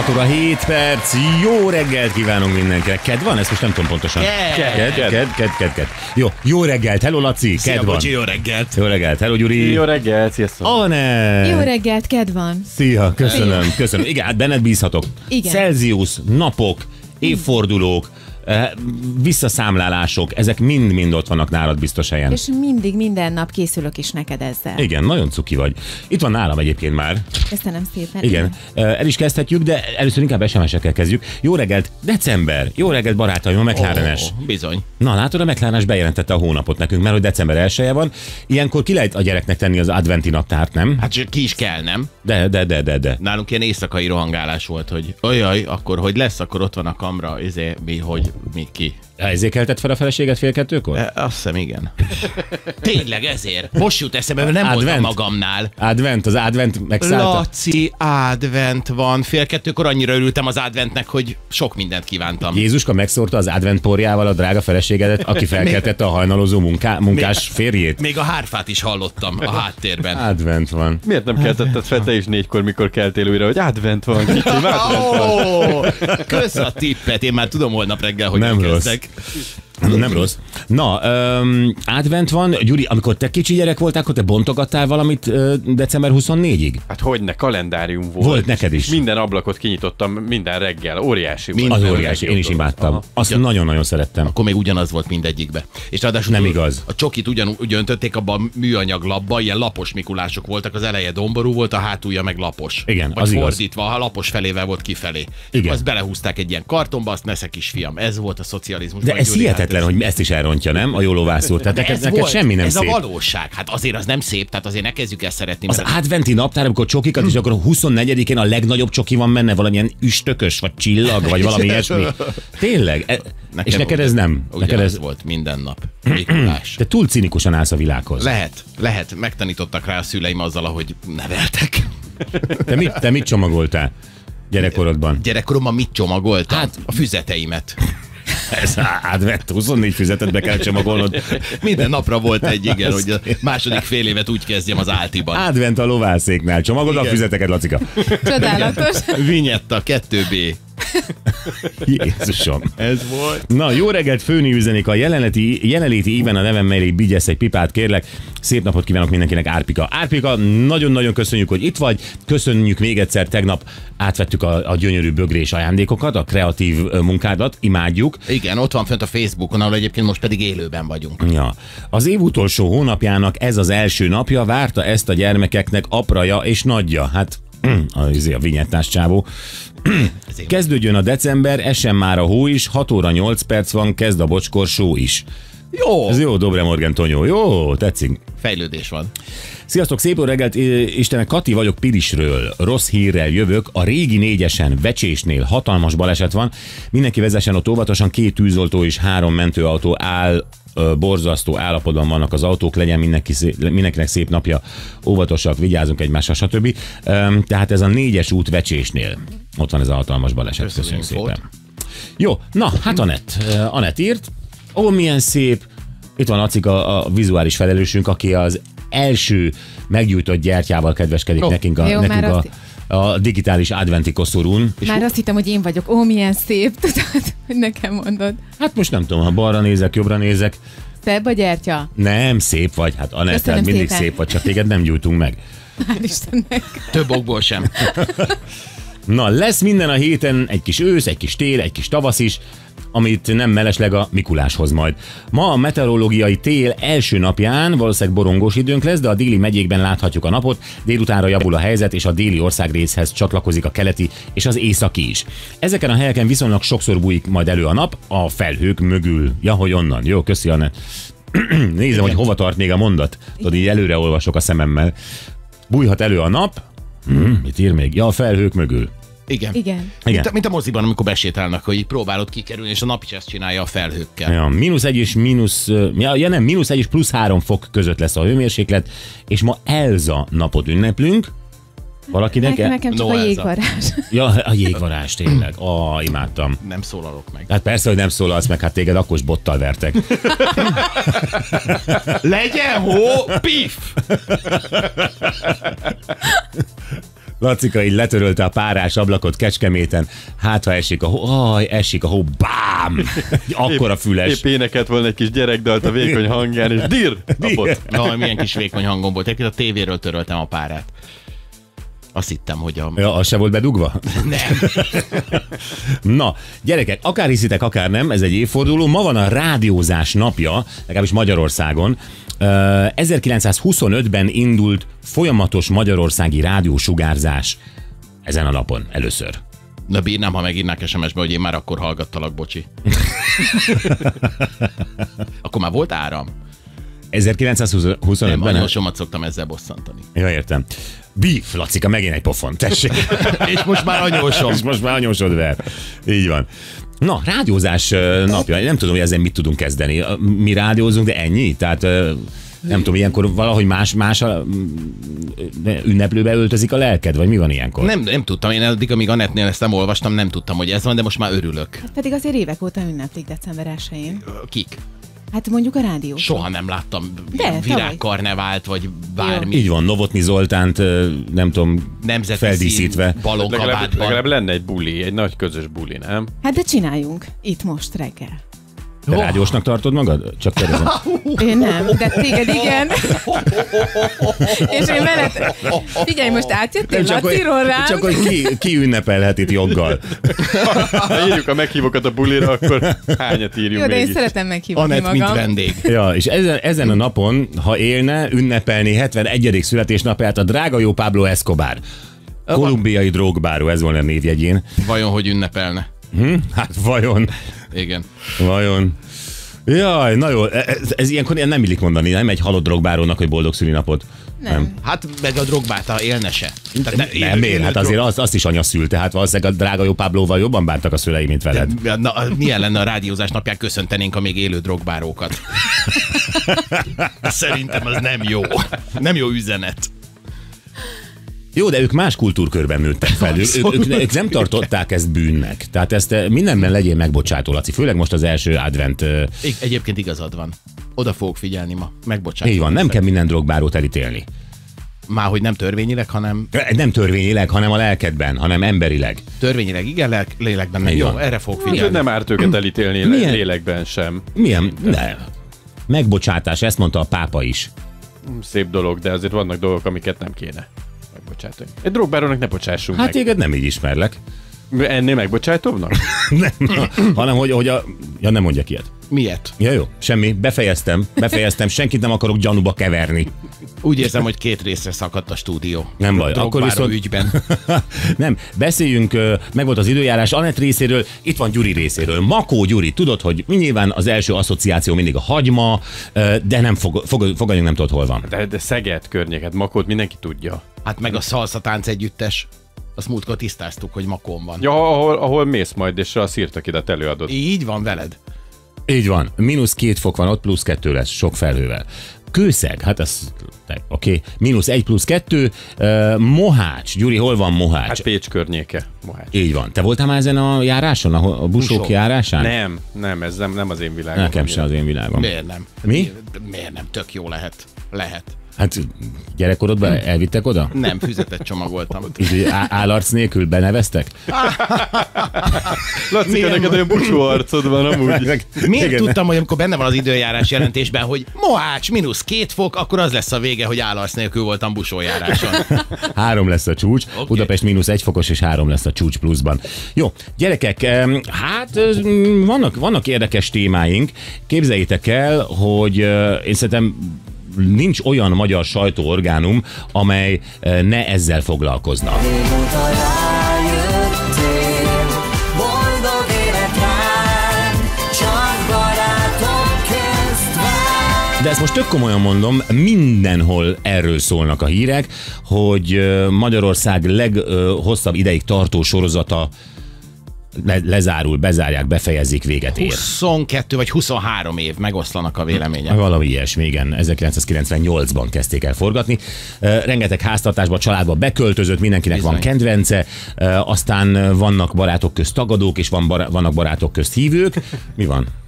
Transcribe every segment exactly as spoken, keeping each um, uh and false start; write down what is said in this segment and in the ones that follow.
hat óra hét perc, jó reggelt kívánunk mindenkinek. Ked van? Ezt most nem tudom pontosan. Ked, ked, ked, ked, ked, ked. Jó, jó reggelt, hello Laci, Szia, ked van. bocsi, jó reggelt. Jó reggelt, hello Gyuri. Jó reggelt, sziasztok. Anne. Jó reggelt, ked van. Szia, köszönöm, köszönöm. Igen, hát benned bízhatok. Igen. Celsius, napok, évfordulók, eh, visszaszámlálások, ezek mind-mind ott vannak nálad biztos helyen. És mindig, minden nap készülök is neked ezzel. Igen, nagyon cuki vagy. Itt van nálam egyébként már. Köszönöm szépen. Igen, eh, el is kezdhetjük, de először inkább es em es-ekkel kezdjük. Jó reggelt, december. Jó reggelt, barátaim, a McLaren-es. Oh, bizony. Na, látod, a McLaren-es bejelentette a hónapot nekünk, mert hogy december elseje van. Ilyenkor ki lehet a gyereknek tenni az adventi naptárt, nem? Hát csak ki is kell, nem? De, de, de, de, de. Nálunk ilyen éjszakai rohangálás volt, hogy ojaj, akkor hogy lesz, akkor ott van a kamra, izé, mi, hogy mi ki. Ezért keltett fel a feleséget fél kettőkor? E, azt hiszem, igen. Tényleg ezért. Most jut eszembe, mert nem Advent. voltam magamnál. Advent, az advent megszállta. Laci, advent van. Fél kettőkor annyira örültem az adventnek, hogy sok mindent kívántam. Jézuska megszórta az advent porjával a drága feleségedet, aki felkeltette a hajnalozó munká, munkás férjét. Még a hárfát is hallottam a háttérben. Advent van. Miért nem keltetted fel te is négykor, mikor keltél újra, hogy advent van, kicsim, advent van. Ó, kösz a tippet, én már tudom holnap reggel, hogy Nem rossz. kezdek. Nem rossz. Na, um, advent van. Gyuri, amikor te kicsi gyerek voltál, akkor te bontogattál valamit uh, december huszonnégyig? Hát hogyne, kalendárium volt. Volt neked is. Minden ablakot kinyitottam minden reggel, óriási volt. Az Minden óriási, én is imádtam. Aha. Azt Ja. nagyon-nagyon szerettem. Akkor még ugyanaz volt mindegyikbe. És ráadásul Nem igaz. A csokit ugyanúgy öntötték abba a műanyag labba, ilyen lapos Mikulások voltak, az eleje domború volt, a hátulja meg lapos. Igen, Vagy az igaz. fordítva, ha lapos felével volt kifelé. Igen. Azt belehúzták egy ilyen kartonba, azt nesze kisfiam. Ez volt a szocializmus. De Vagy ez Gyuri, hihetetlen, hát hogy ezt is elrontja, nem? A jólóvászó. Tehát De neked, ez neked volt, semmi nem ez szép. a valóság. Hát azért az nem szép, tehát azért ne kezdjük el szeretni. Az mert- adventi naptár, amikor csokikat, és akkor a huszonnegyedikén a legnagyobb csoki van benne, valamilyen üstökös, vagy csillag, vagy valami ilyesmi. Tényleg? E- Nekem és neked úgy- ez nem? Ugyanaz Neked ez... volt minden nap. Mikulás. Te túl cinikusan állsz a világhoz. Lehet, lehet, megtanítottak rá a szüleim azzal, ahogy neveltek. Te mit, te mit csomagoltál gyerekkorodban? Gyerekkoromban mit csomagoltam? Hát- Hát a füzeteimet. Ez advent, huszonnégy füzetet be kell csomagolnod. Minden napra volt egy, igen, hogy a második fél évet úgy kezdjem az áltiban. Advent a lovászéknál. Csomagolod a Igen. füzeteket, Lacika. Csodálatos. Vinyetta kettő bé. Jézusom. Ez volt. Na, jó reggelt, főni üzenik a jelenleti, jelenléti íven a nevem mellé bigyesz egy pipát, kérlek. Szép napot kívánok mindenkinek, Árpika. Árpika, nagyon-nagyon köszönjük, hogy itt vagy. Köszönjük még egyszer, tegnap átvettük a, a gyönyörű bögrés ajándékokat, a kreatív ö, munkádat, imádjuk. Igen, ott van fönt a Facebookon, ahol egyébként most pedig élőben vagyunk. Ja. Az év utolsó hónapjának ez az első napja, várta ezt a gyermekeknek apraja és nagyja. Hát, az a vinyettás csávó. Ezért Kezdődjön a december, essen már a hó is, hat óra nyolc perc van, kezd a bocskor só is. jó, Ez jó, Dobre Morgan Tonyó. Jó, tetszik. fejlődés van. Sziasztok, szép jó reggelt, I- Istenek, Kati vagyok Pirisről. Rossz hírrel jövök, a régi négyesen Vecsésnél hatalmas baleset van. Mindenki vezessen ott óvatosan, két tűzoltó és három mentőautó áll, ö, borzasztó állapotban vannak az autók, legyen mindenki szép, mindenkinek szép napja, óvatosak, vigyázunk egymásra, stb. Öm, Tehát ez a négyes út Vecsésnél. Ott van ez a hatalmas baleset. Köszönjük, Köszönjük szépen. volt. Jó, na, hát Anett. Ö, Anett írt. Ó, milyen szép. Itt van Acika, a vizuális felelősünk, aki az első meggyújtott gyertyával kedveskedik Ó, nekünk, a, jó, nekünk már a, azt- a digitális adventi koszorún. Már azt hittem, hogy én vagyok. Ó, milyen szép, tudod, hogy nekem mondod. Hát most nem tudom, ha balra nézek, jobbra nézek. Szebb a gyertya? Nem, szép vagy. Hát Anett, Köszönöm hát mindig szépen. szép vagy, csak téged nem gyújtunk meg. Hál' Istennek. Több okból sem. Na, lesz minden a héten egy kis ősz, egy kis tél, egy kis tavasz is, amit nem mellesleg a Mikuláshoz majd. Ma a meteorológiai tél első napján valószínűleg borongós időnk lesz, de a déli megyékben láthatjuk a napot, délutánra javul a helyzet, és a déli országrészhez csatlakozik a keleti és az északi is. Ezeken a helyeken viszonylag sokszor bújik majd elő a nap, a felhők mögül. Ja, hogy onnan. Jó, köszi, Anne. Nézem, hogy hova tart még a mondat. Tudod, így előre olvasok a szememmel. Bújhat elő a nap. Hmm, mit ír még? Ja, a felhők mögül. Igen. Igen. Igen. Mint, a, mint a moziban, amikor besétálnak, hogy így próbálod kikerülni, és a nap is ezt csinálja a felhőkkel. Ja, mínusz egy és mínusz, ja, ja nem, mínusz egy és plusz három fok között lesz a hőmérséklet, és ma Elza napot ünneplünk. Valakinek? Nekem, nekem csak No, a ez a- jégvarázs. Ja, a jégvarázs tényleg. Ah, imádtam. Nem szólalok meg. Hát persze, hogy nem szólalsz meg, hát téged akkor is bottal vertek. Legyen hó, pif! Lacika így letörölte a párás ablakot Kecskeméten, hát ha esik a hó, aj, esik a hó, bám! Akkora füles. Épp énekelt volna egy kis gyerekdalt a vékony hangján, és dir! Kapott. Na, milyen kis vékony hangom volt. Egyébként a tévéről töröltem a párát. Azt hittem, hogy a... Ja, az se volt bedugva? Nem. Na, gyerekek, akár hiszitek, akár nem, ez egy évforduló. Ma van a rádiózás napja, legalábbis Magyarországon. ezerkilencszázhuszonötben indult folyamatos magyarországi rádiósugárzás ezen a napon először. Na, bírnám, ha megírnák es em es-be, hogy én már akkor hallgattalak, bocsi. Akkor már volt áram? ezerkilencszázhuszonötben? Nem, anyósomat szoktam ezzel bosszantani. Ja, értem. Beef, Lacika, megint egy pofon, tessék. És most már anyósom. És most már anyósod ver. Így van. Na, rádiózás ö, napja. Nem tudom, hogy ezzel mit tudunk kezdeni. Mi rádiózunk, de ennyi? Tehát ö, nem tudom, ilyenkor valahogy más, más a, ünneplőbe öltözik a lelked, vagy mi van ilyenkor? Nem, nem tudtam, én addig, amíg Anettnél ezt nem olvastam, nem tudtam, hogy ez van, de most már örülök. Pedig azért évek óta ünneplik december elsején. Kik? Hát mondjuk a rádió. Soha nem láttam De, virágkarnevált, vagy bármi. Így van, Novotny Zoltánt, ö, nem tudom, Nemzeti feldíszítve. szín, balonkabátban. Legalább, legalább lenne egy buli, egy nagy közös buli, nem? Hát de csináljunk. Itt most reggel. Te rádiósnak tartod magad? Csak kérdezem. Én nem, de téged igen. És én veled... Figyelj, most átjöttél Laciról rám. csak hogy ki, ki ünnepelhet itt joggal. Ha írjuk a meghívókat a bulira, akkor hányat írjunk Jó, de én mégis? szeretem meghívni Anett, mint magam. vendég. Ja, és ezen, ezen a napon, ha élne, ünnepelni hetvenegyedik születésnapját a drága jó Pablo Escobar. Kolumbiai drogbáró, ez volna a névjegyén. Vajon, hogy ünnepelne? Hm? Hát vajon, Igen. vajon. Jaj, na jó, ez, ez ilyenkor nem illik mondani, nem egy halott drogbárónak, hogy boldog szülinapot. Nem. Hát meg a drogbáta élne se. Tehát Nem, nem miért? Hát azért azt, azt is anya szült, tehát valószínűleg a drága jó Páblóval jobban bántak a szülei, mint veled. De, na, milyen lenne a rádiózás napján köszöntenénk a még élő drogbárókat? Szerintem az nem jó. Nem jó üzenet. Jó, de ők más kultúrkörben nőttek fel. Ők, ők, ők, ők nem tartották ezt bűnnek. Tehát ezt mindenben legyél megbocsátó, Laci. Főleg most az első advent. Egy, egyébként igazad van. Oda fogok figyelni ma. Megbocsátom. Így van, nem kell minden drogbárót elítélni. Már hogy nem törvényileg, hanem Nem törvényileg, hanem a lelkedben, hanem emberileg. törvényileg igen, lélek, lélekben nem. Így Jó, van. erre fogok Úgyhogy figyelni. nem árt őket elítélni Milyen- lélekben sem. Milyen? Ne. Megbocsátás, ezt mondta a pápa is. Szép dolog, de azért vannak dolgok, amiket nem kéne megbocsátani. Egy drogbárónak ne bocsássunk Hát meg. téged nem így ismerlek. Ennél megbocsátóbbnak? Nem, hanem hogy, hogy a... Ja, nem mondjak ilyet. Miért? Ja, jó, semmi, befejeztem, befejeztem, senkit nem akarok gyanúba keverni. Úgy érzem, hogy két részre szakadt a stúdió. Nem baj, akkor Drogbáró viszont... ügyben. Nem, beszéljünk, ö, meg volt az időjárás Anett részéről, itt van Gyuri részéről. Makó Gyuri, tudod, hogy nyilván az első asszociáció mindig a hagyma, ö, de nem fog, fog, fogadjunk, nem tudod, hol van. De, de Szeged környéket, Makót mindenki tudja. Hát meg a szalszatánc együttes. Azt múltkor tisztáztuk, hogy Makón van. Ja, ahol, ahol mész majd, és a szirtakidat előadod. Így van veled. Így van, mínusz két fok van ott, plusz kettő lesz, sok felhővel. Kőszeg, hát ez, oké, okay. mínusz egy plusz kettő, uh, Mohács, Gyuri, hol van Mohács? Hát Pécs környéke, Mohács. Így van. Te voltál már ezen a járáson, a, a busók Busó. járásán? Nem, nem, ez nem, nem az én világom. Nekem sem az én világom. Miért nem? Mi? Miért nem? Tök jó lehet. Lehet. Hát gyerekkorodban elvittek oda? Nem, füzetet csomagoltam. Így á- állarc nélkül beneveztek? Lacika, neked olyan busó arcod van amúgy. Miért Igen. tudtam, hogy amikor benne van az időjárás jelentésben, hogy Mohács mínusz két fok, akkor az lesz a vége, hogy állarc nélkül voltam busójáráson. Három lesz a csúcs, Okay. Budapest mínusz egy fokos, és három lesz a csúcs pluszban. Jó, gyerekek, em, hát em, vannak, vannak érdekes témáink. Képzeljétek el, hogy eh, én szerintem nincs olyan magyar sajtóorgánum, amely eh, ne ezzel foglalkozna. Régóta rájöttél, boldog életránk, csak barátok közt vár. De ezt most tök komolyan mondom, mindenhol erről szólnak a hírek, hogy ö, Magyarország leghosszabb ideig tartó sorozata le, lezárul, bezárják, befejezik, véget ér. huszonkettő vagy huszonhárom év, megoszlanak a vélemények. Valami ilyesmi, igen. ezerkilencszázkilencvennyolcban kezdték el forgatni. Uh, rengeteg háztartásba, családba beköltözött, mindenkinek Bizony. van kedvence, uh, aztán vannak barátok közt tagadók, és van bará- vannak barátok közt hívők. Mi van?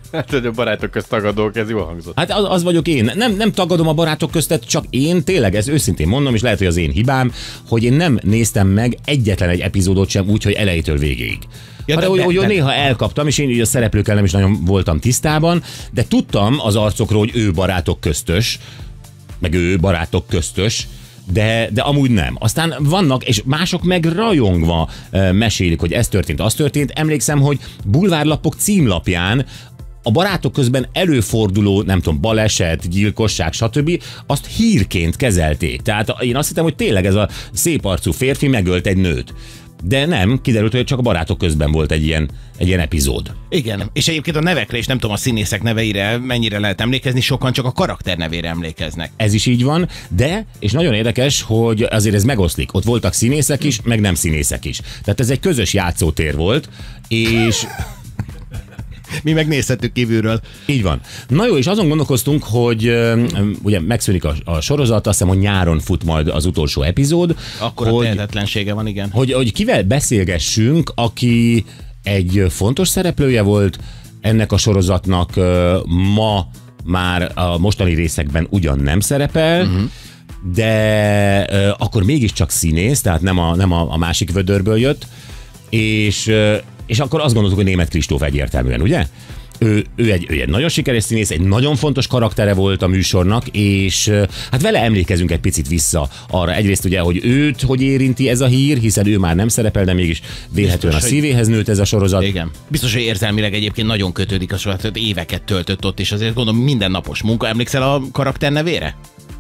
Hát, hogy a barátok közt tagadók, ez jól hangzott. Hát az, az vagyok én. Nem, nem tagadom a barátok köztet, csak én tényleg, ez őszintén mondom, és lehet, hogy az én hibám, hogy én nem néztem meg egyetlen egy epizódot sem úgy, hogy elejétől végéig. Ja, Hát, de- hogy, de- hogy de- néha elkaptam, és én így a szereplőkkel nem is nagyon voltam tisztában, de tudtam az arcokról, hogy ő barátok köztös, meg ő barátok köztös, de, de amúgy nem. Aztán vannak, és mások meg rajongva e, mesélik, hogy ez történt, az történt. Emlékszem, hogy bulvárlapok címlapján a barátok közben előforduló, nem tudom, baleset, gyilkosság, stb. Azt hírként kezelték. Tehát én azt hittem, hogy tényleg ez a szép arcú férfi megölt egy nőt. De nem, kiderült, hogy csak a barátok közben volt egy ilyen, egy ilyen epizód. Igen, és egyébként a nevekre, és nem tudom a színészek neveire mennyire lehet emlékezni, sokan csak a karakter nevére emlékeznek. Ez is így van, de, és nagyon érdekes, hogy azért ez megoszlik. Ott voltak színészek is, meg nem színészek is. Tehát ez egy közös játszótér volt, és Mi megnézhettük kívülről. így van. Na jó, és azon gondolkoztunk, hogy ö, ugye megszűnik a, a sorozat, azt hiszem, hogy nyáron fut majd az utolsó epizód. Akkor a hogy, tehetetlensége van, igen. hogy, hogy kivel beszélgessünk, aki egy fontos szereplője volt ennek a sorozatnak, ö, ma már a mostani részekben ugyan nem szerepel, uh-huh. de ö, akkor mégiscsak színész, tehát nem a, nem a, a másik vödörből jött, és, ö, és akkor azt gondoltuk, hogy Németh Kristóf egyértelműen, ugye? Ő, ő, egy, ő egy nagyon sikeres színész, egy nagyon fontos karaktere volt a műsornak, és ö, hát vele emlékezünk egy picit vissza arra. Egyrészt ugye, hogy őt hogy érinti ez a hír, hiszen ő már nem szerepel, de mégis vélhetően a Biztos, hogy- szívéhez nőtt ez a sorozat. Igen. Biztos, hogy érzelmileg egyébként nagyon kötődik a sorozat, éveket töltött ott, és azért gondolom mindennapos munka. Emlékszel a karakter nevére?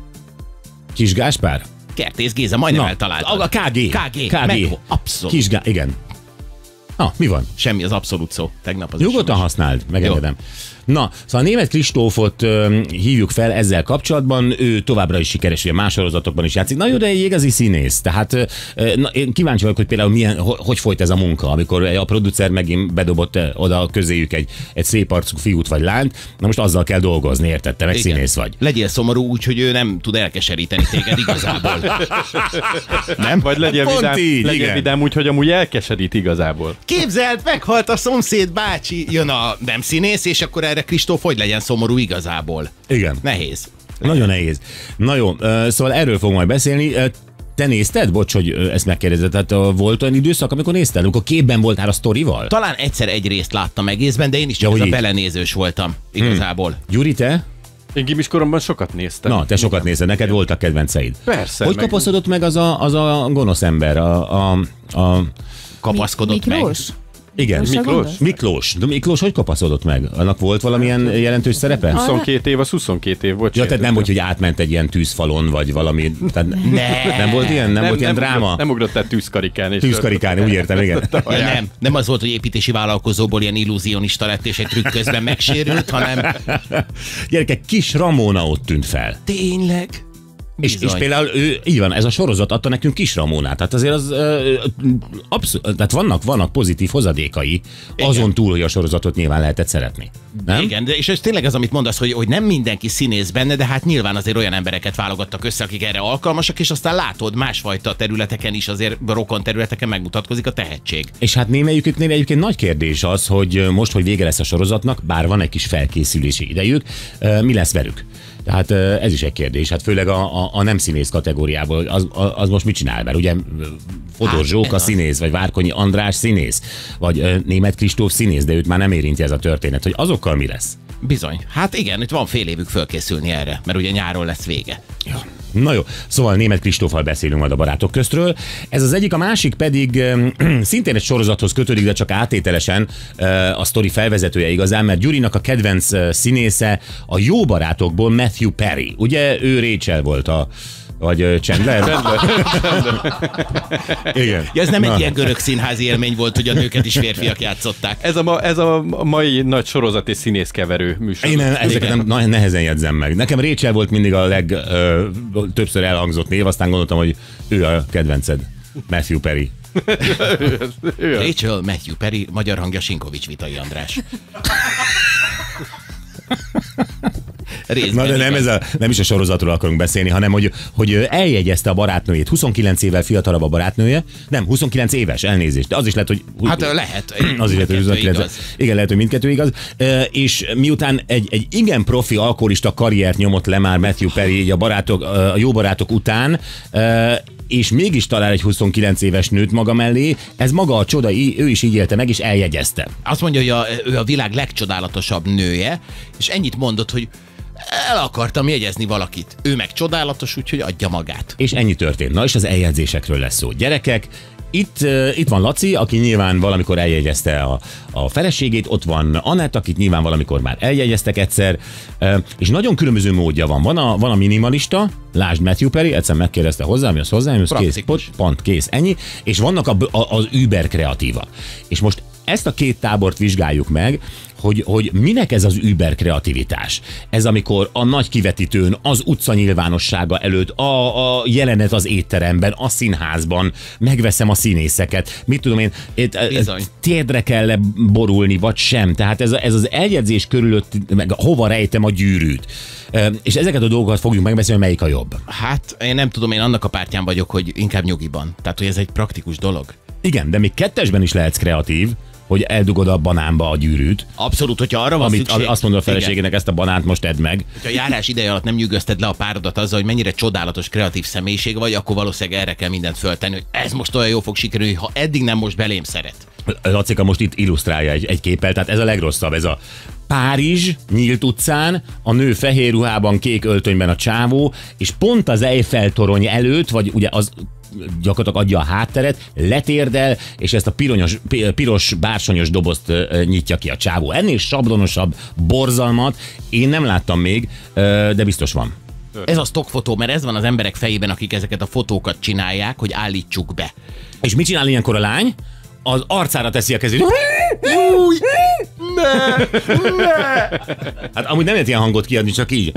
Kis Gáspár? Kertész Géza, majdnem eltaláltad. a ká gé. ká gé. ká gé. Meg, abszolút. Kis Gá... Igen. Na, mi van? Semmi az abszolút szó. Tegnap az Nyugodtan is. használd, megengedem. Na, szóval a Németh Kristófot ö, hívjuk fel ezzel kapcsolatban, ő továbbra is sikeres, ugye más sorozatokban is játszik. Na jó, de egy igazi színész. Tehát ö, na, én kíváncsi vagyok, hogy például milyen, hogy, hogy folyt ez a munka, amikor a producer megint bedobott ö, oda közéjük egy, egy szép arcú fiút vagy lányt, na most azzal kell dolgozni, érted? Te meg Igen. színész vagy. Legyél szomorú úgy, hogy ő nem tud elkeseríteni téged igazából. Nem? Vagy legyen Pont vidám, így, legyen igen. vidám úgy, hogy amúgy elkeserít igazából. Képzeld, meghalt a szomszéd bácsi, jön a nem színész, és akkor erre Kristóf hogy legyen szomorú igazából. Igen. Nehéz. Nagyon nehéz. Na jó, ö, szóval erről fogunk majd beszélni. Ö, Te nézted? Bocs, hogy ö, ezt megkérdezed. Tehát ö, volt olyan időszak, amikor nézted? Amikor képben voltál a sztorival? Talán egyszer egy részt láttam egészben, de én is csak Ja, ja, hogy a így. belenézős voltam igazából. Gyuri, te? Én gimis koromban sokat néztem. Na, te sokat nézed, neked voltak kedvenceid. Persze, Hogy meg- kapaszkodott meg az a, az a gonosz ember? A, a, a, Kapaszkodott meg. Miklós? igen, Miklósra Miklós? gondolsz? Miklós. De Miklós hogy kapaszkodott meg? Annak volt valamilyen jelentős szerepe? huszonkét év, az huszonkét év volt. Ja, tehát nem, hogy, hogy átment egy ilyen tűzfalon, vagy valami. Tehát Ne. nem volt ilyen? Nem, volt ilyen nem dráma? Ugrott, nem ugrott el tűzkarikán. És Tűzkarikán, úgy értem, igen. Ja, nem, nem az volt, hogy építési vállalkozóból ilyen illúzionista lett, és egy trükk közben megsérült, hanem Gyerekek, kis Ramóna ott tűnt fel. tényleg. És, és Bizony. például ő, így van, ez a sorozat adta nekünk Kis Ramónát. Tehát azért az ö, abszolút, tehát vannak, vannak pozitív hozadékai, Igen. azon túl, hogy a sorozatot nyilván lehetett szeretni. Nem? Igen, de és ez tényleg az, amit mondasz, hogy, hogy nem mindenki színész benne, de hát nyilván azért olyan embereket válogattak össze, akik erre alkalmasak, és aztán látod, másfajta területeken is, azért rokon területeken megmutatkozik a tehetség. És hát némelyiküknél egyébként nagy kérdés az, hogy most, hogy vége lesz a sorozatnak, bár van egy kis felkészülési idejük, ö, mi lesz velük? Tehát ö, ez is egy kérdés, hát főleg a, a, a nem színész kategóriából, az, az most mit csinál? Mert ugye Fodor Hát, Zsóka ez az. színész, vagy Várkonyi András színész, vagy ö, Németh Kristóf színész, de őt már nem érinti ez a történet, hogy azokkal mi lesz? Bizony. Hát igen, itt van fél évük fölkészülni erre, mert ugye nyáron lesz vége. Ja. Na jó, szóval Németh Kristóffal beszélünk majd a barátok köztről. Ez az egyik, a másik pedig ö, szintén egy sorozathoz kötődik, de csak áttételesen ö, a sztori felvezetője igazán, mert Gyurinak a kedvenc ö, színésze a Jó barátokból Matthew Perry. Ugye ő Rachel volt a vagy ö, Chandler? Igen. Ja, ez nem Na. egy ilyen görög színházi élmény volt, hogy a nőket is férfiak játszották. Ez a, ma, ez a mai nagy sorozat és színészkeverő műsor. Én nem, ezeket nem, na, nehezen jegyzem meg. Nekem Rachel volt mindig a leg ö, többször elhangzott név, aztán gondoltam, hogy ő a kedvenced. Matthew Perry. Rachel, Matthew Perry, magyar hangja Sinkovics Vitai András. Részben, Na, de nem, igaz. ez a, nem is a sorozatról akarunk beszélni, hanem hogy, hogy eljegyezte a barátnőjét. huszonkilenc évvel fiatalabb a barátnője. Nem, huszonkilenc éves, elnézést. De az is lehet, hogy... Hát lehet. Az is lehet, hogy Mindkettő huszonkilenc. igaz. Igen, lehet, hogy mindkettő igaz. E, és miután egy, egy igen profi alkoholista karriert nyomott le már Matthew Perry így a, barátok, a jó barátok után, e, és mégis talál egy huszonkilenc éves nőt maga mellé, ez maga a csoda, ő is így élte meg, és eljegyezte. Azt mondja, hogy a, ő a világ legcsodálatosabb nője, és ennyit mondott, hogy el akartam jegyezni valakit. Ő meg csodálatos, úgyhogy adja magát. És ennyi történt. Na és az eljegyzésekről lesz szó. Gyerekek, itt, uh, itt van Laci, aki nyilván valamikor eljegyezte a, a feleségét, ott van Anett, akit nyilván valamikor már eljegyeztek egyszer, uh, és nagyon különböző módja van. Van a, van a minimalista, lásd Matthew Perry, egyszer megkérdezte hozzám, mi az hozzám, az kész, Praktikus. pont, pont, kész, ennyi, és vannak a, a, az über kreatíva. És most ezt a két tábort vizsgáljuk meg, hogy, hogy minek ez az über kreativitás. Ez amikor a nagy kivetítőn, az utca nyilvánossága előtt, a, a jelenet az étteremben, a színházban, megveszem a színészeket, mit tudom én, Bizony. térdre kell -e borulni, vagy sem. Tehát ez, a, ez az eljegyzés körülött, meg hova rejtem a gyűrűt. És ezeket a dolgokat fogjuk megbeszélni, melyik a jobb. Hát én nem tudom, én annak a pártján vagyok, hogy inkább nyugiban. Tehát, hogy ez egy praktikus dolog. Igen, de még kettesben is lehetsz kreatív, hogy eldugod a banánba a gyűrűt. Abszolút, hogyha arra van Amit szükség. azt mondod a Igen. feleségének, ezt a banánt most edd meg. Ha a járás ideje alatt nem nyűgözted le a párodat azzal, hogy mennyire csodálatos, kreatív személyiség vagy, akkor valószínűleg erre kell mindent föltenni, hogy ez most olyan jó fog sikerülni, ha eddig nem, most belém szeret. Lacika most itt illusztrálja egy, egy képpel, tehát ez a legrosszabb, ez a Párizs, nyílt utcán, a nő fehér ruhában, kék öltönyben a csávó, és pont az Eiffel torony előtt, vagy ugye az gyakorlatilag adja a hátteret, letérdel, és ezt a pironyos, piros bársonyos dobozt nyitja ki a csávó. Ennél sablonosabb borzalmat én nem láttam még, de biztos van. Ez a stockfotó, mert ez van az emberek fejében, akik ezeket a fotókat csinálják, hogy állítsuk be. És mit csinál ilyenkor a lány? Az arcára teszi a kezét. Új, ne, ne. Hát amúgy nem lehet ilyen hangot kiadni, csak így.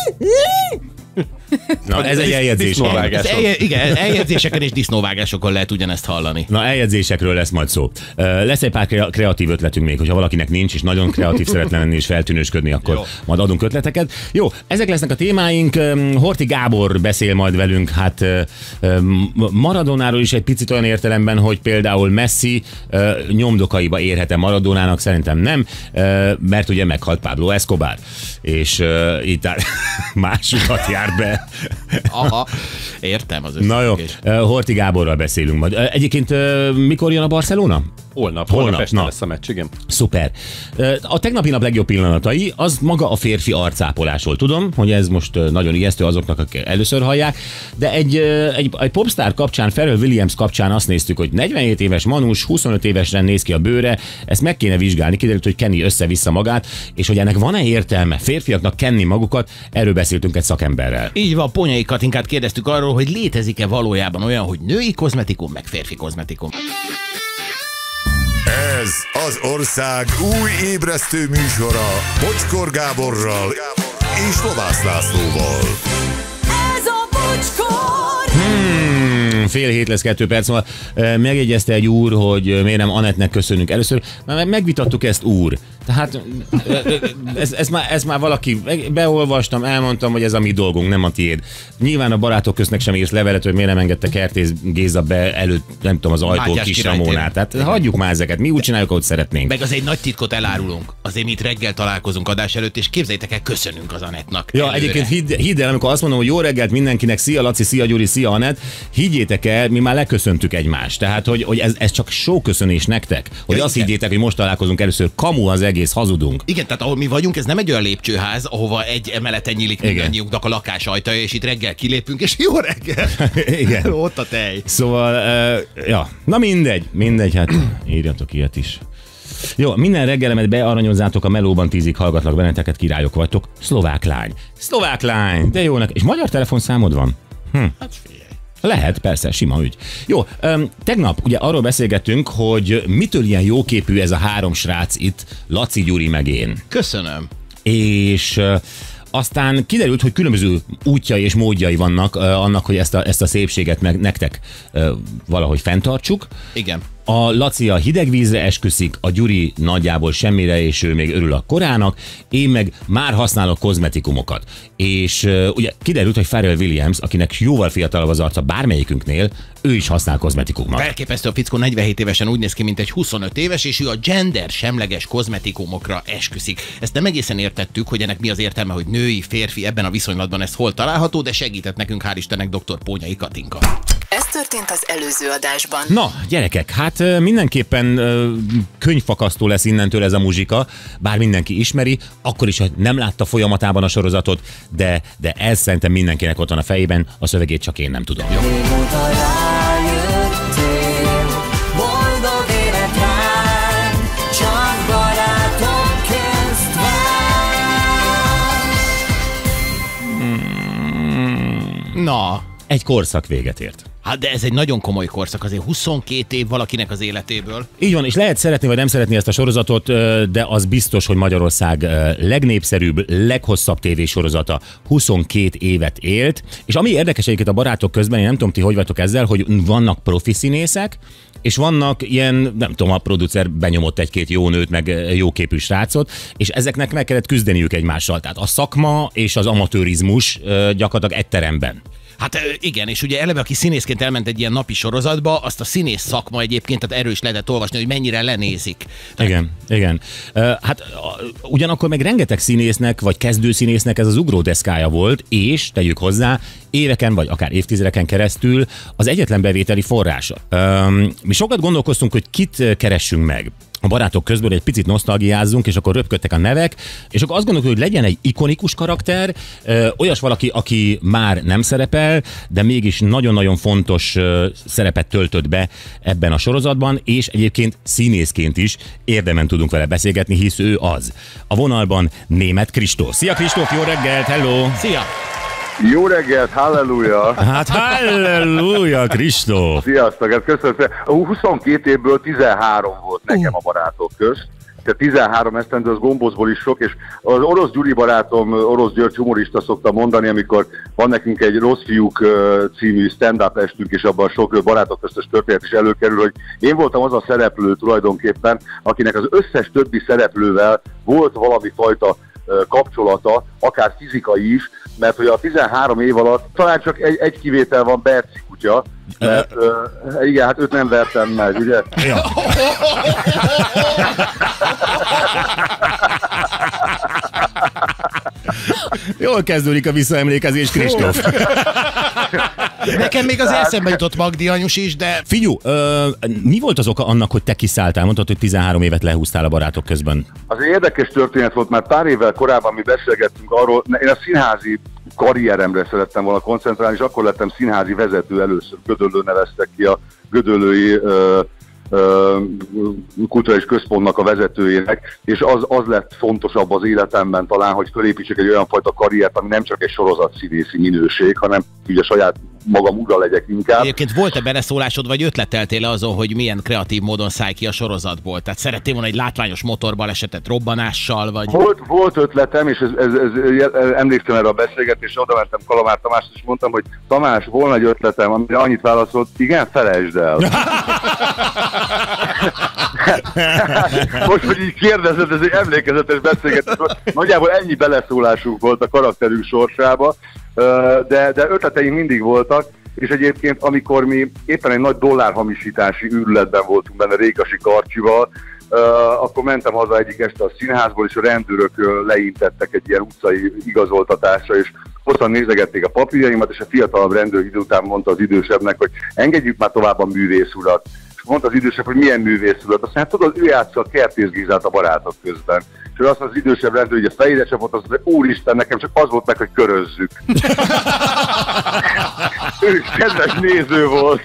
Na, ez egy eljegyzés. disznóvágás. Ez elje, igen, eljegyzéseken és disznóvágásokon lehet ugyanezt hallani. Na, eljegyzésekről lesz majd szó. Ö, Lesz egy pár kre- kreatív ötletünk még, hogyha valakinek nincs, és nagyon kreatív szeretne lenni és feltűnősködni, akkor Jó. majd adunk ötleteket. Jó, ezek lesznek a témáink. Öm, Horthy Gábor beszél majd velünk, hát ö, ö, Maradonáról is egy picit olyan értelemben, hogy például Messi ö, nyomdokaiba érhet-e Maradónának, szerintem nem, ö, mert ugye meghalt Pablo Escobar, és ö, itt á- más utat jár be. Aha, értem az Na jó, összefüggést. ö, Horthy Gáborral beszélünk majd. Ö, Egyébként ö, mikor jön a Barcelona? Holnap, Holnap, holnap este na. lesz a meccs, igen. Szuper. Ö, A tegnapi nap legjobb pillanatai, az maga a férfi arcápolás volt. Tudom, hogy ez most ö, nagyon ijesztő azoknak, akik először hallják, de egy, ö, egy, egy popstar kapcsán, Pharrell Williams kapcsán azt néztük, hogy negyvenhét éves manus, huszonöt évesen néz ki a bőre, ezt meg kéne vizsgálni, kiderült, hogy Kenny össze-vissza magát, és hogy ennek van-e értelme férfiaknak kenni magukat, erről beszéltünk egy szakemberrel. Így van, Ponyai Katinkát kérdeztük arról, hogy létezik-e valójában olyan, hogy női kozmetikum, meg férfi kozmetikum. Ez az ország új ébresztő műsora Bocskor Gáborral és Lovász Lászlóval. Ez a Bocskor! Hmm, fél hét lesz, kettő perc múlva. Ö, Megjegyezte egy úr, hogy miért nem Anettnek köszönünk először. Már megvitattuk ezt, úr. Tehát ö, ö, ez, ez, már, ez már valaki, beolvastam, elmondtam, hogy ez a mi dolgunk, nem a tiéd. Nyilván a barátok köznek sem írsz levelet, hogy miért nem engedte Kertész Géza be előtt, nem tudom, az ajtó Mátyás kis király Ramónát. téren. Tehát hagyjuk már ezeket, mi úgy csináljuk, ahogy szeretnénk. Meg az egy nagy titkot elárulunk. Azért mi itt reggel találkozunk adás előtt, és képzeljétek el, köszönünk az Anettnak. Ja, előre. egyébként hidd, hidd el, amikor azt mondom, hogy jó reggelt mindenkinek, szia Laci, szia Gyuri, szia Anett, higgyétek el, mi már leköszöntük egymást. Tehát, hogy, hogy ez, ez csak sóköszönés nektek, hogy Ja, azt igen. higgyétek, hogy most találkozunk először, kamu az egész, hazudunk. Igen, tehát ahol mi vagyunk, ez nem egy olyan lépcsőház, ahova egy emeleten nyílik Igen. mindannyiunknak a lakás ajtaja, és itt reggel kilépünk, és jó reggel! Igen. Ott a tej. Szóval, uh, ja, na mindegy, mindegy, hát írjatok ilyet is. Jó, minden reggelemet bearanyozzátok, a melóban tízig hallgatlak benneteket, királyok vagytok. Szlovák lány. Szlovák lány, de jónak. És magyar telefonszámod van? Hát figyelj. Lehet, persze, sima ügy. Jó, öm, tegnap ugye arról beszélgettünk, hogy mitől ilyen jóképű ez a három srác itt, Laci, Gyuri meg én. Köszönöm. És ö, aztán kiderült, hogy különböző útjai és módjai vannak ö, annak, hogy ezt a, ezt a szépséget meg nektek ö, valahogy fenntartsuk. Igen. A Laci a hideg vízre esküszik, a Gyuri nagyjából semmire, és ő még örül a korának, én meg már használok kozmetikumokat. És uh, ugye kiderült, hogy Pharrell Williams, akinek jóval fiatalabb az arca bármelyikünknél, ő is használ kozmetikumot. Elképesztő, a fickó negyvenhét évesen úgy néz ki, mint egy huszonöt éves, és ő a gender semleges kozmetikumokra esküszik. Ezt nem egészen értettük, hogy ennek mi az értelme, hogy női, férfi, ebben a viszonylatban ez hol található, de segített nekünk, hál' Istennek, dr. Pónyai Katinka. Ez történt az előző adásban. Na, gyerekek, hát mindenképpen könyvfakasztó lesz innentől ez a muzsika, bár mindenki ismeri, akkor is, hogy nem látta folyamatában a sorozatot, de, de ez szerintem mindenkinek ott van a fejében, a szövegét csak én nem tudom. Jó? Régóta rájöttél, boldog élet ránk, csak barátok közt vár. Na, Egy korszak véget ért. hát de ez egy nagyon komoly korszak, azért huszonkét év valakinek az életéből. Így van, és lehet szeretni vagy nem szeretni ezt a sorozatot, de az biztos, hogy Magyarország legnépszerűbb, leghosszabb tévésorozata huszonkét évet élt. És ami érdekes egyébként a barátok közben, én nem tudom, ti hogy vagytok ezzel, hogy vannak profi színészek, és vannak ilyen, nem tudom, a producer benyomott egy-két jó nőt, meg jóképű srácot, és ezeknek meg kellett küzdeniük egymással. Tehát a szakma és az amatőrizmus gyakorlatilag egy teremben. Hát igen, és ugye eleve, aki színészként elment egy ilyen napi sorozatba, azt a színész szakma egyébként, tehát erről is lehetett olvasni, hogy mennyire lenézik. Igen, igen. Hát ugyanakkor meg rengeteg színésznek, vagy kezdőszínésznek ez az ugródeszkája volt, és tegyük hozzá, éveken, vagy akár évtizedeken keresztül az egyetlen bevételi forrása. Mi sokat gondolkoztunk, hogy kit keressünk meg. A barátok közben egy picit nosztalgiázzunk, és akkor röpködtek a nevek, és akkor azt gondoljuk, hogy legyen egy ikonikus karakter, ö, olyas valaki, aki már nem szerepel, de mégis nagyon-nagyon fontos ö, szerepet töltött be ebben a sorozatban, és egyébként színészként is érdemen tudunk vele beszélgetni, hisz ő az. A vonalban Németh Kristóf. Szia Kristóf, jó reggelt, hello! Szia! Jó reggelt, halleluja! Hát halleluja, Kristóf! Sziasztok, hát köszönöm szépen. huszonkét évből tizenhárom volt nekem a barátok közt. Tehát tizenhárom esztendő, az gombócból is sok, és az Orosz Gyuri barátom, Orosz György humorista szokta mondani, amikor van nekünk egy Rossz fiúk című stand-up estünk, és abban sok barátok köztes történet is előkerül, hogy én voltam az a szereplő tulajdonképpen, akinek az összes többi szereplővel volt valami fajta kapcsolata, akár fizikai is, mert hogy a tizenhárom év alatt talán csak egy, egy kivétel van, Berci kutya, mert uh, igen, hát őt nem vertem meg, ugye? Ja. Jól kezdődik a visszaemlékezés, Kristóf. Nekem még az eszembe jutott Magdi anyus is, de... Figyú, ö, mi volt az oka annak, hogy te kiszálltál? Mondtad, hogy tizenhárom évet lehúztál a barátok közben. Az egy érdekes történet volt, mert pár évvel korábban mi beszélgettünk arról, én a színházi karrieremre szerettem volna koncentrálni, és akkor lettem színházi vezető először. Gödöllőn neveztek ki a gödöllői ö, ö, kulturális központnak a vezetőjének, és az, az lett fontosabb az életemben talán, hogy fölépítsek egy olyan fajta karriert, ami nem csak egy sorozatszínészi minőség, hanem ugye saját magam ura legyek inkább. Egyébként volt-e beleszólásod, vagy ötleteltél azon, hogy milyen kreatív módon szállj ki a sorozatból? Tehát szerettél volna egy látványos motorbalesetet robbanással, vagy... Volt, volt ötletem, és ez, ez, ez, emlékszem erre a beszélgetésre, oda mentem Kalamár Tamáshoz, és mondtam, hogy Tamás, volna egy ötletem, amire annyit válaszolt, igen, felejtsd el. Most, hogy így kérdezed, ez egy emlékezetes beszélgetés volt. Nagyjából ennyi beleszólásunk volt a karakterünk sorsába, de, de ötleteink mindig voltak, és egyébként amikor mi éppen egy nagy dollárhamisítási űrletben voltunk benne Rékasi Karcsival, Uh, akkor mentem haza egyik este a színházból, és a rendőrök uh, leintettek egy ilyen utcai igazoltatásra, és hosszan nézegették a papírjaimat, és a fiatalabb rendőr idő után mondta az idősebbnek, hogy engedjük már tovább a művész urat. És mondta az idősebb, hogy milyen művész urat. Aztán tudod, ő játsza a Kertész Gézát a barátok közben. És ő azt az idősebb rendőr, hogy a fejére csapott, azt mondta, hogy úristen, nekem csak az volt meg, hogy körözzük. Ő is kedves néző volt.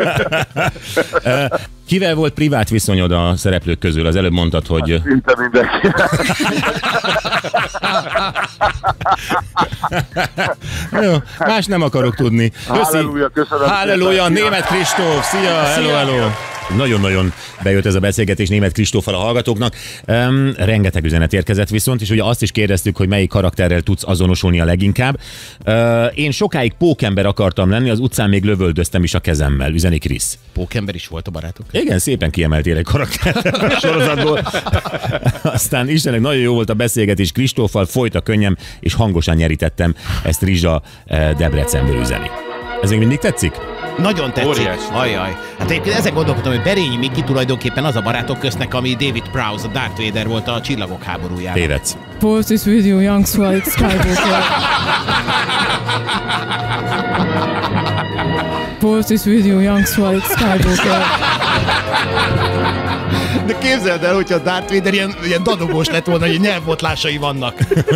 Kivel volt privát viszonyod a szereplők közül? Az előbb mondtad, hogy... Hát, szinte mindenki. Jó, más nem akarok tudni. Halleluja, köszönöm. Halleluja, Németh Kristóf, szia, hello, hello. Nagyon-nagyon bejött ez a beszélgetés Németh Kristóffal a hallgatóknak. Um, rengeteg üzenet érkezett viszont, és ugye azt is kérdeztük, hogy melyik karakterrel tudsz azonosulni a leginkább. Uh, én sokáig pókember akartam lenni, az utcán még lövöldöztem is a kezemmel, üzeni Krisz. Pókember is volt a barátok. Igen, szépen kiemeltél egy karaktert a sorozatból. Aztán Istennek nagyon jó volt a beszélgetés Kristóffal, folyt a könnyem, és hangosan nyerítettem, ezt Rizsa Debrecenből üzeni. Ez még mindig tetszik? Nagyon tetszik. Óriási. Ajaj. Hát egyébként ezen gondolkodtam, hogy Berényi Miki tulajdonképpen az a barátok köznek, ami David Prowse, a Darth Vader volt a Csillagok háborújában. Tévedsz. Force is with you, young Swallow Skywalker. Force is with you, young Swallow Skywalker. De képzeld el, hogyha a Darth Vader ilyen, ilyen dadogós lett volna, hogy nyelvbotlásai vannak.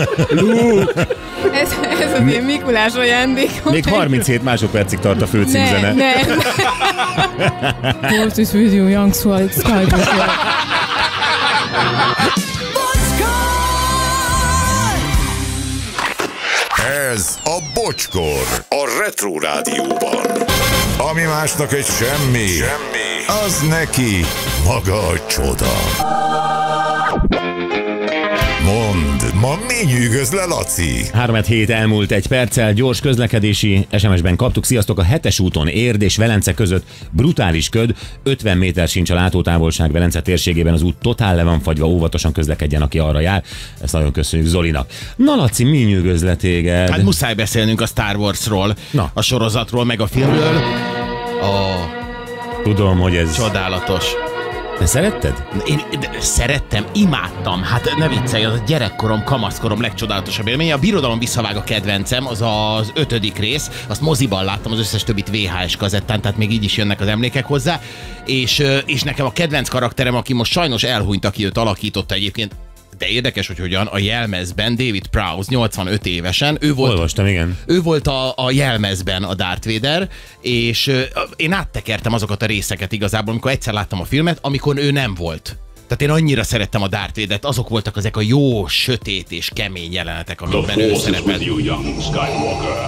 Ez, ez az én Mikulás ajándékom. Még harminchét másodpercig tart a főcímzene. Ne, ne. Force is with you, young Swallow Skywalker. Ez a Bocskor, a Retro Rádióban. Ami másnak egy semmi, semmi, az neki maga a csoda. Mondd, ma mi nyűgöz le, Laci? három hét elmúlt egy perccel, gyors közlekedési es em es-ben kaptuk. Sziasztok, a hetes úton Érd és Velence között brutális köd, ötven méter sincs a látótávolság Velence térségében, az út totál le van fagyva, óvatosan közlekedjen, aki arra jár. Ezt nagyon köszönjük Zolinak. Na Laci, mi nyűgöz le téged? Hát muszáj beszélnünk a Star Warsról, Na. a sorozatról, meg a filmről. A Tudom, hogy ez... csodálatos. Te szeretted? Én de szerettem, imádtam. Hát ne viccelj, az a gyerekkorom, kamaszkorom legcsodálatosabb élmény. A Birodalom visszavág a kedvencem, az az ötödik rész. Azt moziban láttam, az összes többit vé há es kazettán, tehát még így is jönnek az emlékek hozzá. És, és nekem a kedvenc karakterem, aki most sajnos elhunyt, aki őt alakította egyébként, de érdekes, hogy hogyan, a jelmezben David Prowse, nyolcvanöt évesen, ő volt, Olvastam, igen. ő volt a, a jelmezben a Darth Vader, és uh, én áttekertem azokat a részeket igazából, amikor egyszer láttam a filmet, amikor ő nem volt. Tehát én annyira szerettem a Darth Vadert, azok voltak ezek a jó, sötét és kemény jelenetek, amikben ő szerepelt. You, young Skywalker.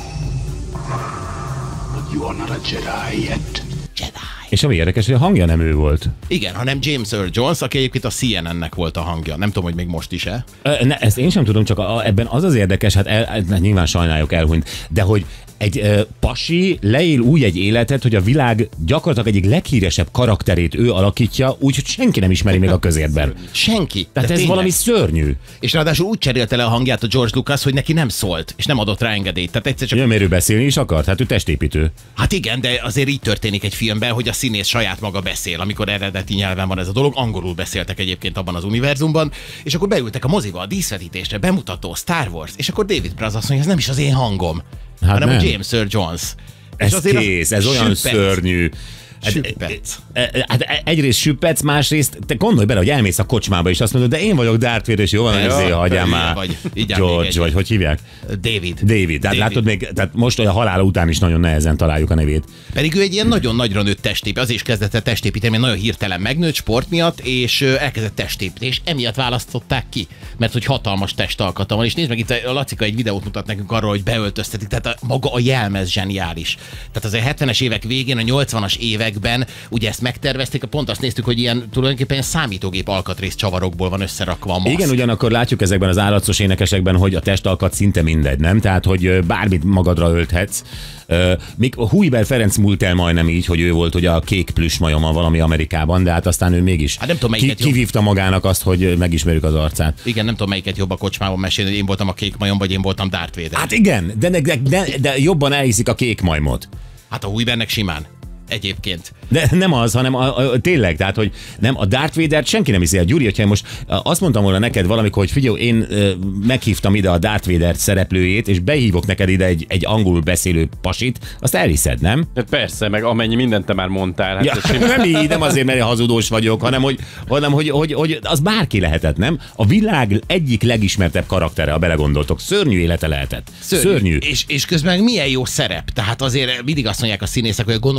But you are not a Jedi yet. Jedi. És ami érdekes, hogy a hangja nem ő volt. Igen, hanem James Earl Jones, aki egyébként a C N N-nek volt a hangja. Nem tudom, hogy még most is-e. Ne, ezt én sem tudom, csak a, ebben az az érdekes, hát el, nyilván sajnáljuk, elhunyt, de hogy egy ö, pasi leél úgy egy életet, hogy a világ gyakorlatilag egyik leghíresebb karakterét ő alakítja, úgyhogy senki nem ismeri még a közértben. Senki. Tehát ez tényleg. valami szörnyű. És ráadásul úgy cserélte le a hangját a George Lucas, hogy neki nem szólt, és nem adott rá engedélyt. Tehát egyszer csak... Ja, mert ő beszélni is akart, hát ő testépítő. Hát igen, de azért így történik egy filmben, hogy a színész saját maga beszél, amikor eredeti nyelven van ez a dolog. Angolul beszéltek egyébként abban az univerzumban, és akkor beültek a moziba, a díszvetítésre, bemutató, Star Wars, és akkor David Prowse azt mondja, ez nem is az én hangom, Hát hanem nem. a James Earl Jones. Ez kész, ez olyan szörnyű. Süppec. Hát egyrészt süppec, másrészt te gondolj bele, hogy elmész a kocsmába, és azt mondod, de én vagyok Darth Vader, és jó van, Ja, ezért hagyjál hülye már. vagy. Így áll George, még egy. vagy hogy hívják? David. David. Tehát látod még, tehát most a halála után is nagyon nehezen találjuk a nevét. Pedig ő egy ilyen nagyon nagyra nőtt testép, az is kezdett el testépíteni, mert nagyon hirtelen megnőtt sport miatt, és ö, elkezdett testépíteni, és emiatt választották ki, mert hogy hatalmas testalkata van. És nézd meg, itt a Lacika egy videót mutat nekünk arról, hogy beöltöztetik, tehát a, maga a jelmez zseniális. Tehát az a hetvenes évek végén, a nyolcvanas években ugye ezt megtervezték, pont azt néztük, hogy ilyen tulajdonképpen számítógép alkatrész csavarokból van összerakva a maszk. Igen, ugyanakkor látjuk ezekben az állatszos énekesekben, hogy a testalkat szinte mindegy, nem? Tehát, hogy ö, bármit magadra ölthetsz. Ö, Még Hújber Ferenc múlt el majdnem így, hogy ő volt ugye a kék plüssmajoma valami Amerikában, de hát aztán ő mégis Hát nem tudom, ki, melyiket jobb. kivívta magának azt, hogy megismerjük az arcát. Igen, nem tudom, melyiket jobb a kocsmában mesélni, hogy én voltam a kék majom, vagy én voltam Darth Vader. Hát igen, de, de, de, de jobban elhiszik a kék majmot. Hát a Hújbernek simán. Egyébként. De nem az, hanem a, a, tényleg, tehát, hogy nem, a Darth Vader-t senki nem hiszi el. Gyuri, hogyha én most azt mondtam volna neked valamikor, hogy figyelj, én ö, meghívtam ide a Darth Vader szereplőjét, és behívok neked ide egy, egy angolul beszélő pasit, azt elhiszed, nem? Hát persze, meg amennyi mindent te már mondtál. Hát Ja, ez simán- nem így, nem azért, mert én hazudós vagyok, hanem hogy, hanem, hogy, hogy, hogy az bárki lehetett, nem? A világ egyik legismertebb karaktere, ha belegondoltok. Szörnyű élete lehetett. Szörnyű. Szörnyű. És, és közben milyen jó szerep. Tehát azért mindig azt mondják a színészek, hogy a gonosz sokkal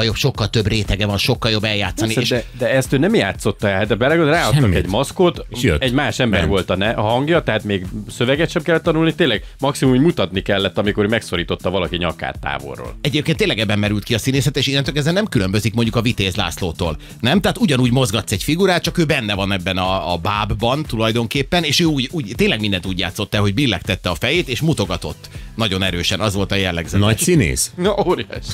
jobb, sokkal több rétege van, sokkal jobb eljátszani. És... De, de ezt ő nem játszotta el, de belegond, ráadtak Semmit. egy maszkot, egy más ember Ment. volt a, ne, a hangja, tehát még szöveget sem kellett tanulni, tényleg maximum úgy mutatni kellett, amikor megszorította valaki nyakát távolról. Egyébként tényleg ebben merült ki a színészet, és innentől kezdve nem különbözik mondjuk a Vitéz Lászlótól. Nem? Tehát ugyanúgy mozgatsz egy figurát, csak ő benne van ebben a, a bábban tulajdonképpen, és ő úgy, úgy tényleg mindent úgy játszott el, hogy billegtette a fejét, és mutogatott. Nagyon erősen, az volt a jellegzetes. Nagy színész? Na, óriási.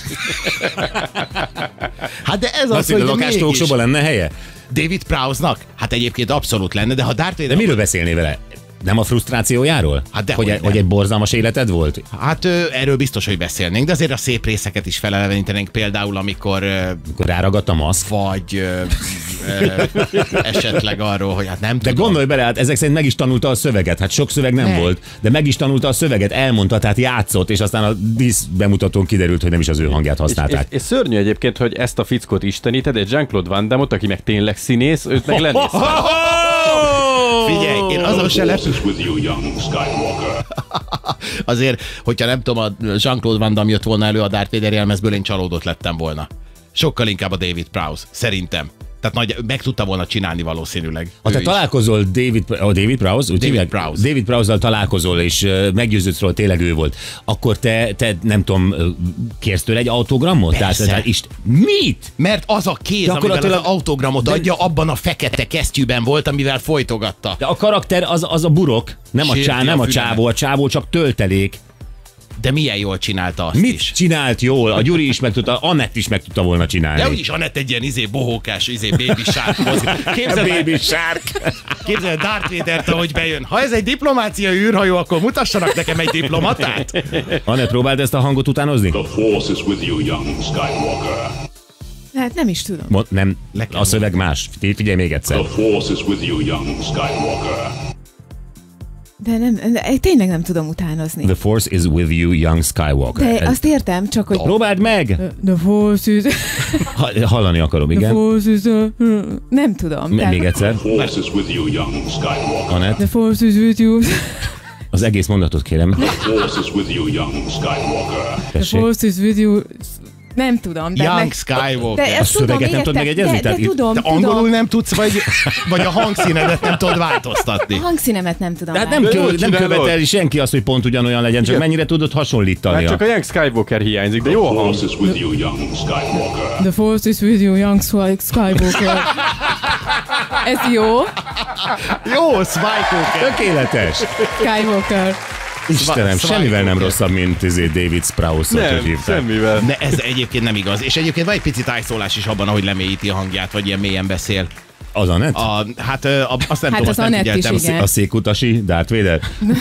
Hát de ez Azt az, hiszem, hogy a lakástóksóban lenne helye? David Prowse-nak? Hát egyébként abszolút lenne, de ha Darth Vader... De miről beszélné vele? Nem a frusztrációjáról? Hát de hogy, hogy egy, hogy egy borzalmas életed volt? Hát ö, erről biztos, hogy beszélnénk, de azért a szép részeket is felelevenítenénk, például amikor... Ö, Amikor ráragadt a maszk? vagy ö, ö, esetleg arról, hogy hát nem De tudom. gondolj bele, hát ezek szerint meg is tanulta a szöveget. Hát sok szöveg nem Ne. volt, de meg is tanulta a szöveget, elmondta, tehát játszott, és aztán a dísz bemutatón kiderült, hogy nem is az ő hangját És, használták. és, és szörnyű egyébként, hogy ezt a fickót isteníted, egy Jean-Claude Van Damme-ot, aki meg tényleg színész, őt meg lenézte. Figyelj, én azon se lep... Force is with you, young Skywalker. Azért, hogyha nem tudom, a Jean-Claude Van Damme jött volna elő a Darth Vader jelmezből, én csalódott lettem volna. Sokkal inkább a David Prowse, szerintem. Tehát nagy, meg tudta volna csinálni valószínűleg. Ha Ő te is. találkozol David, oh, David Prowse, úgy David hívják? Prowse. David Prowse-zal találkozol, és uh, meggyőződsz róla, tényleg ő volt, akkor te, te nem tudom, uh, kérsz tőle egy autogramot? Tehát, Persze. tehát ist... Mit? Mert az a kéz, amivel Gyakorlatilag- az autogramot de- adja, abban a fekete kesztyűben volt, amivel folytogatta. De a karakter az, az a burok, nem a, Sérti csá, a nem a fülemet. csávó, a csávó csak töltelék. De milyen jól csinálta azt Mit is. csinált jól? A Gyuri is meg tudta, Annett is meg tudta volna csinálni. De úgyis Anett egy ilyen izé bohókás, izé baby shark mozgás. Képzeld el, Baby shark. képzeld el Darth Vadert, ahogy bejön. Ha ez egy diplomáciai űrhajó, akkor mutassanak nekem egy diplomatát. Annett, próbáld ezt a hangot utánozni? The Force is with you, young Skywalker. Hát nem is tudom. Mo- nem, Le kell a szöveg más. Figyelj még egyszer. The Force is with you, young Skywalker. De nem, de tényleg nem tudom utánozni. The Force is with you, young Skywalker. De azt értem, csak hogy... Próbáld meg! The Force is... Ha- hallani akarom, The igen. Force is... Nem tudom. M- tehát- még egyszer. Force is with you, young Skywalker. Annett, The Force is with you. az egész mondatot kérem. The Force is with you, young Skywalker. The Tessék. Force is with you. Nem tudom. De Young meg... Skywalker. De A ezt tudom, szöveget nem tudod értem, megegyezni? De, Tehát de itt- tudom, Te tudom. angolul nem tudsz, vagy, vagy a hangszínedet nem tudod A változtatni. hangszínemet nem tudom. De hát nem, De kö, jól nem csinálod. követeli senki azt, hogy pont ugyanolyan legyen, csak Igen. mennyire tudod hasonlítani. Hát csak a Young Skywalker hiányzik, de The jó a hang. Force is with you, young Skywalker. The Force is with you, young Sky- Skywalker. Ez jó. Jó, Skywalker. Tökéletes! Skywalker. Istenem, Sva- semmivel nem Skywalker. rosszabb, mint izé David Sprouse-ot, hogy Nem, hívták. semmivel. De ez egyébként nem igaz. És egyébként van egy pici tájszólás is abban, ahogy lemélyíti a hangját, vagy ilyen mélyen beszél. Az Annett? A, hát ö, a, azt nem Hát tudom, az azt nem Anett figyeltem. is, igen. A székutasi Darth Vader?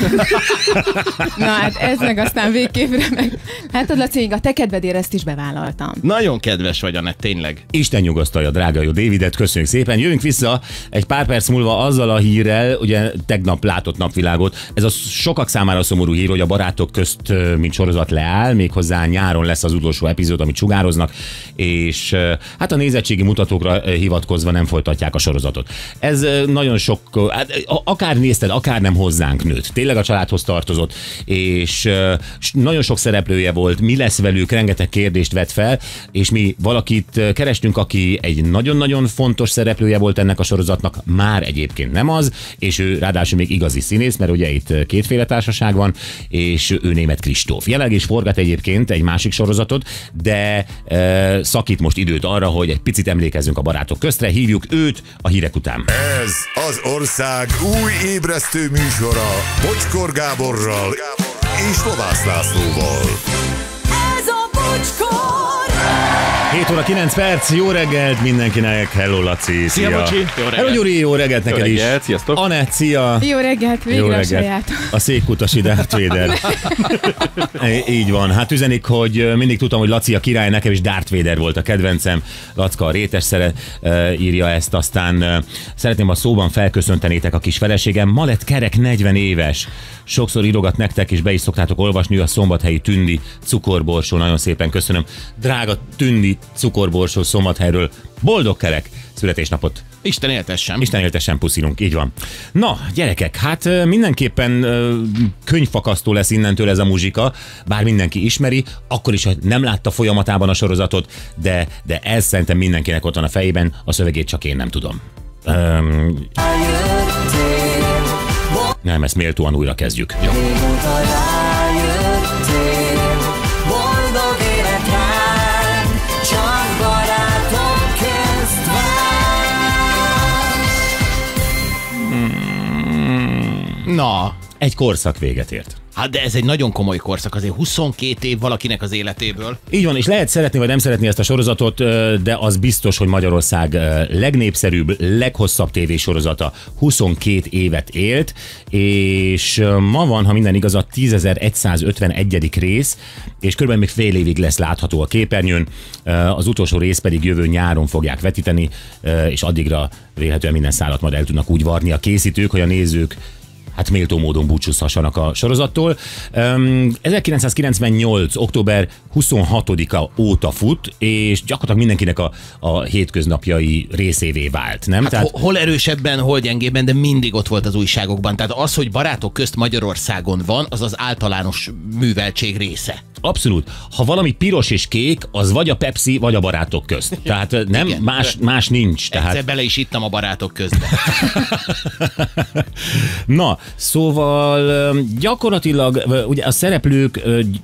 Na hát ez meg aztán végképpre meg. Hát Laci, a te kedvedére ezt is bevállaltam. Nagyon kedves vagy, Anett, tényleg. Isten nyugasztalja, drága jó Davidet, köszönjük szépen. Jövünk vissza egy pár perc múlva azzal a hírrel, ugye tegnap látott napvilágot. Ez a sokak számára szomorú hír, hogy a Barátok közt, ö, mint sorozat leáll, méghozzá nyáron lesz az utolsó epizód, amit sugároznak, és ö, hát a nézettségi mutatókra ö, hivatkozva nem folytatják a sorozatot. Ez ö, nagyon sok, ö, hát, a- akár nézted, akár nem hozzánk nőtt. Tényleg a családhoz tartozott, és ö, s- nagyon sok szereplője volt, mi lesz velük, rengeteg kérdést vett fel, és mi valakit ö, kerestünk, aki egy nagyon-nagyon fontos szereplője volt ennek a sorozatnak, már egyébként nem az, és ő ráadásul még igazi színész, mert ugye itt ö, kétféle társaság van, és ő Németh Kristóf. Jelenleg is forgat egyébként egy másik sorozatot, de ö, szakít most időt arra, hogy egy picit emlékezzünk a Barátok köztre, hívjuk őt a hírek után. Ez az ország új ébresztő műsora Bocskor Gáborral és Lovász Lászlóval. Ez a Bocskor! hét óra kilenc perc, jó reggelt mindenkinek, hello Laci, Szia, Bocsi, jó reggelt. Hello Gyuri, jó reggelt neked is. reggelt, sziasztok. Anett, szia. Jó reggelt, végre a saját. A székutasi Darth Vader. Így van. Hát üzenik, hogy mindig tudtam, hogy Laci a király, nekem is Darth Vader volt a kedvencem. Lacka a rétes szere, írja ezt, aztán szeretném, ha szóban felköszöntenétek a kis feleségem. Ma lett kerek negyven éves. Sokszor írogat nektek, és be is szoktátok olvasni, a szombathelyi Tündi cukorborsó. Nagyon szépen köszönöm. Drága Tündi, cukorborsó Szombathelyről. Boldog kerek születésnapot! Isten éltessen. Isten éltessen, puszilunk, így van. Na, gyerekek, hát mindenképpen könyvfakasztó lesz innentől ez a muzsika, bár mindenki ismeri, akkor is, ha nem látta folyamatában a sorozatot, de, de ez szerintem mindenkinek ott van a fejében, a szövegét csak én nem tudom. Um, nem, ezt méltóan újra kezdjük. Jó. Na, egy korszak véget ért. hát de ez egy nagyon komoly korszak, azért huszonkét év valakinek az életéből. Így van, és lehet szeretni vagy nem szeretni ezt a sorozatot, de az biztos, hogy Magyarország legnépszerűbb, leghosszabb tévésorozata huszonkét évet élt, és ma van, ha minden igaz, a tízezer-százötvenegyedik rész, és körülbelül még fél évig lesz látható a képernyőn, az utolsó rész pedig jövő nyáron fogják vetíteni, és addigra vélhetően minden szálat majd el tudnak úgy varni a készítők, hogy a nézők hát méltó módon búcsúzhassanak a sorozattól. Um, ezerkilencszázkilencvennyolc. október huszonhatodika óta fut, és gyakorlatilag mindenkinek a, a hétköznapjai részévé vált, nem? Hát Tehát... hol erősebben, hol gyengébben, de mindig ott volt az újságokban. Tehát az, hogy barátok közt Magyarországon van, az az általános műveltség része. Abszolút. Ha valami piros és kék, az vagy a Pepsi, vagy a barátok közt. Tehát nem, igen, más, más nincs. Egyszer Tehát... bele is ittam a barátok közben. Na, szóval gyakorlatilag ugye a szereplők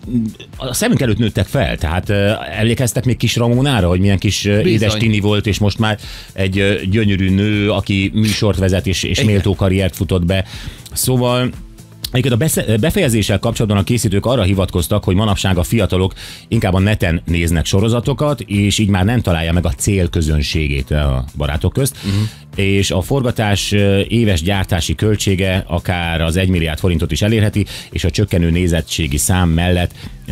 a szemünk előtt nőttek fel, tehát emlékeztek még kis Ramónára, hogy milyen kis Bizony. édes tini volt, és most már egy gyönyörű nő, aki műsort vezet, és, és méltó karriert futott be. Szóval egyébként a befejezéssel kapcsolatban a készítők arra hivatkoztak, hogy manapság a fiatalok inkább a neten néznek sorozatokat, és így már nem találja meg a célközönségét a barátok közt, uh-huh. és a forgatás éves gyártási költsége akár az egy milliárd forintot is elérheti, és a csökkenő nézettségi szám mellett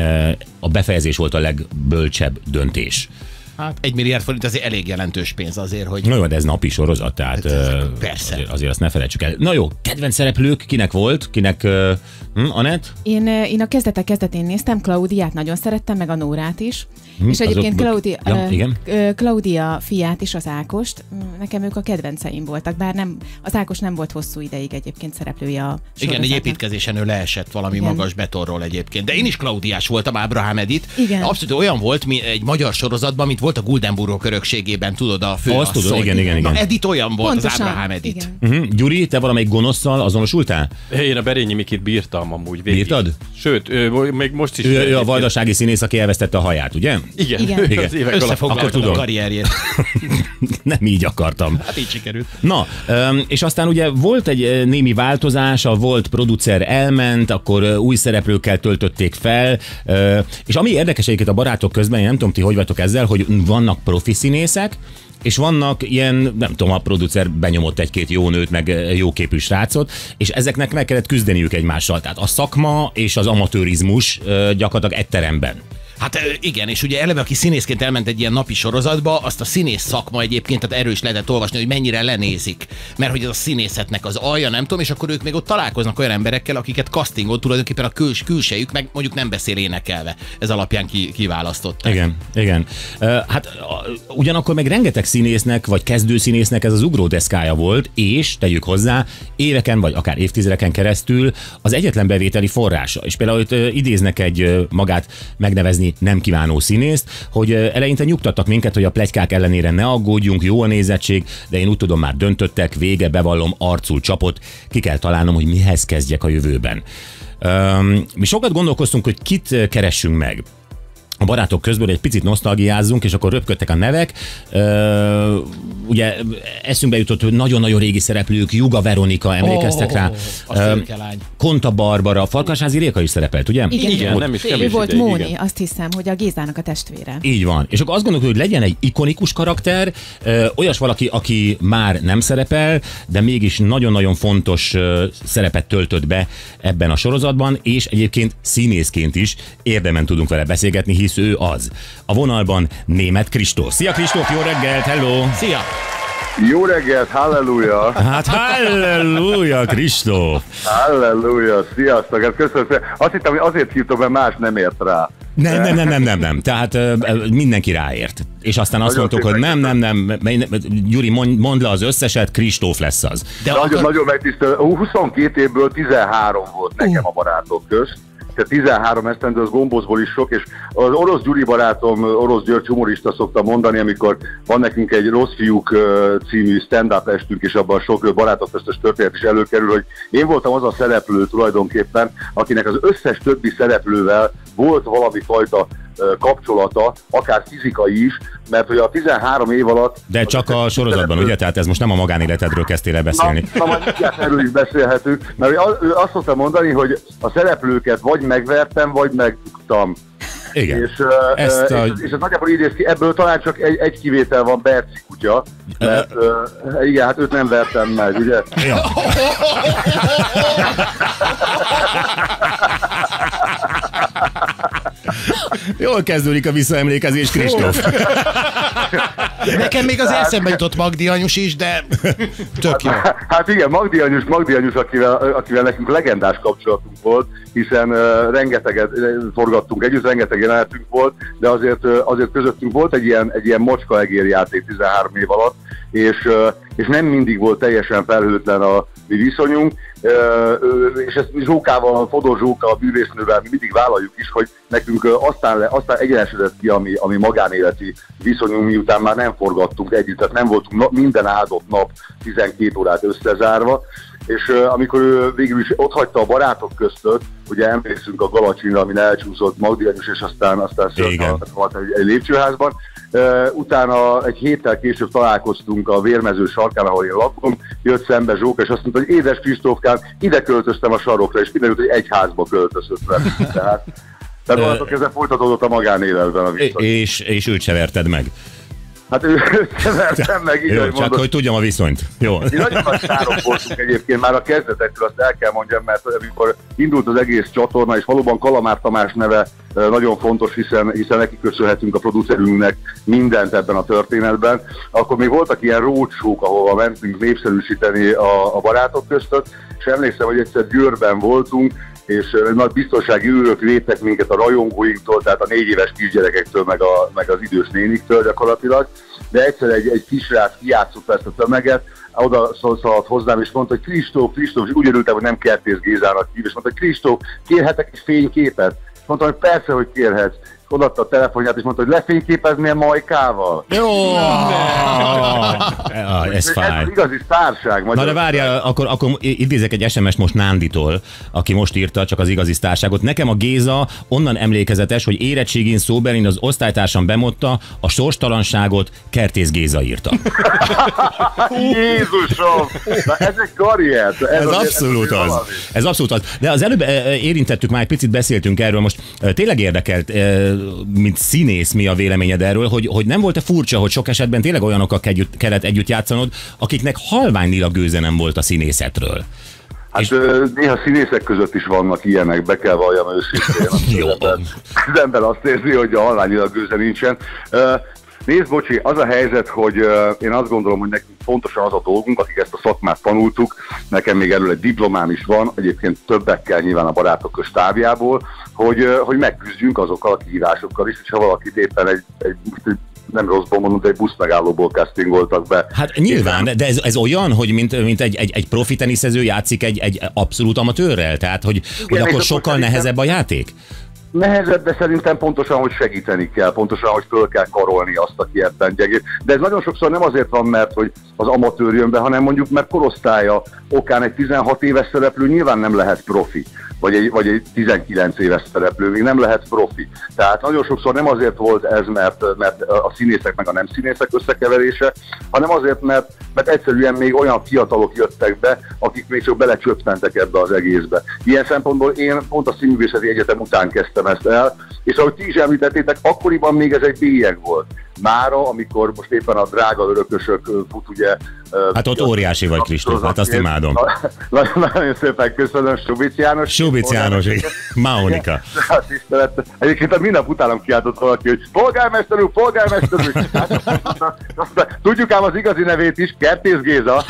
a befejezés volt a legbölcsebb döntés. Hát egy milliárd forint azért elég jelentős pénz azért, hogy... Na jó, de ez napi sorozat, tehát hát, persze. Azért, azért azt ne felejtsük el. Na jó, kedvenc szereplők kinek volt? Kinek, uh, hm, Anett? Én, én a kezdetek kezdetén néztem, Klaudiát nagyon szerettem, meg a Nórát is. Hm, és egyébként azok... Claudia, ja, igen? Klaudia fiát is, az Ákost, nekem ők a kedvenceim voltak, bár nem, az Ákos nem volt hosszú ideig egyébként szereplője a sorozatnak. Igen, egy építkezésen ő leesett valami igen. magas betonról egyébként. De én is Klaudiás voltam, Ábrahám Edith. Igen. Abszolút olyan volt, mi egy magyar sorozatban, mint volt a Guldenburgok örökségében, tudod, a főasszony. Tudom, igen, igen, igen. Na, Edith olyan volt, pontosan, az Ábrahám Edith. Uh-huh. Gyuri, te valamelyik gonoszszal azonosultál? Én a Berényi Mikit bírtam amúgy végig. Bírtad? Sőt, ő, még most is. Ő, ő a vajdasági színész, aki elvesztette a haját, ugye? Igen, igen. igen. Az évek Összefoglaltad a karrierjét. Nem így akartam. Hát így sikerült. Na, és aztán ugye volt egy némi változás, a volt producer elment, akkor új szereplőkkel töltötték fel, és ami érdekes egyébként a barátok közben, én nem tudom, ti hogy vagytok ezzel, hogy vannak profi színészek, és vannak ilyen, nem tudom, a producer benyomott egy-két jó nőt, meg jóképű srácot, és ezeknek meg kellett küzdeniük egymással. Tehát a szakma és az amatőrizmus gyakorlatilag egy teremben. Hát igen, és ugye eleve, aki színészként elment egy ilyen napi sorozatba, azt a színész szakma egyébként, tehát erről is lehetett olvasni, hogy mennyire lenézik. Mert hogy ez a színészetnek az alja, nem tudom, és akkor ők még ott találkoznak olyan emberekkel, akiket castingot tulajdonképpen a küls, külsejük, meg mondjuk nem beszél énekelve. Ez alapján ki, kiválasztották. Igen, igen. Uh, hát uh, ugyanakkor meg rengeteg színésznek, vagy kezdőszínésznek ez az ugródeszkája volt, és tegyük hozzá, éveken, vagy akár évtizedeken keresztül az egyetlen bevételi forrása. És például itt uh, idéznek egy uh, magát megnevezni nem kívánó színészt, hogy eleinte nyugtattak minket, hogy a pletykák ellenére ne aggódjunk, jó a nézettség, de én úgy tudom, már döntöttek, vége, bevallom, arcul csapott, ki kell találnom, hogy mihez kezdjek a jövőben. Um, mi sokat gondolkoztunk, hogy kit keressünk meg. A barátok közből egy picit nosztalgiázzunk, és akkor röpködtek a nevek. Ö, ugye eszünkbe jutott, hogy nagyon-nagyon régi szereplők, Juga Veronika, emlékeztek oh, rá? Ö, Konta Barbara, Farkasházi Réka is szerepelt, ugye? Igen, igen volt, nem is ő volt ideig, Móni, igen. Azt hiszem, hogy a Gézának a testvére. Így van. És akkor azt gondoljuk, hogy legyen egy ikonikus karakter, ö, olyas valaki, aki már nem szerepel, de mégis nagyon-nagyon fontos ö, szerepet töltött be ebben a sorozatban, és egyébként színészként is érdemen tudunk vele beszélgetni, hisz ő az. A vonalban Németh Kristóf. Szia Kristóf, jó reggelt, hello! Szia! Jó reggelt, halleluja! Hát halleluja, Kristóf! Halleluja, sziasztok! Hát köszönöm szépen. Azt hittem, hogy azért hívtam, mert más nem ért rá. Nem, nem, nem, nem, nem, nem. Tehát uh, mindenki ráért. És aztán azt Nagyon mondtuk, hogy nem, nem, nem, Gyuri, mond, mondd le az összeset, Kristóf lesz az. De nagyon, akar... nagyon megtisztelő. huszonkettő évből tizenhárom volt nekem a barátok közt. Tehát tizenhárom esztendő, az gombózból is sok, és az Orosz Gyuri barátom, Orosz György humorista szokta mondani, amikor van nekünk egy Rossz fiúk című stand-up estünk, és abban sok barátok köztes történet is előkerül, hogy én voltam az a szereplő tulajdonképpen, akinek az összes többi szereplővel volt valami fajta kapcsolata, akár fizikai is, mert hogy a tizenhárom év alatt... De csak a sorozatban, szereplő... ugye? Tehát ez most nem a magánéletedről kezdtél el beszélni. Na, na majd mindjárt erről is beszélhetünk, mert ő azt szokta mondani, hogy a szereplőket vagy megvertem, vagy megbuktam. Igen. És, Ezt és, a... és ez nagyjából így néz ki, ebből talán csak egy, egy kivétel van, Berci kutya, mert uh, igen, hát őt nem vertem meg, ugye? Ja. Jól kezdődik a visszaemlékezés, Kristóf. Nekem még az eszembe jutott Magdi anyus is, de tök jó. Hát, hát igen, Magdi anyus, Magdi anyus akivel, akivel nekünk legendás kapcsolatunk volt, hiszen uh, rengeteget forgattunk együtt, rengeteg jelenetünk volt, de azért, uh, azért közöttünk volt egy ilyen, egy ilyen mocska-egér játék tizenhárom év alatt, és, uh, és nem mindig volt teljesen felhőtlen a mi viszonyunk, uh, és ezt Zsókával, Fodor Zsóka, a bűvésznővel mi mindig vállaljuk is, hogy nekünk uh, aztán, le, aztán egyenesedett ki a mi, a mi magánéleti viszonyunk, miután már nem forgattunk együtt, tehát nem voltunk na, minden áldott nap tizenkét órát összezárva, és uh, amikor ő végül is ott hagyta a barátok köztött, ugye emlékszünk a Galacsinra, amin elcsúszott Magdi anyus, és aztán, aztán szörnyaltat volt egy, egy lépcsőházban. Uh, utána egy héttel később találkoztunk a Vérmező sarkán, ahol én lakom, jött szembe Zsóka, és azt mondta, hogy édes Kristófkám, ide költöztem a sarokra, és kiderült, hogy egy házba költözött velem. Tehát, tehát onnantól kezdve folytatódott a magánéletben a viszony. És, és őt se verted meg. Hát őt sem vertem meg, így, jó, hogy csak mondod. Hogy tudjam a viszonyt. Jó. Mi nagyon nagy szárok voltunk egyébként már a kezdetektől, azt el kell mondjam, mert amikor indult az egész csatorna, és valóban Kalamár Tamás neve nagyon fontos, hiszen, hiszen neki köszönhetünk a producerünknek mindent ebben a történetben, akkor még voltak ilyen roadshow-k, ahova mentünk népszerűsíteni a, a barátok között, és emlékszem, hogy egyszer Győrben voltunk, és nagy biztonsági őrök védtek minket a rajongóinktól, tehát a négy éves kisgyerekektől, meg, a, meg az idős néniktől gyakorlatilag, de egyszer egy, egy kisrác kijátszott ezt a tömeget, oda szaladt hozzám, és mondta, hogy Kristóf, Kristóf, és úgy örültem, hogy nem Kertész Gézának hív, és mondta, hogy Kristóf, kérhetek egy fényképet? És mondtam, hogy persze, hogy kérhetsz. Odaadta a telefonját, és mondta, hogy lefényképeznél Majkával. Jó! Ez fáj. Ez igazi sztárság. Na de várjál, akkor, akkor idézek egy es em es-t most Nánditól, aki most írta csak az igazi sztárságot. Nekem a Géza onnan emlékezetes, hogy érettségén szóbelin az osztálytársam bemondta, a sorstalanságot Kertész Géza írta. Jézusom! Na ez egy karrier. Ez, ez azért, abszolút ez az. Valami. Ez abszolút az. De az előbb érintettük, már egy picit beszéltünk erről, most tényleg érdekelt, mint színész, mi a véleményed erről, hogy, hogy nem volt-e furcsa, hogy sok esetben tényleg olyanokkal együtt, kellett együtt játszanod, akiknek halvány lila gőze nem volt a színészetről? Hát és... néha színészek között is vannak ilyenek, be kell valljam őszintén. Jó. Az ember azt érzi, hogy a halvány lila gőze nincsen. Nézd, bocsi, az a helyzet, hogy én azt gondolom, hogy nekünk pontosan az a dolgunk, akik ezt a szakmát tanultuk, nekem még erről egy diplomám is van, egyébként többekkel nyilván a barátok stábjából, hogy, hogy megküzdjünk azokkal a kihívásokkal is, és ha valakit éppen egy, egy nem rosszból mondom, de egy buszmegállóból castingoltak be. Hát nyilván, de ez, ez olyan, hogy mint, mint egy, egy, egy profi teniszező játszik egy, egy abszolút amatőrrel? Tehát, hogy, igen, hogy akkor sokkal nehezebb a játék? Nehezebb, de szerintem pontosan, hogy segíteni kell, pontosan, hogy föl kell karolni azt, aki ebben gyengébb. De ez nagyon sokszor nem azért van, mert hogy az amatőr jön be, hanem mondjuk, mert korosztálya okán egy tizenhat éves szereplő nyilván nem lehet profi, vagy egy, vagy egy tizenkilenc éves szereplő még nem lehet profi. Tehát nagyon sokszor nem azért volt ez, mert, mert a színészek meg a nem színészek összekeverése, hanem azért, mert, mert egyszerűen még olyan fiatalok jöttek be, akik még csak belecsöppentek ebbe az egészbe. Ilyen szempontból én pont a Színművészeti Egyetem után kezdtem ezt el, és ahogy ti is említettétek, akkoriban még ez egy bélyeg volt. mára, amikor most éppen a drága örökösök fut, ugye... Hát ott óriási vagy, Kristóf, hát azt imádom. Nagyon szépen köszönöm, Subic János. Subic János, Máonika. Egyébként minden utánam kiáltott valaki, hogy polgármester úr, polgármester úr. Tudjuk ám az igazi nevét is, Kertész Géza.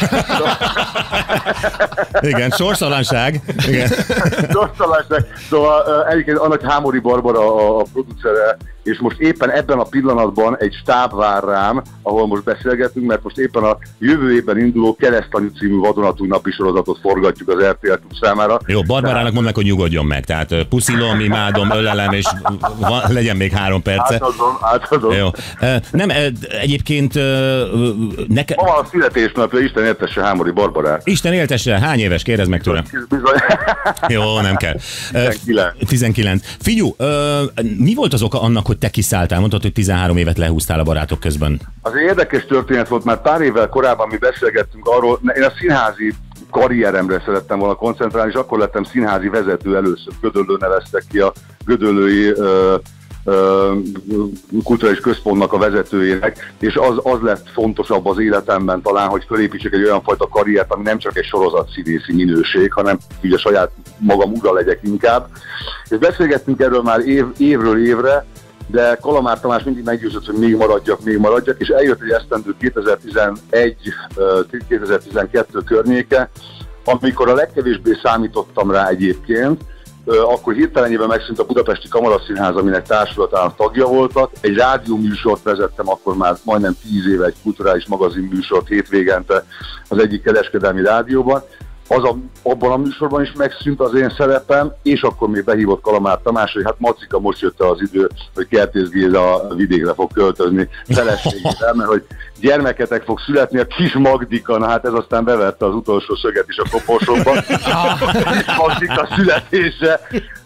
Igen, sorstalanság. Igen. Sorstalanság. Szóval egyébként annak Hámori Barbara a, a producere, és most éppen ebben a pillanatban egy stáb vár rám, ahol most beszélgetünk, mert most éppen a jövő évben induló Keresztanyú című vadonatúj napi sorozatot forgatjuk az er té el Klub számára. Jó, Barbarának tehát... mondd meg, hogy nyugodjon meg. Tehát puszilom, imádom, ölelem, és van, legyen még három perce. Átadom, átadom. Jó. Nem, egyébként nekem... Ma van a születésnapja, Isten éltesse Hámori Barbarát. Isten éltesse, hány éves? Kérdezd meg tőlem. Bizony. Jó, nem kell. tizenkilenc. tizenkilenc. Figyú, mi volt az oka annak, hogy te kiszálltál? Mondtad, hogy tizenhárom évet lehúztál a barátok közben. Az érdekes történet volt, már pár évvel korábban mi beszélgettünk arról, én a színházi karrieremre szerettem volna koncentrálni, és akkor lettem színházi vezető először. Gödöllő neveztek ki a gödöllői ö, ö, kulturális központnak a vezetőjének, és az, az lett fontosabb az életemben talán, hogy fölépítsek egy olyan fajta karriert, ami nem csak egy sorozatszínészi minőség, hanem így a saját magam ura legyek inkább. És beszélgettünk erről már év, évről évre, de Kalamár Tamás mindig meggyőzött, hogy még maradjak, még maradjak, és eljött egy esztendő kétezer-tizenegy kétezer-tizenkettő környéke, amikor a legkevésbé számítottam rá egyébként, akkor hirtelenjében megszűnt a Budapesti Kamaraszínház, aminek társulatának tagja voltak. Egy rádióműsort vezettem akkor már majdnem tíz éve, egy kulturális magazinműsort hétvégente az egyik kereskedelmi rádióban. Az a, abban a műsorban is megszűnt az én szerepem, és akkor még behívott Kalamár Tamás, hogy hát Macika, most jött az idő, hogy Kertész Géza vidékre fog költözni feleségével, mert hogy gyermeketek fog születni, a kis Magdika, na hát ez aztán bevette az utolsó szöget is a koporsóban. A kis Magdika születése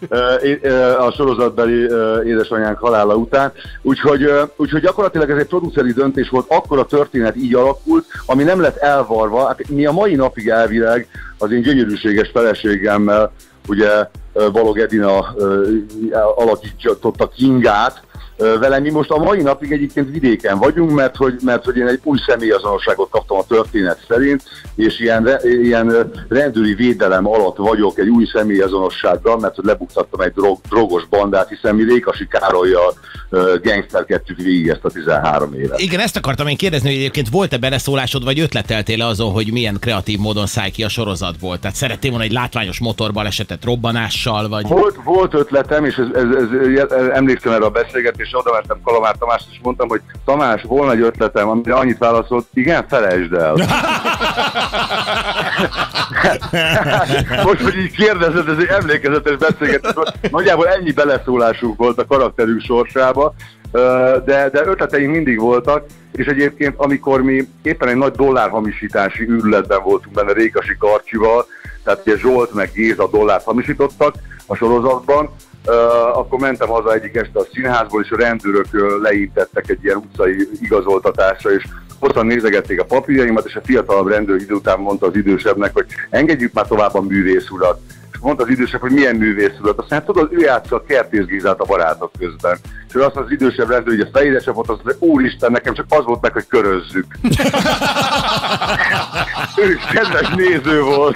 a sorozatbeli édesanyánk halála után. Úgyhogy, úgyhogy gyakorlatilag ez egy produceri döntés volt, akkor a történet így alakult, ami nem lett elvarva. Hát mi a mai napig elvileg az én gyönyörűséges feleségemmel, ugye Balog Edina alakította Kingát, vele mi most a mai napig egyébként vidéken vagyunk, mert hogy, mert hogy én egy új személyazonosságot kaptam a történet szerint, és ilyen, ilyen rendőri védelem alatt vagyok egy új személyazonossággal, mert hogy lebuktattam egy drog, drogos bandát, hiszen mi Rékasi Károlyjal uh, gangsterkedtük végig ezt a tizenhárom évet. Igen, ezt akartam én kérdezni, hogy egyébként volt-e beleszólásod, vagy ötleteltél azon, hogy milyen kreatív módon szállj ki a sorozatból? Tehát szerettél volna egy látványos motorbalesetet robbanással, vagy... Volt, volt ötletem, és ez, ez, ez, ez, emlékszem erre a beszélgetésre, és oda mentem Kalamár Tamást, és mondtam, hogy Tamás, volna egy ötletem, amire annyit válaszolt, igen, felejtsd el. Most, hogy így kérdezed, ez egy emlékezetes beszélgetés volt. Nagyjából ennyi beleszólásunk volt a karakterünk sorsába, de, de ötleteink mindig voltak, és egyébként amikor mi éppen egy nagy dollárhamisítási űrletben voltunk benne Rékasi Karcsival, tehát ugye Zsolt meg Géza dollárt hamisítottak a sorozatban, Uh, akkor mentem haza egyik este a színházból, és a rendőrök uh, leíntettek egy ilyen utcai igazoltatásra, és hosszan nézegették a papírjaimat, és a fiatalabb rendőr idő után mondta az idősebbnek, hogy engedjük már tovább a művész urat. És mondta az idősebb, hogy milyen művész urat. Aztán tudod, ő játsza a Kertész Gézát a barátok közben. És azt az idősebb rendőr, hogy a fejédesebb volt, azt mondta, hogy úristen, nekem csak az volt meg, hogy körözzük. Ő is kedves néző volt.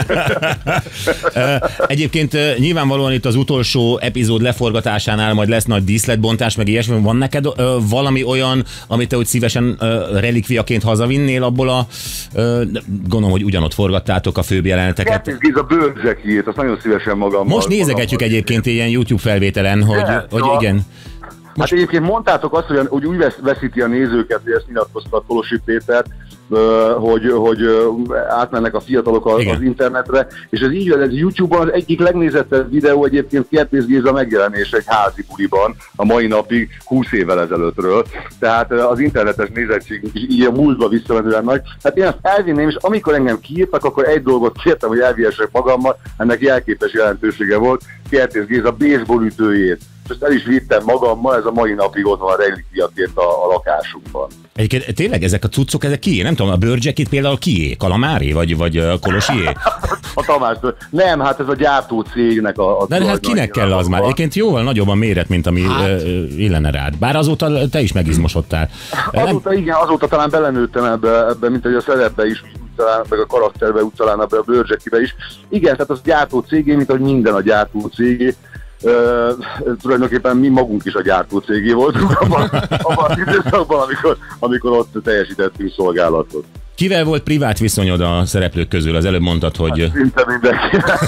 Egyébként nyilvánvalóan itt az utolsó epizód leforgatásánál majd lesz nagy díszletbontás, meg ilyesmi. Van neked ö, valami olyan, amit te úgy szívesen ö, relikviaként hazavinnél abból a... Ö, gondolom, hogy ugyanott forgattátok a főbb jeleneteket. Kertész Géza bőrzsekiét, azt nagyon szívesen magammal. Most nézegetjük egyébként ilyen YouTube felvételen, hogy, De, hogy szóval... igen. Hát egyébként mondtátok azt, hogy, hogy úgy veszíti a nézőket, hogy ezt nyilatkozta a Kolosi Péter, hogy, hogy átmennek a fiatalok az, az internetre, és ez így van, ez YouTube-ban az egyik legnézettebb videó egyébként Kertész Géza megjelenés egy házi buliban a mai napig húsz évvel ezelőttről, tehát az internetes nézettség így a múltba visszamenően nagy. Hát én ezt elvinném, és amikor engem kiírtak, akkor egy dolgot kértem, hogy elvihessek magammal, ennek jelképes jelentősége volt, Kertész Géza baseball ütőjét. ezt el is vittem magammal, ez a mai napig ott van relikviaként a, a lakásunkban. Egyébként tényleg ezek a cuccok, ezek kié? Nem tudom, a bőrcsekit például kié? Kalamári? Vagy, vagy Kolosié? A Tamás, nem, hát ez a gyártó cégnek a... a de hát kinek kell az már? Egyébként jóval nagyobb a méret, mint ami hát. illene rád. Bár azóta te is megizmosodtál. Azóta igen, azóta talán belenőttem ebbe, ebbe mint hogy a szerepbe is, talán, meg a karakterbe, úgy talán ebbe a bőrcsekibe is. Igen, tehát az gyártó cégé, mint hogy minden a gyártó cégé. Uh, tulajdonképpen mi magunk is a gyártó cégé voltunk abban, abban az időszakban, amikor, amikor ott teljesítettünk szolgálatot. Kivel volt privát viszonyod a szereplők közül? Az előbb mondtad, hogy... Hát, szinte mindenki.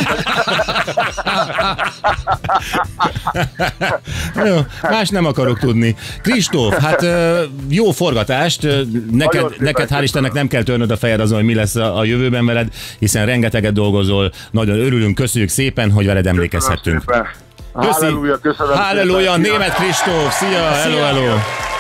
Jó, más nem akarok tudni. Kristóf, hát jó forgatást. Neked, neked hál' Istennek nem kell törnöd a fejed azon, hogy mi lesz a, a jövőben veled, hiszen rengeteget dolgozol. Nagyon örülünk, köszönjük szépen, hogy veled emlékezhettünk. Halleluja, köszönöm. Halleluja, Németh Kristóf, szia, hello, hello.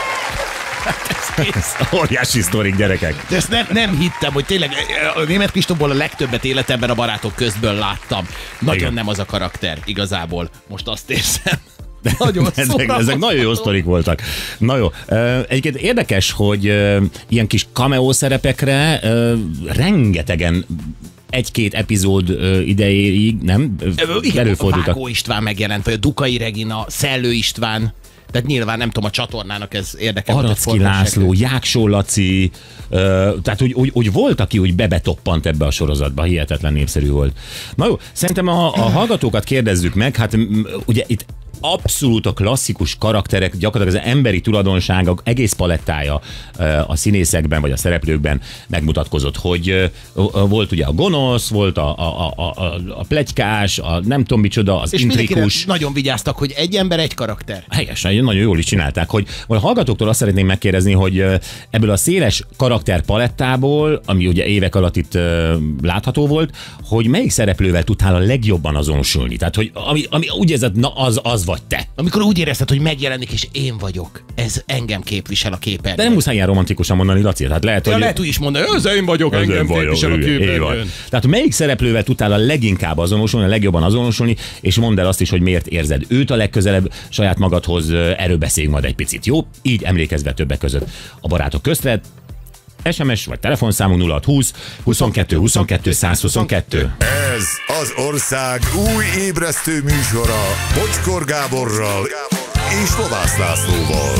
Óriási sztorik, gyerekek. De ezt nem, nem hittem, hogy tényleg a Németh Kristófból a legtöbbet életemben a Barátok közből láttam. Nagyon igen. Nem az a karakter, igazából. Most azt érzem. Nagyon ezek, ezek nagyon jó sztorik voltak. Na jó. Egyébként érdekes, hogy ilyen kis cameo szerepekre rengetegen egy-két epizód idejéig, nem? Igen, előfordultak. A Vágó István megjelent, vagy a Dukai Regina, Szellő István. Tehát nyilván nem tudom, a csatornának ez érdekel. Aracki László, Jáksó Laci, uh, tehát úgy, úgy, úgy volt, aki úgy bebetoppant ebbe a sorozatba, hihetetlen népszerű volt. Na jó, szerintem a, a hallgatókat kérdezzük meg, hát ugye itt abszolút a klasszikus karakterek, gyakorlatilag az emberi tulajdonságok egész palettája a színészekben vagy a szereplőkben megmutatkozott, hogy volt ugye a gonosz, volt a, a, a, a, a pletykás, a nem tudom micsoda, az és intrikus. Nagyon vigyáztak, hogy egy ember, egy karakter. Helyesen, nagyon jól is csinálták, hogy a hallgatóktól azt szeretném megkérdezni, hogy ebből a széles karakterpalettából, ami ugye évek alatt itt látható volt, hogy melyik szereplővel tudtál a legjobban azonosulni? Tehát, hogy ami, ami úgy érzed, na az, az vagy te. Amikor úgy érezted, hogy megjelenik, és én vagyok. Ez engem képvisel a képernyőn. De nem muszáj ilyen romantikusan mondani, Laci. Tehát lehet, ja, hogy... lehet úgy is mondani, ez én vagyok, engem vagyok, képvisel ő, a képernyőn. Tehát melyik szereplővel tudtál a leginkább azonosulni, a legjobban azonosulni, és mondd el azt is, hogy miért érzed őt a legközelebb saját magadhoz. Erről beszéljünk majd egy picit, jó? Így emlékezve többek között a Barátok közre. es em es vagy telefonszámunk nulla hat húsz huszonkettő huszonkettő százhuszonkettő. Ez az ország új ébresztő műsora Bocskor Gáborral és Lovász Lászlóval.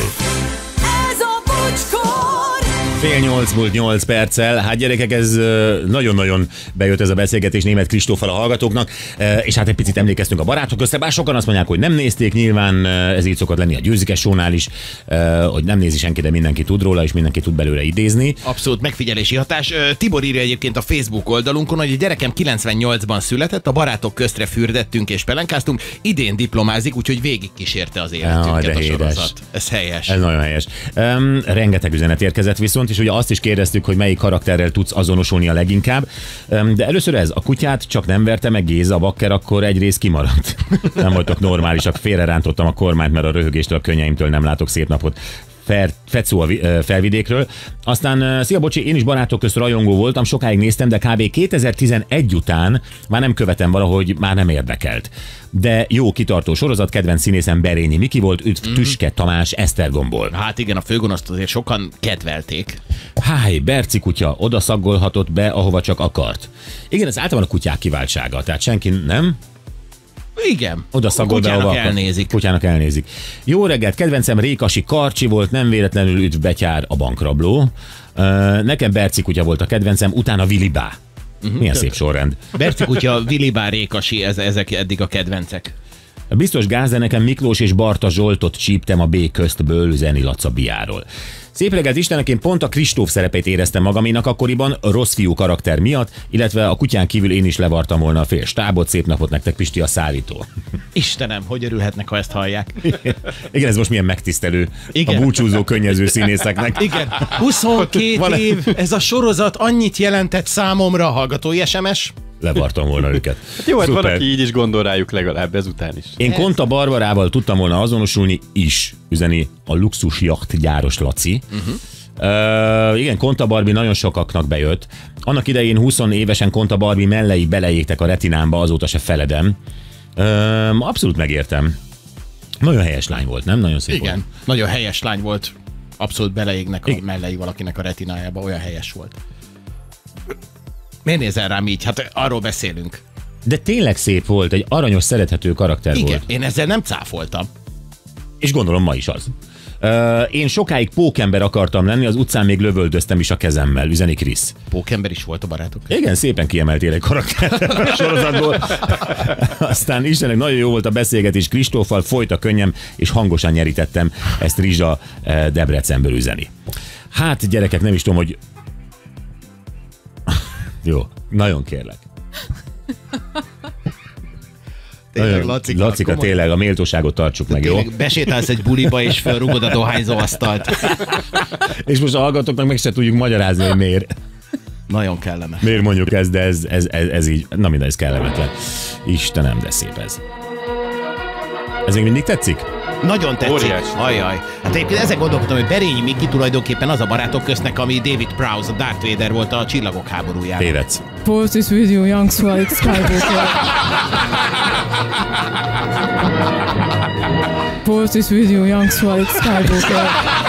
Ez a Bocskor! Fél nyolc múlt nyolc perccel. Hát gyerekek, ez nagyon-nagyon bejött ez a beszélgetés Németh Kristóffal a hallgatóknak, és hát egy picit emlékeztünk a Barátok közre, bár sokan azt mondják, hogy nem nézték, nyilván ez így szokott lenni a Győzike Shownál is, hogy nem nézi senki, de mindenki tud róla, és mindenki tud belőle idézni. Abszolút megfigyelési hatás. Tibor írja egyébként a Facebook oldalunkon, hogy a gyerekem kilencvennyolcban született, a Barátok közre fürdettünk és pelenkáztunk, idén diplomázik, úgyhogy végigkísérte az életünket ja, a sorozat. Ez helyes. Ez nagyon helyes. Um, rengeteg üzenet érkezett viszont, és ugye azt is kérdeztük, hogy melyik karakterrel tudsz azonosulni a leginkább. De először ez, a kutyát csak nem verte meg Géza Bakker, akkor egy rész kimaradt. Nem voltak normálisak, félrerántottam a kormányt, mert a röhögéstől, a könnyeimtől nem látok szép napot. Fecó a Felvidékről. Aztán, szia bocsi, én is Barátok közt rajongó voltam, sokáig néztem, de kb. kétezer-tizenegy után már nem követem, valahogy már nem érdekelt. De jó kitartó sorozat, kedvenc színészem Berényi Miki volt, üdv mm. Tüske Tamás Esztergomból. Hát igen, a főgonoszt azért sokan kedvelték. Háj, Berci kutya oda szaggolhatott be, ahova csak akart. Igen, ez általában a kutyák kiváltsága, tehát senki nem... Igen. Oda szagol be, kutyának elnézik. Kutyának elnézik. Jó reggelt, kedvencem Rékasi Karcsi volt, nem véletlenül üdv Betyár a bankrabló. Nekem Berci kutya volt a kedvencem, utána Vilibá. Uh-huh. Milyen szép sorrend. Berci kutya, Vilibá, Rékasi, ez, ezek eddig a kedvencek. Biztos gáz, de nekem Miklós és Barta Zsoltot csíptem a B köztből Zeni Laca Biáról. Szép reggelt Istenek, én pont a Kristóf szerepét éreztem magaménak akkoriban, rossz fiú karakter miatt, illetve a kutyán kívül én is levartam volna a fél stábot. Szép napot nektek, Pisti a szállító. Istenem, hogy örülhetnek, ha ezt hallják. Igen, ez most milyen megtisztelő. Igen. A búcsúzó, könnyező színészeknek. Igen, huszonkettő van év, ez a sorozat annyit jelentett számomra, hallgatói es em es. Levartam volna őket. Hát jó, hát van, aki így is gondol rájuk legalább ezután is. Én Konta Barbarával tudtam volna azonosulni is, üzeni a luxus jacht gyáros Laci. Uh-huh. Uh, igen, Konta Barbie nagyon sokaknak bejött. Annak idején húsz évesen Konta Barbie mellei beleégtek a retinámba, azóta se feledem. Uh, abszolút megértem. Nagyon helyes lány volt, nem? Nagyon szép Igen, volt. nagyon helyes lány volt. Abszolút beleégnek a mellei valakinek a retinájába, olyan helyes volt. Miért nézel rám így? Hát arról beszélünk. De tényleg szép volt, egy aranyos, szerethető karakter Igen, volt. én ezzel nem cáfoltam. És gondolom ma is az. Uh, én sokáig pókember akartam lenni, az utcán még lövöldöztem is a kezemmel, üzeni Krisz. Pókember is volt a barátok. Igen, szépen kiemeltél egy karakter a sorozatból. Aztán Istennek nagyon jó volt a beszélgetés Kristóffal, folyt a könnyem, és hangosan nyerítettem ezt Rizsa uh, Debrecenből üzeni. Hát gyerekek, nem is tudom, hogy... Jó, nagyon kérlek. Tényleg, Lacika, Lacika, tényleg, a méltóságot tartsuk meg, jó? Besétálsz egy buliba, és felrugod a dohányzó asztalt. És most a hallgatóknak meg se tudjuk magyarázni, hogy miért. Nagyon kellemes. Miért mondjuk ez, de ez, ez, ez, ez így, na minden, ez kellemetlen. Istenem, de szép ez. Ez még mindig tetszik? Nagyon tetszik. Óriás. Ajaj. Hát egyébként ezen gondolkodtam, hogy Berényi Miki tulajdonképpen az a barátok köznek, ami David Prowse, a Darth Vader volt a Csillagok háborújában. Tévedsz. Force is with you, young Swallow Skywalker. Force is with you, young Swallow Skywalker.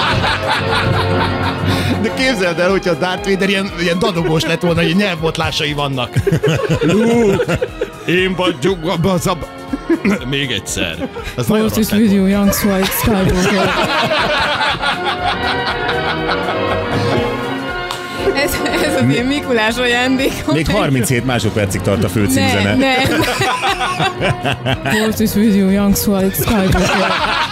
De képzeld el, hogyha a Darth Vader ilyen, ilyen dadogós lett volna, hogy nyelvbotlásai vannak. Luke, én vagyok a bazab... Még egyszer. Az nagyon Force is rossz with lett. you, young Swallow Skywalker. Ez, ez az én Mikulás ajándékom. Még harminchét másodpercig tart a Ne, főcímzene. ne. Force is with you, young Swallow Skywalker.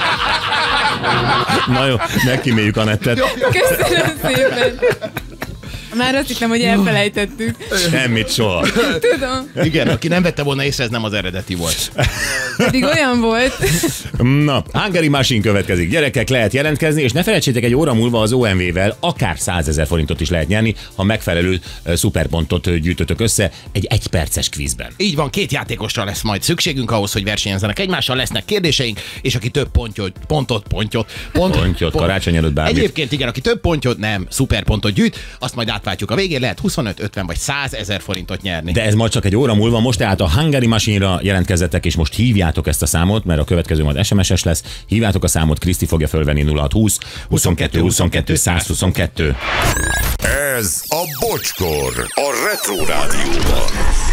Na jó, megkíméljük Anettet. Köszönöm szépen. Már azt hittem, hogy elfelejtettük. Semmit soha. Tudom. Igen, aki nem vette volna észre, ez nem az eredeti volt. Pedig olyan volt. Na, Hungary Machine következik. Gyerekek, lehet jelentkezni, és ne felejtsétek, egy óra múlva az o em vé-vel akár százezer forintot is lehet nyerni, ha megfelelő uh, szuperpontot gyűjtötök össze egy egyperces kvízben. Így van, két játékosra lesz majd szükségünk ahhoz, hogy versenyezzenek egymással, lesznek kérdéseink, és aki több pontot, pontot, pontot, pont, Pontyot, karácsony előtt bármit. Egyébként igen, aki több pontot, nem, szuperpontot gyűjt, azt majd átváltjuk a végén, lehet huszonöt, ötven vagy száz ezer forintot nyerni. De ez majd csak egy óra múlva, most tehát a Hungary Machine-ra jelentkezzetek, és most hívjátok ezt a számot, mert a következő majd es em es-es lesz. Hívjátok a számot, Kriszti fogja fölvenni nulla hat húsz huszonkettő huszonkettő száz huszonkettő. Ez a Bocskor, a Retro Rádióban.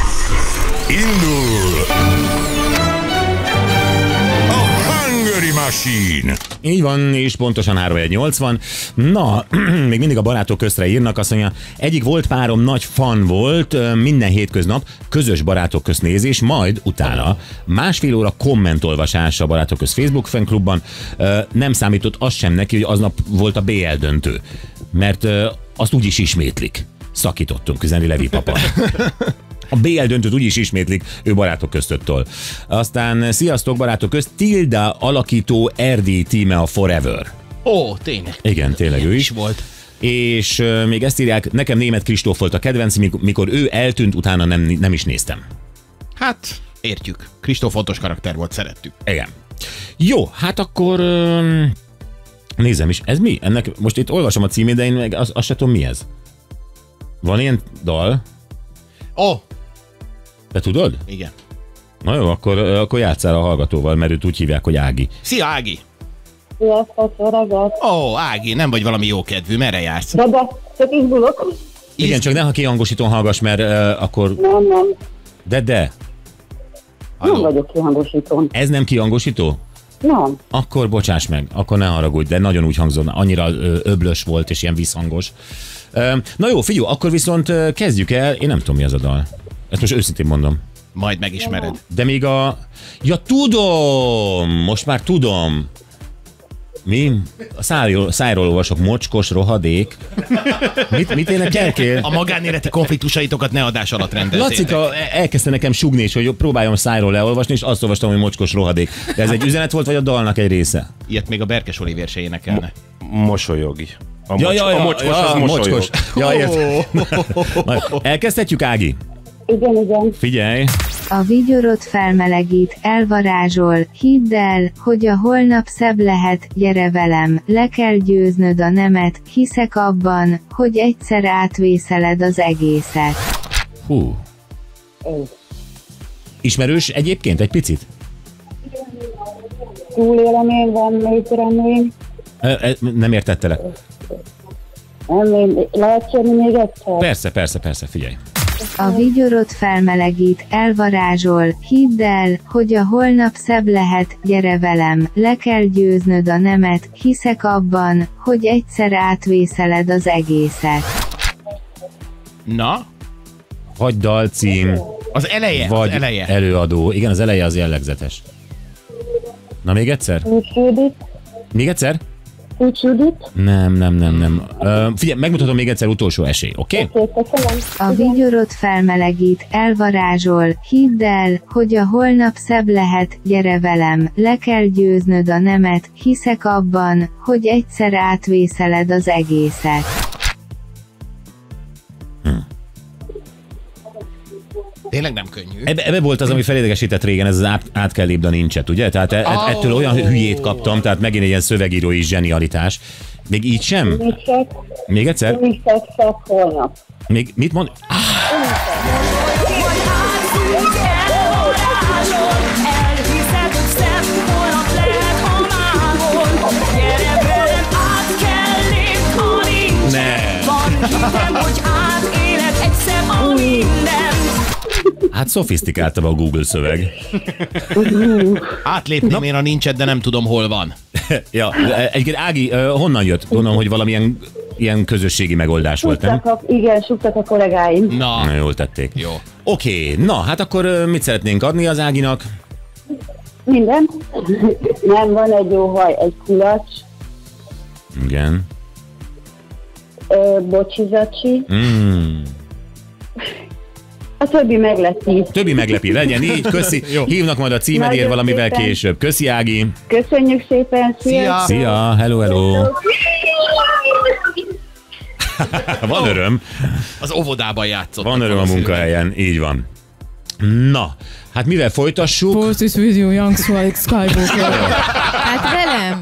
Indul a Hungary Machine. Így van, és pontosan három nyolcvan. Na, még mindig a barátok közre írnak, azt mondja, egyik volt párom nagy fan volt, minden hétköznap közös barátok közt nézés, majd utána másfél óra kommentolvasás a barátok köz Facebook fanklubban. Nem számított az sem neki, hogy aznap volt a bé el döntő, mert azt úgyis ismétlik. Szakítottunk, üzeni Levi papa. A bé el döntőt úgyis ismétlik, ő barátok köztöttől. Aztán sziasztok barátok közt, Tilda alakító Erdi tíme a Forever. Ó, tényleg. Igen, tényleg ő is. is volt. És uh, még ezt írják, nekem Németh Kristóf volt a kedvenc, mik- mikor ő eltűnt, utána nem, nem is néztem. Hát, értjük. Kristóf fontos karakter volt, szerettük. Igen. Jó, hát akkor uh, nézem is. Ez mi? Ennek most itt olvasom a címét, de én meg azt az se tudom mi ez. Van ilyen dal? Ó, oh, Te tudod? igen. Na jó, akkor, akkor játsszál a hallgatóval, mert őt úgy hívják, hogy Ági. Szia, Ági! Sziasztok, jó reggelt! Ó, Ági, nem vagy valami jókedvű, merre jársz? De, de, csak izgulok. Igen, csak ne ha kihangosítón hallgass, mert uh, akkor... Nem, nem, De, de. nem vagyok kihangosítón. Ez nem kihangosító? Nem. Akkor bocsáss meg, akkor ne haragudj, de nagyon úgy hangzott, annyira ö, öblös volt és ilyen visszhangos. Ö, Na jó, figyelj, akkor viszont ö, kezdjük el, én nem tudom mi az a dal. Ezt most őszintén mondom. Majd megismered. De még a... Ja, tudom! Most már tudom. Mi? A szájról, szájról olvasok, mocskos rohadék. Mit, mit énekeltél? A magánéleti konfliktusaitokat ne adás alatt rendezzétek. Lacika elkezdte nekem sugni, és hogy próbáljam szájról leolvasni, és azt olvastam, hogy mocskos rohadék. De ez egy üzenet volt, vagy a dalnak egy része? Ilyet még a Berkes Olivér se énekelne. Mosolyogi. A, mocs- Ja, ja, ja, a mocskos ja, az mosolyog. mocskos. Ja, ért. Elkezdhetjük, Ági? Igen, igen. Figyelj! A vigyorot felmelegít, elvarázsol, hidd el, hogy a holnap szebb lehet, gyere velem, le kell győznöd a nemet, hiszek abban, hogy egyszer átvészeled az egészet. Hú. Ismerős egyébként egy picit? túlélemény, van még remény. Nem értettelek. Nem, lehet kérni még egyszer? Persze, persze, persze, figyelj. A vigyorot felmelegít, elvarázsol, hidd el, hogy a holnap szebb lehet, gyere velem, le kell győznöd a nemet, hiszek abban, hogy egyszer átvészeled az egészet. Na? Vagy dalcím. Az eleje, vagy az eleje. előadó. Igen, az eleje az jellegzetes. Na még egyszer? Még egyszer? Nem, nem, nem, nem. Uh, figyelj, megmutatom még egyszer, utolsó esély, oké? Okay? A vigyorot felmelegít, elvarázsol, hidd el, hogy a holnap szebb lehet, gyere velem, le kell győznöd a nemet, hiszek abban, hogy egyszer átvészeled az egészet. Hm. Tényleg nem könnyű. Ebbe, ebbe volt az, ami felidegesített régen, ez az át, át kell lépni a nincset, ugye? Tehát e, oh. ettől olyan hülyét kaptam, tehát megint egy ilyen szövegírói zsenialitás. Még így sem? Még egyszer? Még mit mond? Ah. Hát szofisztikáltabb a Google szöveg. Átlépném én a nincset, de nem tudom, hol van. Ja, egyébként Ági, honnan jött? Gondolom, hogy valamilyen ilyen közösségi megoldás volt, nem? A, igen, suktak a kollégáim. Na. Na, jól tették. Jó. Oké, okay, na, hát akkor mit szeretnénk adni az Áginak? Minden. Nem, van egy jó haj, egy kulacs. Igen. Ö, bocsizacsi. Mm. A többi meglepi. Többi meglepi, legyen így, köszi. Hívnak majd a címedért valamivel szépen. Később. Köszi, Ági. Köszönjük szépen, szia. Szia, hello, hello. Van öröm. Az óvodában játszott. Van öröm a munkahelyen, így van. Na, hát mivel folytassuk? Force is with you, young Alex Skywalker. Hát velem.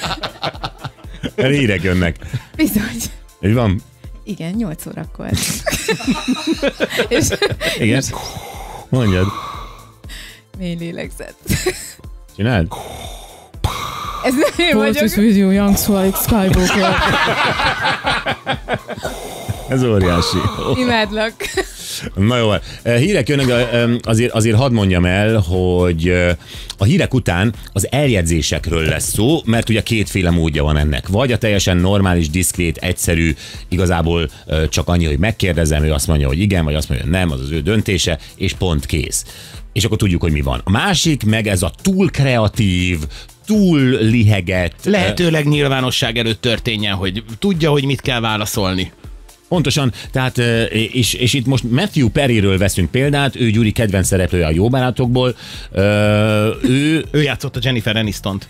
Hírek jönnek. Bizony. Így van? Igen, nyolc órakor. és, Igen? És... Mondjad. Mély lélegzet. Csináld? Ez nem én vagyok. Force is with you, young Alex Skywalker. Ez óriási. Imádlak. Na jó, hírek jönnek, azért, azért hadd mondjam el, hogy a hírek után az eljegyzésekről lesz szó, mert ugye kétféle módja van ennek. Vagy a teljesen normális, diszkrét, egyszerű, igazából csak annyi, hogy megkérdezem, ő azt mondja, hogy igen, vagy azt mondja, hogy nem, az az ő döntése, és pont kész. És akkor tudjuk, hogy mi van. A másik meg ez a túl kreatív, túl liheget. Lehetőleg nyilvánosság előtt történjen, hogy tudja, hogy mit kell válaszolni. Pontosan, tehát, és, és itt most Matthew Perryről veszünk példát, ő Gyuri kedvenc szereplője a Jó barátokból. Ő, ő játszott a Jennifer Anistont.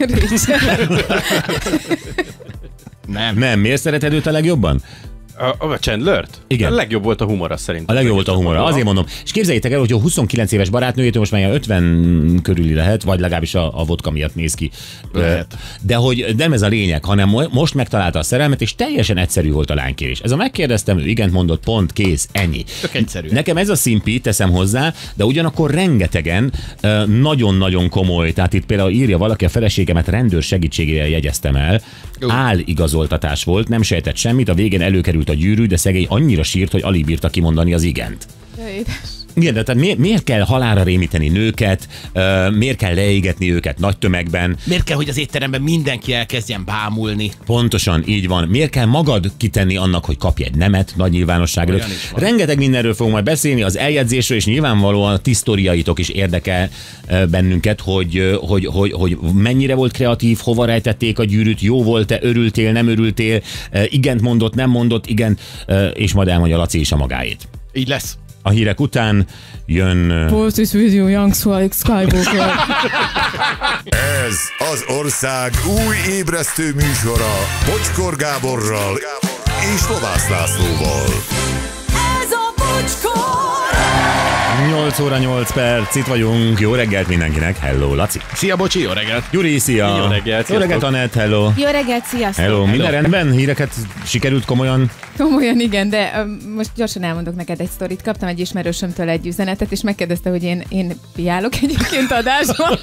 Nem. Nem, miért szereted őt a legjobban? A, a Chandlert? Igen. A legjobb volt a humora szerintem. A legjobb volt a humora, azért mondom. És képzeljétek el, hogy a huszonkilenc éves barátnőjétől most már ötven körüli lehet, vagy legalábbis a, a vodka miatt néz ki. Lehet. De hogy nem ez a lényeg, hanem most megtalálta a szerelmet, és teljesen egyszerű volt a lánykérés. Ez a megkérdeztem, ő igent mondott, pont, kész, ennyi. Tök egyszerű. Nekem ez a szimpi, teszem hozzá, de ugyanakkor rengetegen nagyon-nagyon komoly, tehát itt például írja valaki, a feleségemet rendőr segítségével jegyeztem el, álligazoltatás volt, nem sejtett semmit, a végén előkerült a gyűrű, de szegény annyira sírt, hogy alig bírta kimondani az igent. Igen, de tehát miért, miért kell halálra rémíteni nőket, uh, miért kell leégetni őket nagy tömegben? Miért kell, hogy az étteremben mindenki elkezdjen bámulni? Pontosan, így van. Miért kell magad kitenni annak, hogy kapj egy nemet nagy nyilvánosság előtt? Rengeteg mindenről fogunk majd beszélni, az eljegyzésről, és nyilvánvalóan a ti sztoriaitok is érdekel uh, bennünket, hogy, uh, hogy, hogy, hogy mennyire volt kreatív, hova rejtették a gyűrűt, jó volt-e, örültél, nem örültél, uh, igent mondott, nem mondott, igen, uh, és majd elmondja Laci is a magáét. Így lesz. A hírek után jön... Force is with you, young Alex Skywalker. Ez az ország új ébresztő műsora Bocskor Gáborral és Lovász Lászlóval. Ez a Bocskor! nyolc óra nyolc perc, itt vagyunk. Jó reggelt mindenkinek. Hello, Laci. Szia, bocsi, jó reggelt. Gyuri, szia. Jó reggelt, Jó reggelt, Anett, hello. Jó reggelt, sziasztok! Hello, minden rendben? Híreket sikerült komolyan? Komolyan igen, de uh, most gyorsan elmondok neked egy sztorit. Kaptam egy ismerősömtől egy üzenetet, és megkérdezte, hogy én, én piálok egyébként adásban.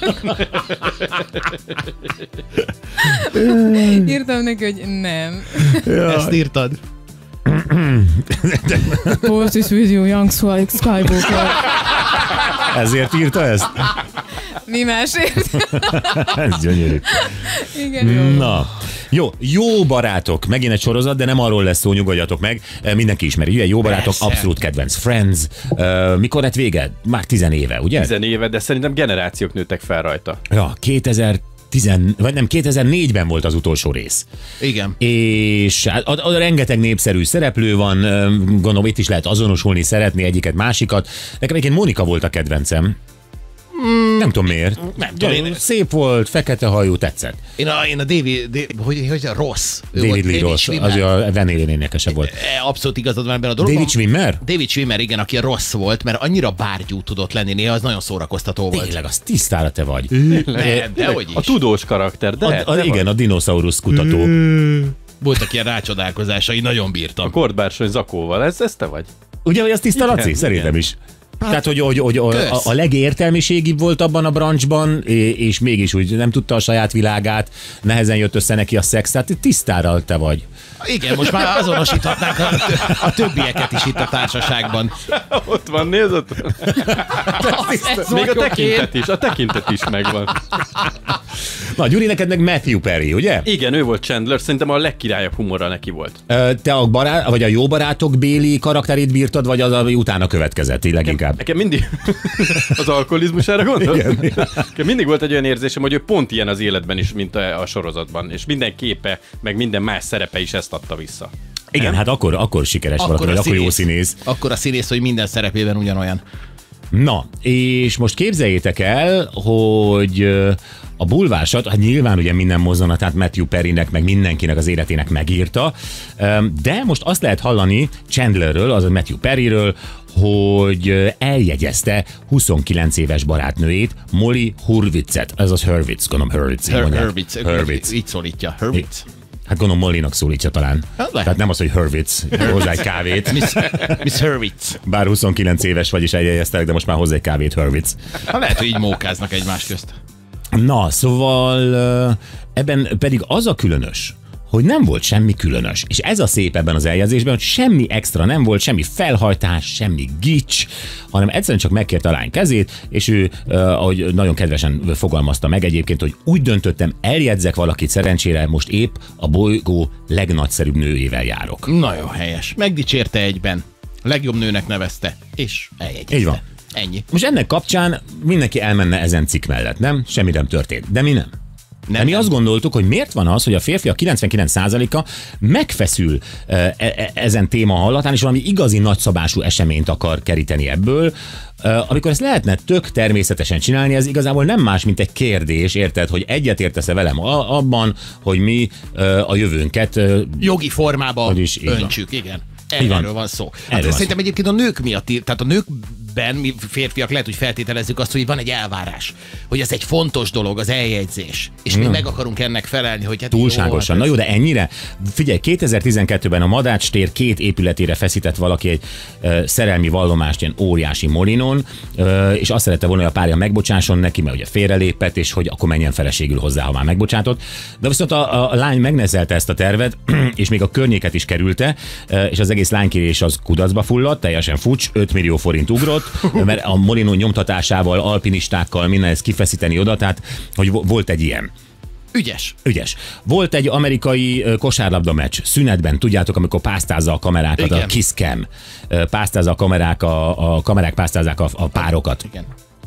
Írtam neki, hogy nem. Ja. Ezt írtad. Force is with you, young Skywalker. Ezért írta ezt? Mi másért? Ez gyönyörű. Igen, jó. Na, jó, Jó barátok, megint egy sorozat, de nem arról lesz szó, nyugodjatok meg. Mindenki ismeri, ugye? Jó barátok, Persze. abszolút kedvenc. Friends. Uh, mikor lett vége? Már tizen éve, ugye? Tizen éve, de szerintem generációk nőttek fel rajta. Ja, kétezer-tíz, vagy nem, kétezer-négyben volt az utolsó rész. Igen. És hát a, a rengeteg népszerű szereplő van, gondolom itt is lehet azonosulni, szeretni egyiket, másikat. Nekem egyébként Mónika volt a kedvencem. Mm, nem tudom miért. Nem tudom, én- Szép volt, fekete hajú, tetszett. Én a, én a David, David hogy, hogy a Ross. Ő David volt, Lee Ross, Schwimmer. az a Van Halen énekese volt. E, Abszolút igazad van ebben a dologban. David Schwimmer? David Schwimmer, igen, aki Ross volt, mert annyira bárgyú tudott lenni, néha az nagyon szórakoztató volt. Tényleg, az tisztára te vagy. Nem, dehogy is. A tudós karakter, de... A, a, de igen, a dinoszaurusz kutató. Voltak ilyen rácsodálkozásai, nagyon A bírtam. Kordbársony zakóval, ez, ez te vagy. Ugye, hogy az tiszta Igen, Laci? igen. Szerintem is. Tehát, hogy, hogy, hogy a, kösz. a legértelmiségibb volt abban a branchban, és mégis úgy nem tudta a saját világát, nehezen jött össze neki a szex, tehát tisztára te vagy. Igen, most már azonosíthatnánk a, a többieket is itt a társaságban. Ott van, nézd ott. Még a tekintet is, a tekintet is megvan. Na, Gyuri, neked meg Matthew Perry, ugye? Igen, ő volt Chandler, szerintem a legkirályabb humorra neki volt. Ö, Te a, barát, vagy a jó barátok béli karakterét bírtad, vagy az, ami utána következett, így leginkább? Nekem mindig az alkoholizmusára gondolsz? Igen. Nekem mindig volt egy olyan érzésem, hogy ő pont ilyen az életben is, mint a, a sorozatban, és minden képe, meg minden más szerepe is ezt adta vissza. Igen, Nem? hát akkor, akkor sikeres valaki, vagy akkor jó színész. Akkor a színész, hogy minden szerepében ugyanolyan. Na, és most képzeljétek el, hogy ö, a bulvársat, hát nyilván ugye minden mozzanatát Matthew Perrynek, meg mindenkinek az életének megírta, ö, de most azt lehet hallani Chandlerről, azaz Matthew Perryről, hogy ö, eljegyezte huszonkilenc éves barátnőjét, Molly Hurwitzet, ez az Hurwitz, gondolom Hurwitz. így Her- mondják. Hurwitz, Hurwitz. így szólítja. Hurwitz. Hát gondolom Mollynak szólítsa talán. Hát lehet. Tehát nem az, hogy Hurwitz, hozzá egy kávét. Miss, Miss Hurwitz. Bár huszonkilenc éves vagy is eljegyeztelek, de most már hozzá egy kávét, Hurwitz. Ha lehet, hogy így mókáznak egymás közt. Na, szóval ö, ebben pedig az a különös, hogy nem volt semmi különös. És ez a szép ebben az eljegyzésben, hogy semmi extra nem volt, semmi felhajtás, semmi gics, hanem egyszerűen csak megkérte a lány kezét, és ő, uh, ahogy nagyon kedvesen fogalmazta meg egyébként, hogy úgy döntöttem, eljegyzek valakit, szerencsére most épp a bolygó legnagyszerűbb nőjével járok. Nagyon helyes. Megdicsérte egyben. Legjobb nőnek nevezte. És eljegyezte. Így van. Ennyi. Most ennek kapcsán mindenki elmenne ezen cikk mellett, nem? Semmi nem történt. De mi nem. Nem, De mi nem. azt gondoltuk, hogy miért van az, hogy a férfiak kilencvenkilenc százaléka megfeszül e- e- ezen téma hallatán, és valami igazi nagyszabású eseményt akar keríteni ebből, e, amikor ezt lehetne tök természetesen csinálni, ez igazából nem más, mint egy kérdés, érted, hogy egyetértesz-e velem a- abban, hogy mi e, a jövőnket e, Jogi formába Hogy is így van. öntsük, igen. Így van. Erről van szó. Hát Erről van szerintem egyébként a nők miatt, ír- tehát a nőkben, mi férfiak lehet, hogy feltételezzük azt, hogy van egy elvárás, hogy ez egy fontos dolog, az eljegyzés. És mi Na. meg akarunk ennek felelni, hogy hát túlságosan. Jó, Na hát jó, de ennyire? Figyelj, kétezer-tizenkettőben a Madács tér két épületére feszített valaki egy uh, szerelmi vallomást ilyen óriási molinon, uh, és azt szerette volna, hogy a párja megbocsásson neki, mert ugye félrelépett, és hogy akkor menjen feleségül hozzá, ha már megbocsátott. De viszont a, a, a lány megnezelte ezt a tervet, és még a környéket is kerülte, uh, és az egész lánykérés az kudarcba fulladt, teljesen fucs, öt millió forint ugrott, mert a molinó nyomtatásával, alpinistákkal minden ezt kifeszíteni oda, tehát hogy vo- volt egy ilyen. Ügyes. Ügyes. Volt egy amerikai ö, kosárlabda meccs, szünetben, tudjátok, amikor pásztázza a kamerákat, Igen. a kiss cam, ö, pásztázza a kamerák, a, a kamerák pásztázzák a, a párokat. Igen.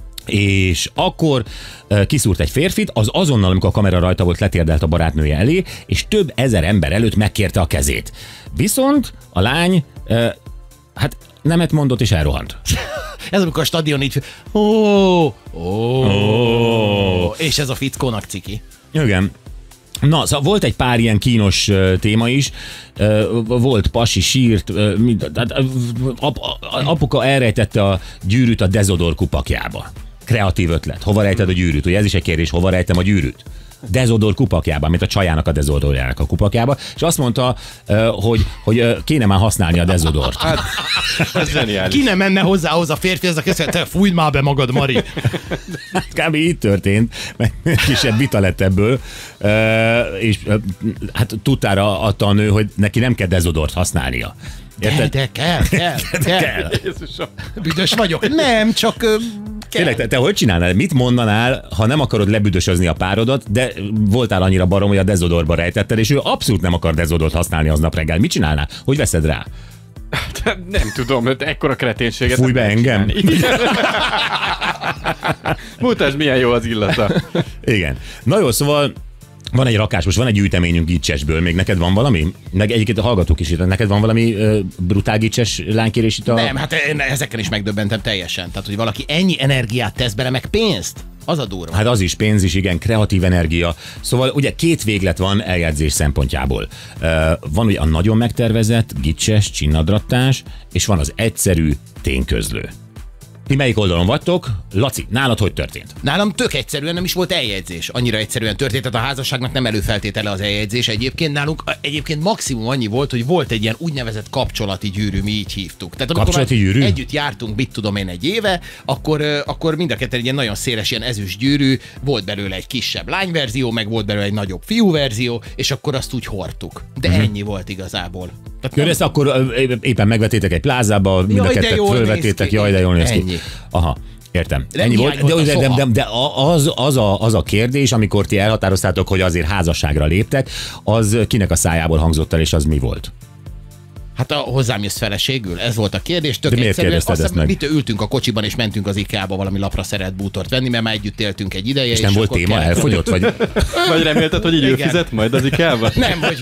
És akkor uh, kiszúrt egy férfit, az azonnal, amikor a kamera rajta volt, letérdelt a barátnője elé, és több ezer ember előtt megkérte a kezét. Viszont a lány, uh, hát nemet mondott és elrohant. Ez amikor a stadion így, ó, ó, ó, és ez a fickónak ciki. Igen. Na, szóval volt egy pár ilyen kínos uh, téma is. Uh, volt pasi, sírt, uh, mind, uh, ap, apuka elrejtette a gyűrűt a dezodor kupakjába. Kreatív ötlet. Hova rejted a gyűrűt? Ugye ez is egy kérdés, hova rejtem a gyűrűt? Dezodor kupakjában, mint a csajának a dezodorjának a kupakjába, és azt mondta, hogy, hogy kéne már használni a dezodort. Hát, ez zseniális. Ki nem menne hozzához a férfi, ez a köszön, te fújd már be magad, Mari. Kb. Így történt, mert kisebb vita lett ebből, és hát tudtára adta a nő, hogy neki nem kell dezodort használnia. De, de kell, kell, de kell. kell. Büdös vagyok. Nem, csak kell. Tényleg, te, te hogy csinálnál? Mit mondanál, ha nem akarod lebüdösözni a párodat, de voltál annyira barom, hogy a dezodorba rejtetted, és ő abszolút nem akar dezodort használni aznap reggel. Mit csinálnál? Hogy veszed rá? Nem tudom, ekkora kreténséget. Fújj be engem. Mutasd, milyen jó az illata. Igen. Na jó, szóval van egy rakás, most van egy gyűjteményünk gicsesből, még neked van valami? Meg egyébként a hallgatók is itt, neked van valami uh, brutál gicses lánykérés itt a... Nem, hát én ezeken is megdöbbentem teljesen. Tehát, hogy valaki ennyi energiát tesz bele, meg pénzt, az a durva. Hát az is pénz is, igen, kreatív energia. Szóval ugye két véglet van eljegyzés szempontjából. Uh, van ugye a nagyon megtervezett, gicses, csinnadrattás, és van az egyszerű tényközlő. Ti melyik oldalon vagytok? Laci, nálad hogy történt? Nálam tök egyszerűen nem is volt eljegyzés. Annyira egyszerűen történt, tehát a házasságnak nem előfeltétele az eljegyzés. Egyébként nálunk egyébként maximum annyi volt, hogy volt egy ilyen úgynevezett kapcsolati gyűrű, mi így hívtuk. Tehát kapcsolati gyűrű? Együtt jártunk, mit tudom én, egy éve, akkor, akkor mind a ketten egy ilyen nagyon széles ilyen ezüst gyűrű, volt belőle egy kisebb lányverzió, meg volt belőle egy nagyobb fiúverzió, és akkor azt úgy hordtuk. De uh-huh. ennyi volt igazából. Tehát nem... ezt akkor éppen megvetétek egy plázába, mind a kettet fölvetétek, jaj, de jól néz ki. Aha, értem. Nem ennyi volt, de, de, de, de, de az, az, a, az a kérdés, amikor ti elhatároztátok, hogy azért házasságra léptek, az kinek a szájából hangzott el, és az mi volt? Hát a hozzám jössz feleségül? Ez volt a kérdés. Tök de miért kérdezted ezt meg? Mit ültünk a kocsiban, és mentünk az IKEA-ba valami lapra szerelt bútort venni, mert már együtt éltünk egy ideje. És, és nem volt téma, kellett... elfogyott? Vagy... vagy remélted, hogy így ő fizet majd az IKEA-ba? Nem, hogy...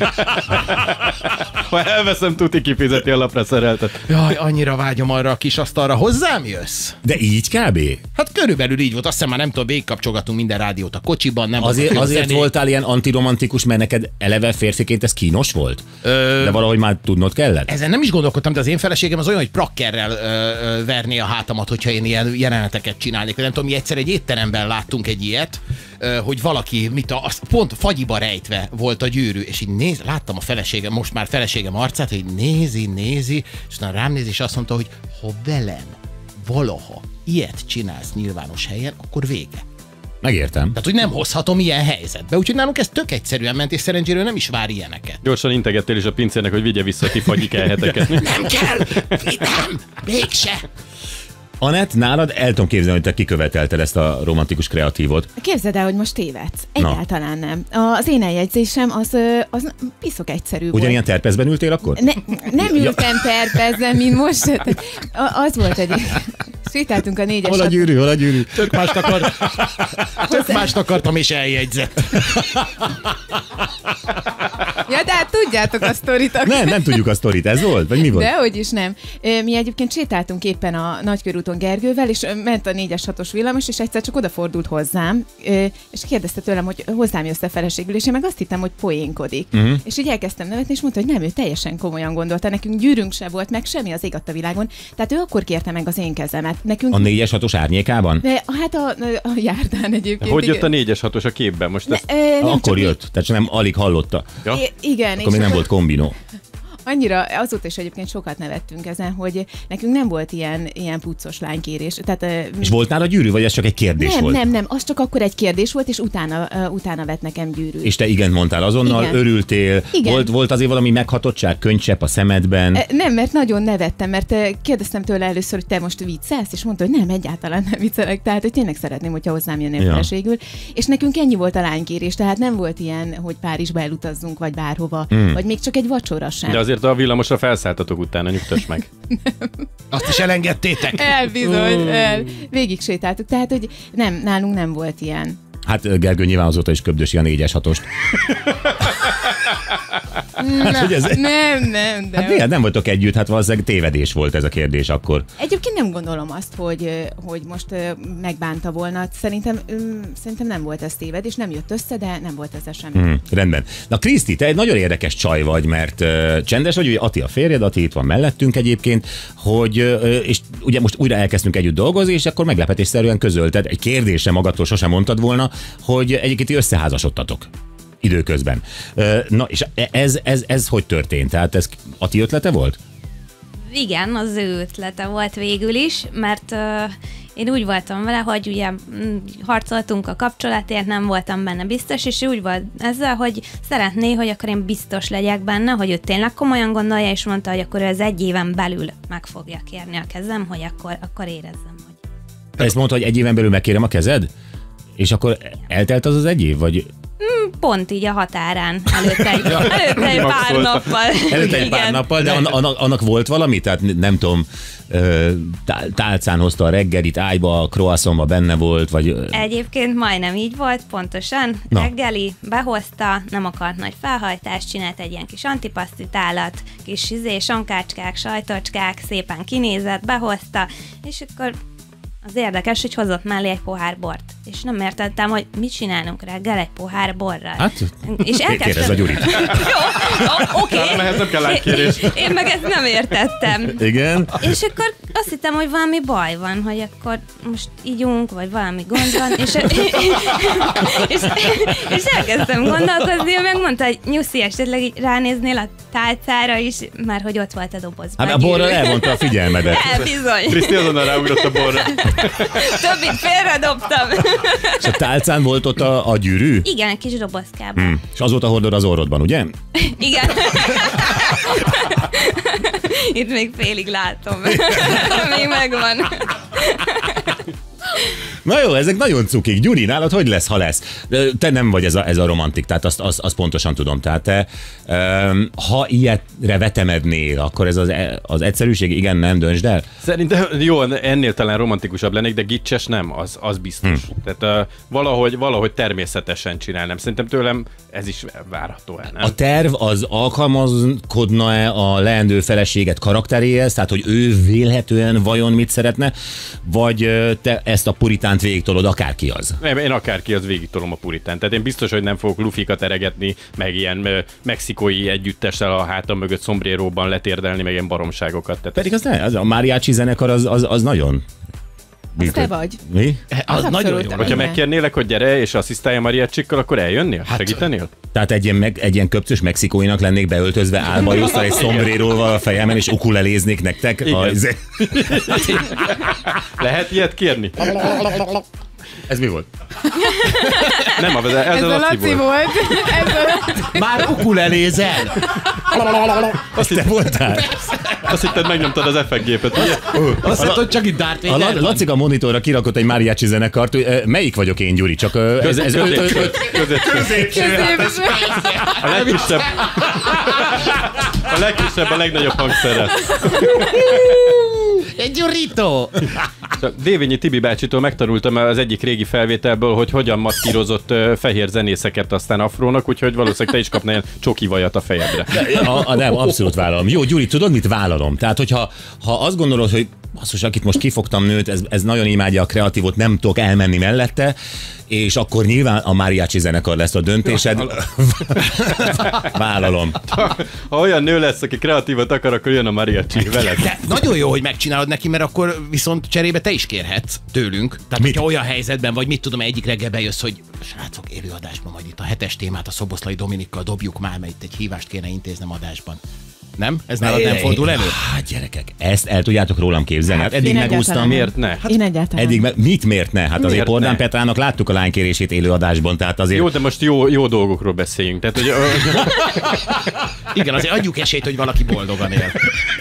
ha elveszem, tuti kifizeti a lapra szereltet. Jaj, annyira vágyom arra a kis asztalra. Hozzám jössz? De így kb? Hát körülbelül így volt. Azt hiszem már nem tudom, végigkapcsolgatunk minden rádiót a kocsiban. Nem azért azért zené... voltál ilyen antiromantikus, mert neked eleve férfiként ez kínos volt? Ö... De valahogy már tudnod kellett? Ezen nem is gondolkodtam, de az én feleségem az olyan, hogy prakkerrel ö, ö, verné a hátamat, hogyha én ilyen jeleneteket csinálnék. Nem tudom, mi egyszer egy étteremben láttunk egy ilyet, ö, hogy valaki mit a, az pont fagyiba rejtve volt a gyűrű, és így néz, láttam a feleségem, most már feleségem arcát, hogy nézi, nézi, és utána rám néz, és azt mondta, hogy ha velem valaha ilyet csinálsz nyilvános helyen, akkor vége. Megértem. Tehát, hogy nem hozhatom ilyen helyzetbe. Úgyhogy nálunk ez tök egyszerűen ment, és szerencsére nem is vár ilyeneket. Gyorsan integettél is a pincérnek, hogy vigye vissza a ti fagyik elheteket. Nem kell! Nem! Mégse! Anett, nálad el tudom képzelni, hogy te kikövetelted ezt a romantikus kreatívot. Képzeld el, hogy most tévedsz. Egyáltalán nem. Az én eljegyzésem az, az piszok egyszerű volt. Ugyanilyen terpezben ültél akkor? Ne, nem ültem terpezben, mint most. Az volt egy... Sétáltunk a négyes... Hol a gyűrű, hol a gyűrű? Tök mást, akar... Tök mást akartam, és eljegyzett. Ja, de hát tudjátok a sztorit. Nem, nem tudjuk a sztorit. Ez volt? Vagy mi volt? Dehogy is nem. Mi egyébként sétáltunk éppen a Nagykörúton Gergővel, és ment a négyes hatos villamos, és egyszer csak odafordult hozzám, és kérdezte tőlem, hogy hozzám jössz a feleségül, és én meg azt hittem, hogy poénkodik. Uh-huh. És így elkezdtem nevetni, és mondta, hogy nem, ő teljesen komolyan gondolta. Nekünk gyűrünk se volt, meg semmi az ég adta világon. Tehát ő akkor kérte meg az én kezemet. Nekünk... A négyes hatos árnyékában? De, hát a, a járdán egyébként. Hogy jött a négyes hatos a képben? Most ezt... ne, ö, nem akkor jött, tehát nem alig hallotta. Ja? I- igen. Akkor még nem volt kombinó. Annyira, azóta is egyébként sokat nevettünk ezen, hogy nekünk nem volt ilyen, ilyen puccos lánykérés. Tehát, és volt nála gyűrű, vagy ez csak egy kérdés nem, volt? Nem, nem, az csak akkor egy kérdés volt, és utána, uh, utána vett nekem gyűrű. És te igen mondtál azonnal, igen. Örültél. Igen. Volt, volt azért valami meghatottság, könycsepp a szemedben? E, nem, mert nagyon nevettem, mert kérdeztem tőle először, hogy te most viccelsz, és mondta, hogy nem, egyáltalán nem viccelek, tehát hogy tényleg szeretném, hogyha hozzám jönnél ja. feleségül. És nekünk ennyi volt a lánykérés, tehát nem volt ilyen, hogy Párizsba elutazzunk, vagy bárhova, hmm. vagy még csak egy vacsora sem. De azért a villamosra felszálltatok utána, nyugtass meg. Azt is elengedtétek? El bizony, el. Végig sétáltuk, tehát hogy nem, nálunk nem volt ilyen. Hát Gergő nyilván azóta is köbdösi a négyes hatost. Hát, hogy ez... Nem, nem, de... Hát miért nem voltok együtt? Hát valószínűleg tévedés volt ez a kérdés akkor. Egyébként nem gondolom azt, hogy, hogy most megbánta volna. Szerintem, szerintem nem volt ez tévedés, nem jött össze, de nem volt ez semmi. Hmm, rendben. Na Kriszti, te egy nagyon érdekes csaj vagy, mert uh, csendes vagy, ugye Ati a férjed, Ati itt van mellettünk egyébként, hogy, uh, és ugye most újra elkezdtünk együtt dolgozni, és akkor meglepetésszerűen közölted, egy kérdésre magadtól sosem mondtad volna, hogy egyébként ti összeházasodtatok időközben. Na, és ez, ez, ez hogy történt? Tehát ez a ti ötlete volt? Igen, az ő ötlete volt végül is, mert uh, én úgy voltam vele, hogy ugye harcoltunk a kapcsolatért, nem voltam benne biztos, és úgy volt ezzel, hogy szeretné, hogy akkor én biztos legyek benne, hogy ő tényleg komolyan gondolja, és mondta, hogy akkor ő az egy éven belül meg fogja kérni a kezem, hogy akkor, akkor érezzem, hogy... Ezt mondta, hogy egy éven belül megkérem a kezed? És akkor eltelt az az egy év, vagy... Pont így a határán, előtte egy, előtte egy pár nappal. Előtte egy pár nappal, de annak, annak volt valami? Tehát nem tudom, tálcán hozta a reggelit, ágyba, a croissantba benne volt, vagy... Egyébként majdnem így volt, pontosan. Na. Reggeli, behozta, nem akart nagy felhajtást, csinált egy ilyen kis antipasztitálat, kis izé, sonkácskák, sajtocskák, szépen kinézett, behozta, és akkor... Az érdekes, hogy hozott mellé egy pohár bort. És nem értettem, hogy mit csinálunk reggel egy pohár borral. Hát, és elkezdtem... kérdezz a Gyurit. Jó, oké. Okay. Ehhez nem kell látkérés. Én, én meg ezt nem értettem. Igen. És akkor azt hittem, hogy valami baj van, hogy akkor most ígyunk, vagy valami gond van, és, és, és elkezdtem gondolkozni, ő megmondta, hogy nyuszi, esetleg így ránéznél a tálcára is, már hogy ott volt a dobozban. Hát a borra elmondta a figyelmedet. El, bizony. Kriszti azonnal ráugrott a borra. Többit félredobtam. És a tálcán volt ott a, a gyűrű? Igen, egy kis dobozkában. Hmm. És azóta hordod az orrodban, ugye? Igen. Itt még félig látom. Még megvan. Na jó, ezek nagyon cukik. Gyuri, nálad hogy lesz, ha lesz? Te nem vagy ez a, ez a romantik, tehát azt, azt, azt pontosan tudom. Tehát te, um, ha ilyetre vetemednél, akkor ez az, az egyszerűség, igen, nem, döntsd el? Szerintem jó, ennél talán romantikusabb lennék, de gicses nem, az, az biztos. Hmm. Tehát uh, valahogy, valahogy természetesen csinálnám. Szerintem tőlem ez is várható el, nem? A terv az alkalmazkodna-e a leendő feleséget karakteréhez, tehát hogy ő vélhetően vajon mit szeretne, vagy te ezt a puritánt végigtolod, akárki az? Nem, én akárki az végigtolom a puritánt. Tehát én biztos, hogy nem fogok lufikat eregetni, meg ilyen ö, mexikói együttessel a hátam mögött szombréróban letérdelni, meg ilyen baromságokat. Tehát pedig az, ne, az a mariachi zenekar az, az, az nagyon... Az te vagy. Mi? Az, az nagyon jó. Hogyha megkérnélek, hogy gyere és asszisztálj a mariachikkal, akkor eljönnél? Hát, segítenél? Tehát egy ilyen, meg, egy ilyen köpcös mexikóinak lennék beöltözve álbajusztal egy szombréróval a fejemen, és ukuleléznék nektek? Az... Lehet ilyet kérni? Ez mi volt? Nem, ez, ez, ez a Laci volt. volt. Ez a Laci. Már ukulelézel? Azt te voltál? Azt hitted, megnyomtad az effektgépet, ugye? Azt hitted, hogy csak itt Darth Vader. A Lacika monitorra kirakott egy mariachi zenekart. Melyik vagyok én, Gyuri? Csak ez, ez középső. Középső. A legkisebb. A legkisebb, a legnagyobb hangszerrel. Egy Gyurito! Dévényi Tibi bácsitól megtanultam az egyik régi felvételből, hogy hogyan maszkírozott fehér zenészeket aztán afrónak, úgyhogy valószínűleg te is kapnál ilyen csoki vajat a fejedre. A, a, nem, abszolút vállalom. Jó, Gyuri, tudod, mit vállalom? Tehát, hogyha ha azt gondolod, hogy basszus, akit most kifogtam nőt, ez, ez nagyon imádja a kreatívot, nem tudok elmenni mellette, és akkor nyilván a mariachi zenekar lesz a döntésed. Vállalom. Ha, ha olyan nő lesz, aki kreatívot akar, akkor jön a mariachi veled. De nagyon jó, hogy megcsinálod neki, mert akkor viszont cserébe te is kérhetsz tőlünk. Tehát, hogyha olyan helyzetben vagy, mit tudom, egyik reggel bejössz, hogy srácok, élőadásban majd itt a hetes témát a Szoboszlai Dominikkal dobjuk már, mert itt egy hívást kéne intéznem adásban. Nem? Ez nálad nem fordul elő? Hát gyerekek, ezt el tudjátok rólam képzelni. Hát eddig megúsztam. Miért ne? Hát én egyáltalán. Eddig me- mit miért ne? Hát miért azért Pordán Petrának láttuk a lánykérését élőadásban, tehát azért... Jó, de most jó, jó dolgokról beszéljünk. Tehát, hogy... Igen, azért adjuk esélyt, hogy valaki boldogan él.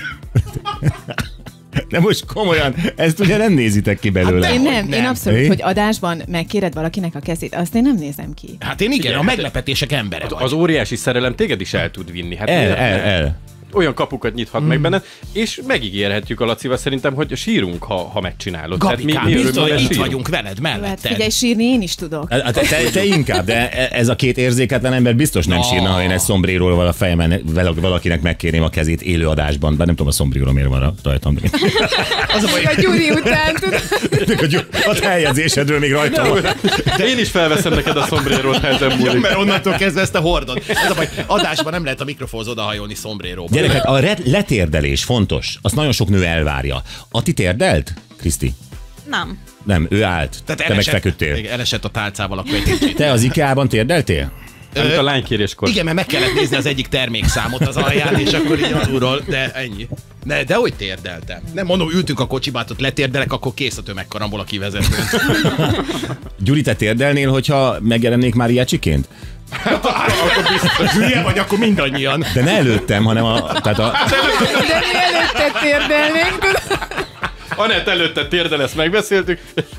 De most komolyan, ezt ugye nem nézitek ki belőle. Hát én nem, nem, én abszolút, é? hogy adásban megkéred valakinek a kezét, azt én nem nézem ki. Hát én igen, igen, a meglepetések embere az, vagy. Az óriási szerelem téged is el tud vinni. Hát el, el, el. olyan kapukat nyithat mm. meg benned, és megígérhetjük a Lacival szerintem, hogy sírunk, ha, ha megcsinálod. Gabikám, mi, biztos, hogy itt vagyunk veled, melletted. Hát figyelj, sírni én is tudok. Te, te, te inkább, de ez a két érzéketlen ember biztos nem no. sírna, ha én egy szombréról a fejemen valakinek megkérném a kezét élő adásban, bár nem tudom a szombréról miért van rajtam. Az a, baj... a Gyuri után tudod. A feljegyzésedről még rajta van. De én is felveszem neked a szombrérót, ha ezen múlik. Ja, mert onnantól kezdve ezt a hordod. Ez a baj, adásban nem lehet a mikrofonhoz odahajolni szombréróba. Gyerekek, a letérdelés fontos. Azt nagyon sok nő elvárja. Ati térdelt, Kriszti? Nem. Nem, ő állt. Tehát te elesett, meg feküdtél. Igen, elesett a tálcával akkor egy kicsit. Te az IKEA-ban térdeltél? Amit a lánykéréskor. Igen, mert meg kellett nézni az egyik termékszámot az alján, és akkor így alulról, de ennyi. Ne, de hogy térdeltem? Nem mondom, ültünk a kocsiba, ott letérdelek, akkor kész a tömegkarambol a kivezetőn. Gyuri, te térdelnél, hogyha megjelennék Mariachiként? Akkor biztos. Hülye vagy, akkor mindannyian. De ne előttem, hanem a... Tehát a... De mi előtte térdelnénk, tudod? Anett előtte térdel, ezt megbeszéltük.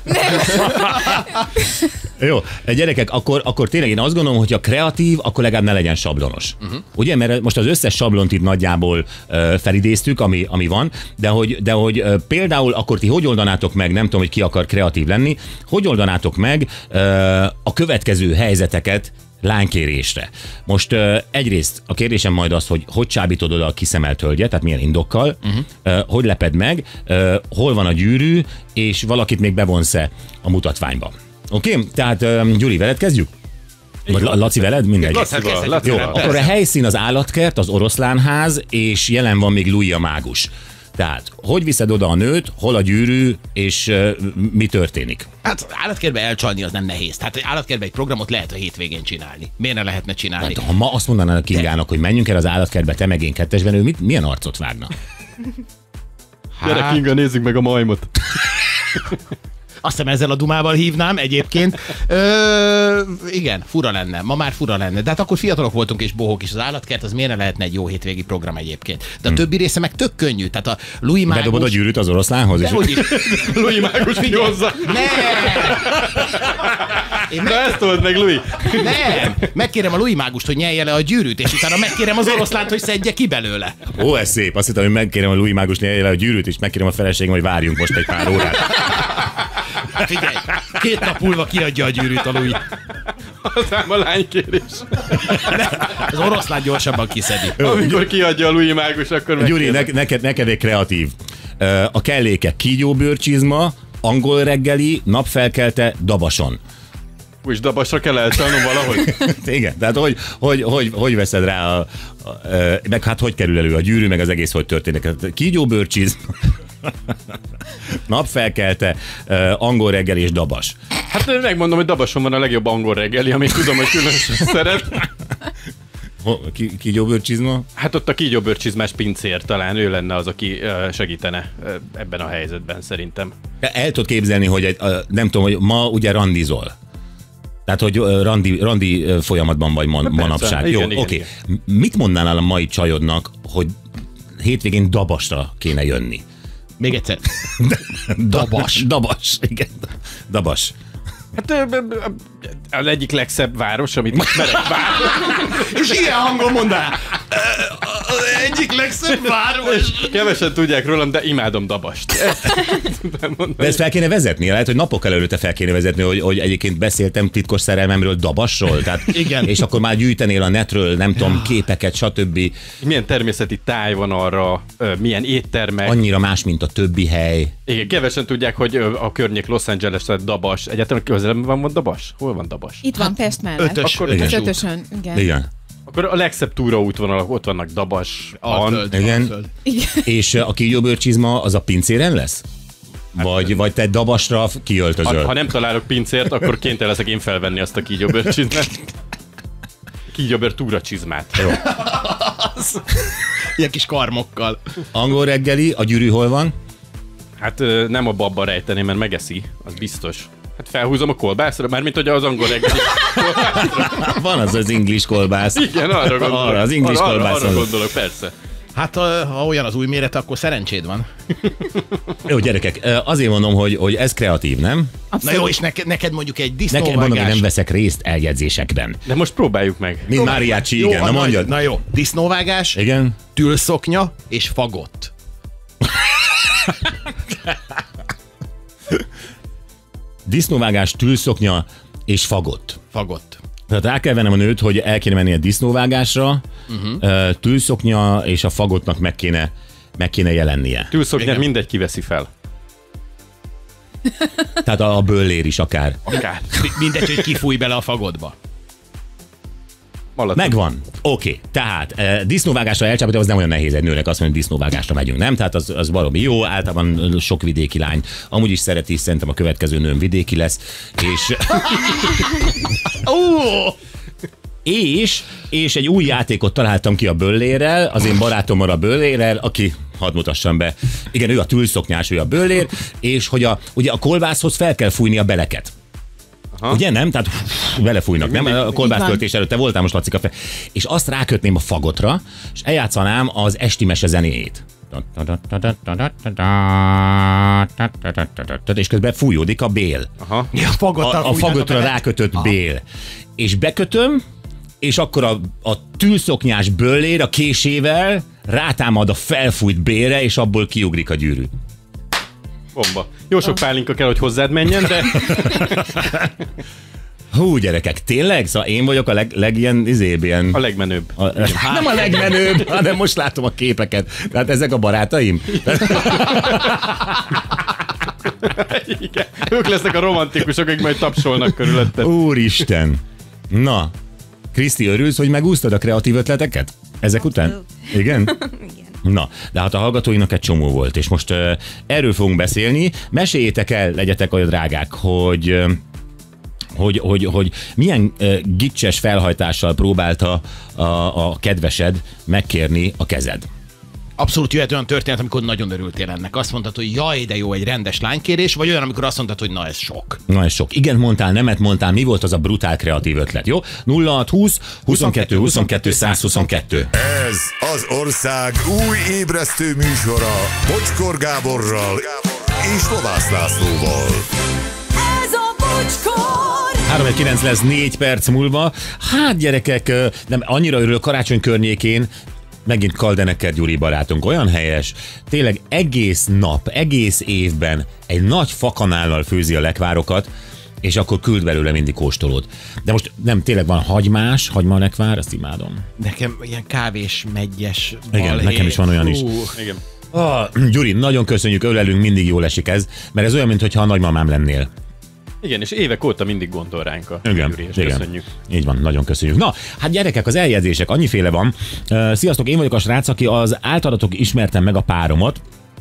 Jó, gyerekek, akkor, akkor tényleg én azt gondolom, hogy ha kreatív, akkor legalább ne legyen sablonos. Uh-huh. Ugye, mert most az összes sablont itt nagyjából uh, felidéztük, ami, ami van, de hogy, de hogy uh, például akkor ti hogy oldanátok meg, nem tudom, hogy ki akar kreatív lenni, hogy oldanátok meg uh, a következő helyzeteket lánykérésre. Most uh, egyrészt a kérdésem majd az, hogy hogy csábítod oda a kiszemelt hölgyet, tehát milyen indokkal, uh-huh. uh, hogy leped meg, uh, hol van a gyűrű, és valakit még bevonsz-e a mutatványba. Oké? Okay? Tehát um, Gyuri, veled kezdjük? Vagy Laci veled? Mindegy. Lacival, Lacival. Jó, akkor a helyszín az állatkert, az oroszlánház, és jelen van még Louis a mágus. Tehát, hogy viszed oda a nőt, hol a gyűrű, és uh, mi történik? Hát állatkertbe elcsalni az nem nehéz. Tehát állatkertbe egy programot lehet a hétvégén csinálni. Miért ne lehetne csinálni? Hát, ha ma azt mondaná a Kingának, hogy menjünk el az állatkertbe, te meg én kettesben, ő mit, milyen arcot vágna? Hát... Gyere Kinga, nézzük meg a majmot. Azt hiszem ezzel a dumával hívnám egyébként. Ö, igen, fura lenne. Ma már fura lenne. De hát akkor fiatalok voltunk és bohók is. Az állatkert az miért ne lehetne egy jó hétvégi program egyébként. De a hmm. többi része meg tök könnyű. Tehát a Louis mágus... Bedobod a gyűrűt az oroszlánhoz? De hogy is? Louis mágus kihozza. Nem! Én meg... ezt told meg, Louis. Nem! Megkérem a Louis mágust, hogy nyelje le a gyűrűt, és utána megkérem az oroszlánt, hogy szedje ki belőle. Ó, ez szép. Azt hittem, hogy megkérem a Louis mágust, nyelje le a gyűrűt, és megkérem a feleségem, hogy várjunk most egy pár órát. Figyelj, két nap múlva kiadja a gyűrűt a Louis. Aztán a lánykérés. Az oroszlán gyorsabban kiszedi. Amikor kiadja a Louis mágus, akkor megkérdez. Gyuri, ne, neked, neked egy kreatív. A kellékek: kígyóbőrcsizma, angol reggeli, napfelkelte, dabason. Úgyis dabasra kell elcsalnom valahogy. Igen, tehát hogy, hogy, hogy, hogy veszed rá, a, a, a, meg hát hogy kerül elő a gyűrű, meg az egész hogy történik. Kígyóbőrcsizma, napfelkelte, angol reggeli és dabas. Hát megmondom, hogy dabason van a legjobb angol reggeli, amit tudom, hogy különösen szeret. Kígyóbőrcsizma? Hát ott a kígyóbőrcsizmás pincér, talán ő lenne az, aki segítene ebben a helyzetben szerintem. El tudod képzelni, hogy egy, nem tudom, hogy ma ugye randizol. Tehát, hogy randi, randi folyamatban vagy man, manapság. Jó, oké. Okay. Mit mondnál a mai csajodnak, hogy hétvégén dabasra kéne jönni? Még egyszer. Dabas. Dabas, igen. Dabas. Hát az egyik legszebb város, amit ismerek. És ilyen hangon mondaná. Az egyik legszebb város. Kevesen tudják rólam, de imádom Dabast. De ezt fel kéne vezetni? Lehet, hogy napok előtte fel kéne vezetni, hogy, hogy egyébként beszéltem titkos szerelmemről, Dabasról. Tehát, igen. És akkor már gyűjtenél a netről, nem tudom, képeket, stb. Milyen természeti táj van arra, milyen éttermek. Annyira más, mint a többi hely. Igen, kevesen tudják, hogy a környék Los Angeles, tehát Dabas. Egyáltalán közelben van, van Dabas? Hol van Dabas? Itt van, Pest mellett. Ötös. Akkor igen. Az ötösön, igen. Igen. Akkor a legszebb túraútvonalak, ott vannak Dabas, Alföld. Igen. Igen. És a kígyóbőrcsizma az a pincéren lesz? Vagy, hát, vagy te Dabasra kiöltözöl? Ha, ha nem találok pincért, akkor kénytelen leszek én felvenni azt a kígyóbőrcsizmát. Kígyóbőr túracsizmát. Jó. Ilyen kis karmokkal. Angol reggeli, a gyűrű hol van? Hát nem a babba rejteni, mert megeszi, az biztos. Hát felhúzom a kolbászra, mármint hogy az angol reggeli Van az az English kolbász. Igen, arra gondolok. Arra, az English arra, kolbász. Arra, arra gondolok, persze. Hát ha olyan az új méret, akkor szerencséd van. Jó, gyerekek, azért mondom, hogy, hogy ez kreatív, nem? Abszolút. Na jó, és neked, neked mondjuk egy disznóvágás. Neked mondom, hogy nem veszek részt eljegyzésekben. De most próbáljuk meg. Mint Máriácsi, igen, jó, na mondjad. Na jó, disznóvágás, igen. Tülszoknya és fagott. Disznóvágás, tülszoknya és fagott. Fagott. Tehát rá kell vennem a nőt, hogy el kéne menni a disznóvágásra, uh-huh. tülszoknya és a fagottnak meg kéne, meg kéne jelennie. Tülszoknyát mindegy kiveszi fel. Tehát a, a bőlér is akár. Akár. Mindegy, hogy kifúj bele a fagodba. Malatom. Megvan. Oké. Okay. Tehát e, disznóvágásra elcsapni, az nem olyan nehéz egy nőnek azt mondani, hogy disznóvágásra megyünk, nem? Tehát az, az valami jó, általában sok vidéki lány amúgy is szereti, szerintem a következő nőm vidéki lesz. És... és, és egy új játékot találtam ki a böllérrel, az én barátommal a böllérrel, aki, hadd mutassam be, igen, ő a tülszoknyás, ő a böllér, és hogy a, ugye a kolbászhoz fel kell fújni a beleket. Aha. Ugye nem? Tehát belefújnak, nem? A kolbásztöltés előtte voltál most, Lacika, fel. És azt rákötném a fagotra, és eljátszanám az esti mese zenéjét. És közben fújódik a bél. Aha. A, a, a fagotra rákötött Aha. bél. És bekötöm, és akkor a, a tülszoknyás böllér a késével rátámad a felfújt bélre, és abból kiugrik a gyűrű. Bomba. Jó sok pálinka kell, hogy hozzád menjen, de... Hú, gyerekek, tényleg? Szóval én vagyok a leg, leg ilyen, izébb, ilyen... A legmenőbb. A, hát nem a legmenőbb, hanem most látom a képeket. Tehát ezek a barátaim? Igen. Ők lesznek a romantikusok, akik majd tapsolnak körülötted. Úristen. Na, Kriszti, örülsz, hogy megúsztad a kreatív ötleteket? Ezek után? Igen? Igen. Na, de hát a hallgatóinak egy csomó volt, és most uh, erről fogunk beszélni. Meséljétek el, legyetek olyan drágák, hogy... Uh, Hogy, hogy, hogy milyen uh, gicses felhajtással próbálta a, a kedvesed megkérni a kezed. Abszolút jöhet olyan történet, amikor nagyon örültél ennek. Azt mondtad, hogy jaj, de jó, egy rendes lánykérés, vagy olyan, amikor azt mondtad, hogy na ez sok. Na ez sok. Igen, mondtál, nemet mondtál, mi volt az a brutál kreatív ötlet, jó? nulla hat húsz huszonkettő huszonkettő száz huszonkettő. Ez az ország új ébresztő műsora Bocskor Gáborral és Lovász Lászlóval. Ez a Bocskor! három kilenc lesz négy perc múlva. Hát gyerekek, nem annyira örülök karácsony környékén, megint Kaldenecker Gyuri barátunk, olyan helyes, tényleg egész nap, egész évben egy nagy fakanállal főzi a lekvárokat, és akkor küld belőle mindig kóstolót. De most nem, tényleg van hagymás, hagyma lekvár, azt imádom. Nekem ilyen kávés, meggyes balhé. Igen, nekem is van olyan is. Igen. Oh, Gyuri, nagyon köszönjük, ölelünk, mindig jól esik ez, mert ez olyan, mintha a nagymamám lennél. Igen, és évek óta mindig gondol ránk a igen, Gyuri, és igen. Köszönjük. Így van, nagyon köszönjük. Na, hát gyerekek, az eljegyzések, annyiféle van. Uh, sziasztok, én vagyok a srác, aki az általatok ismertem meg a páromat.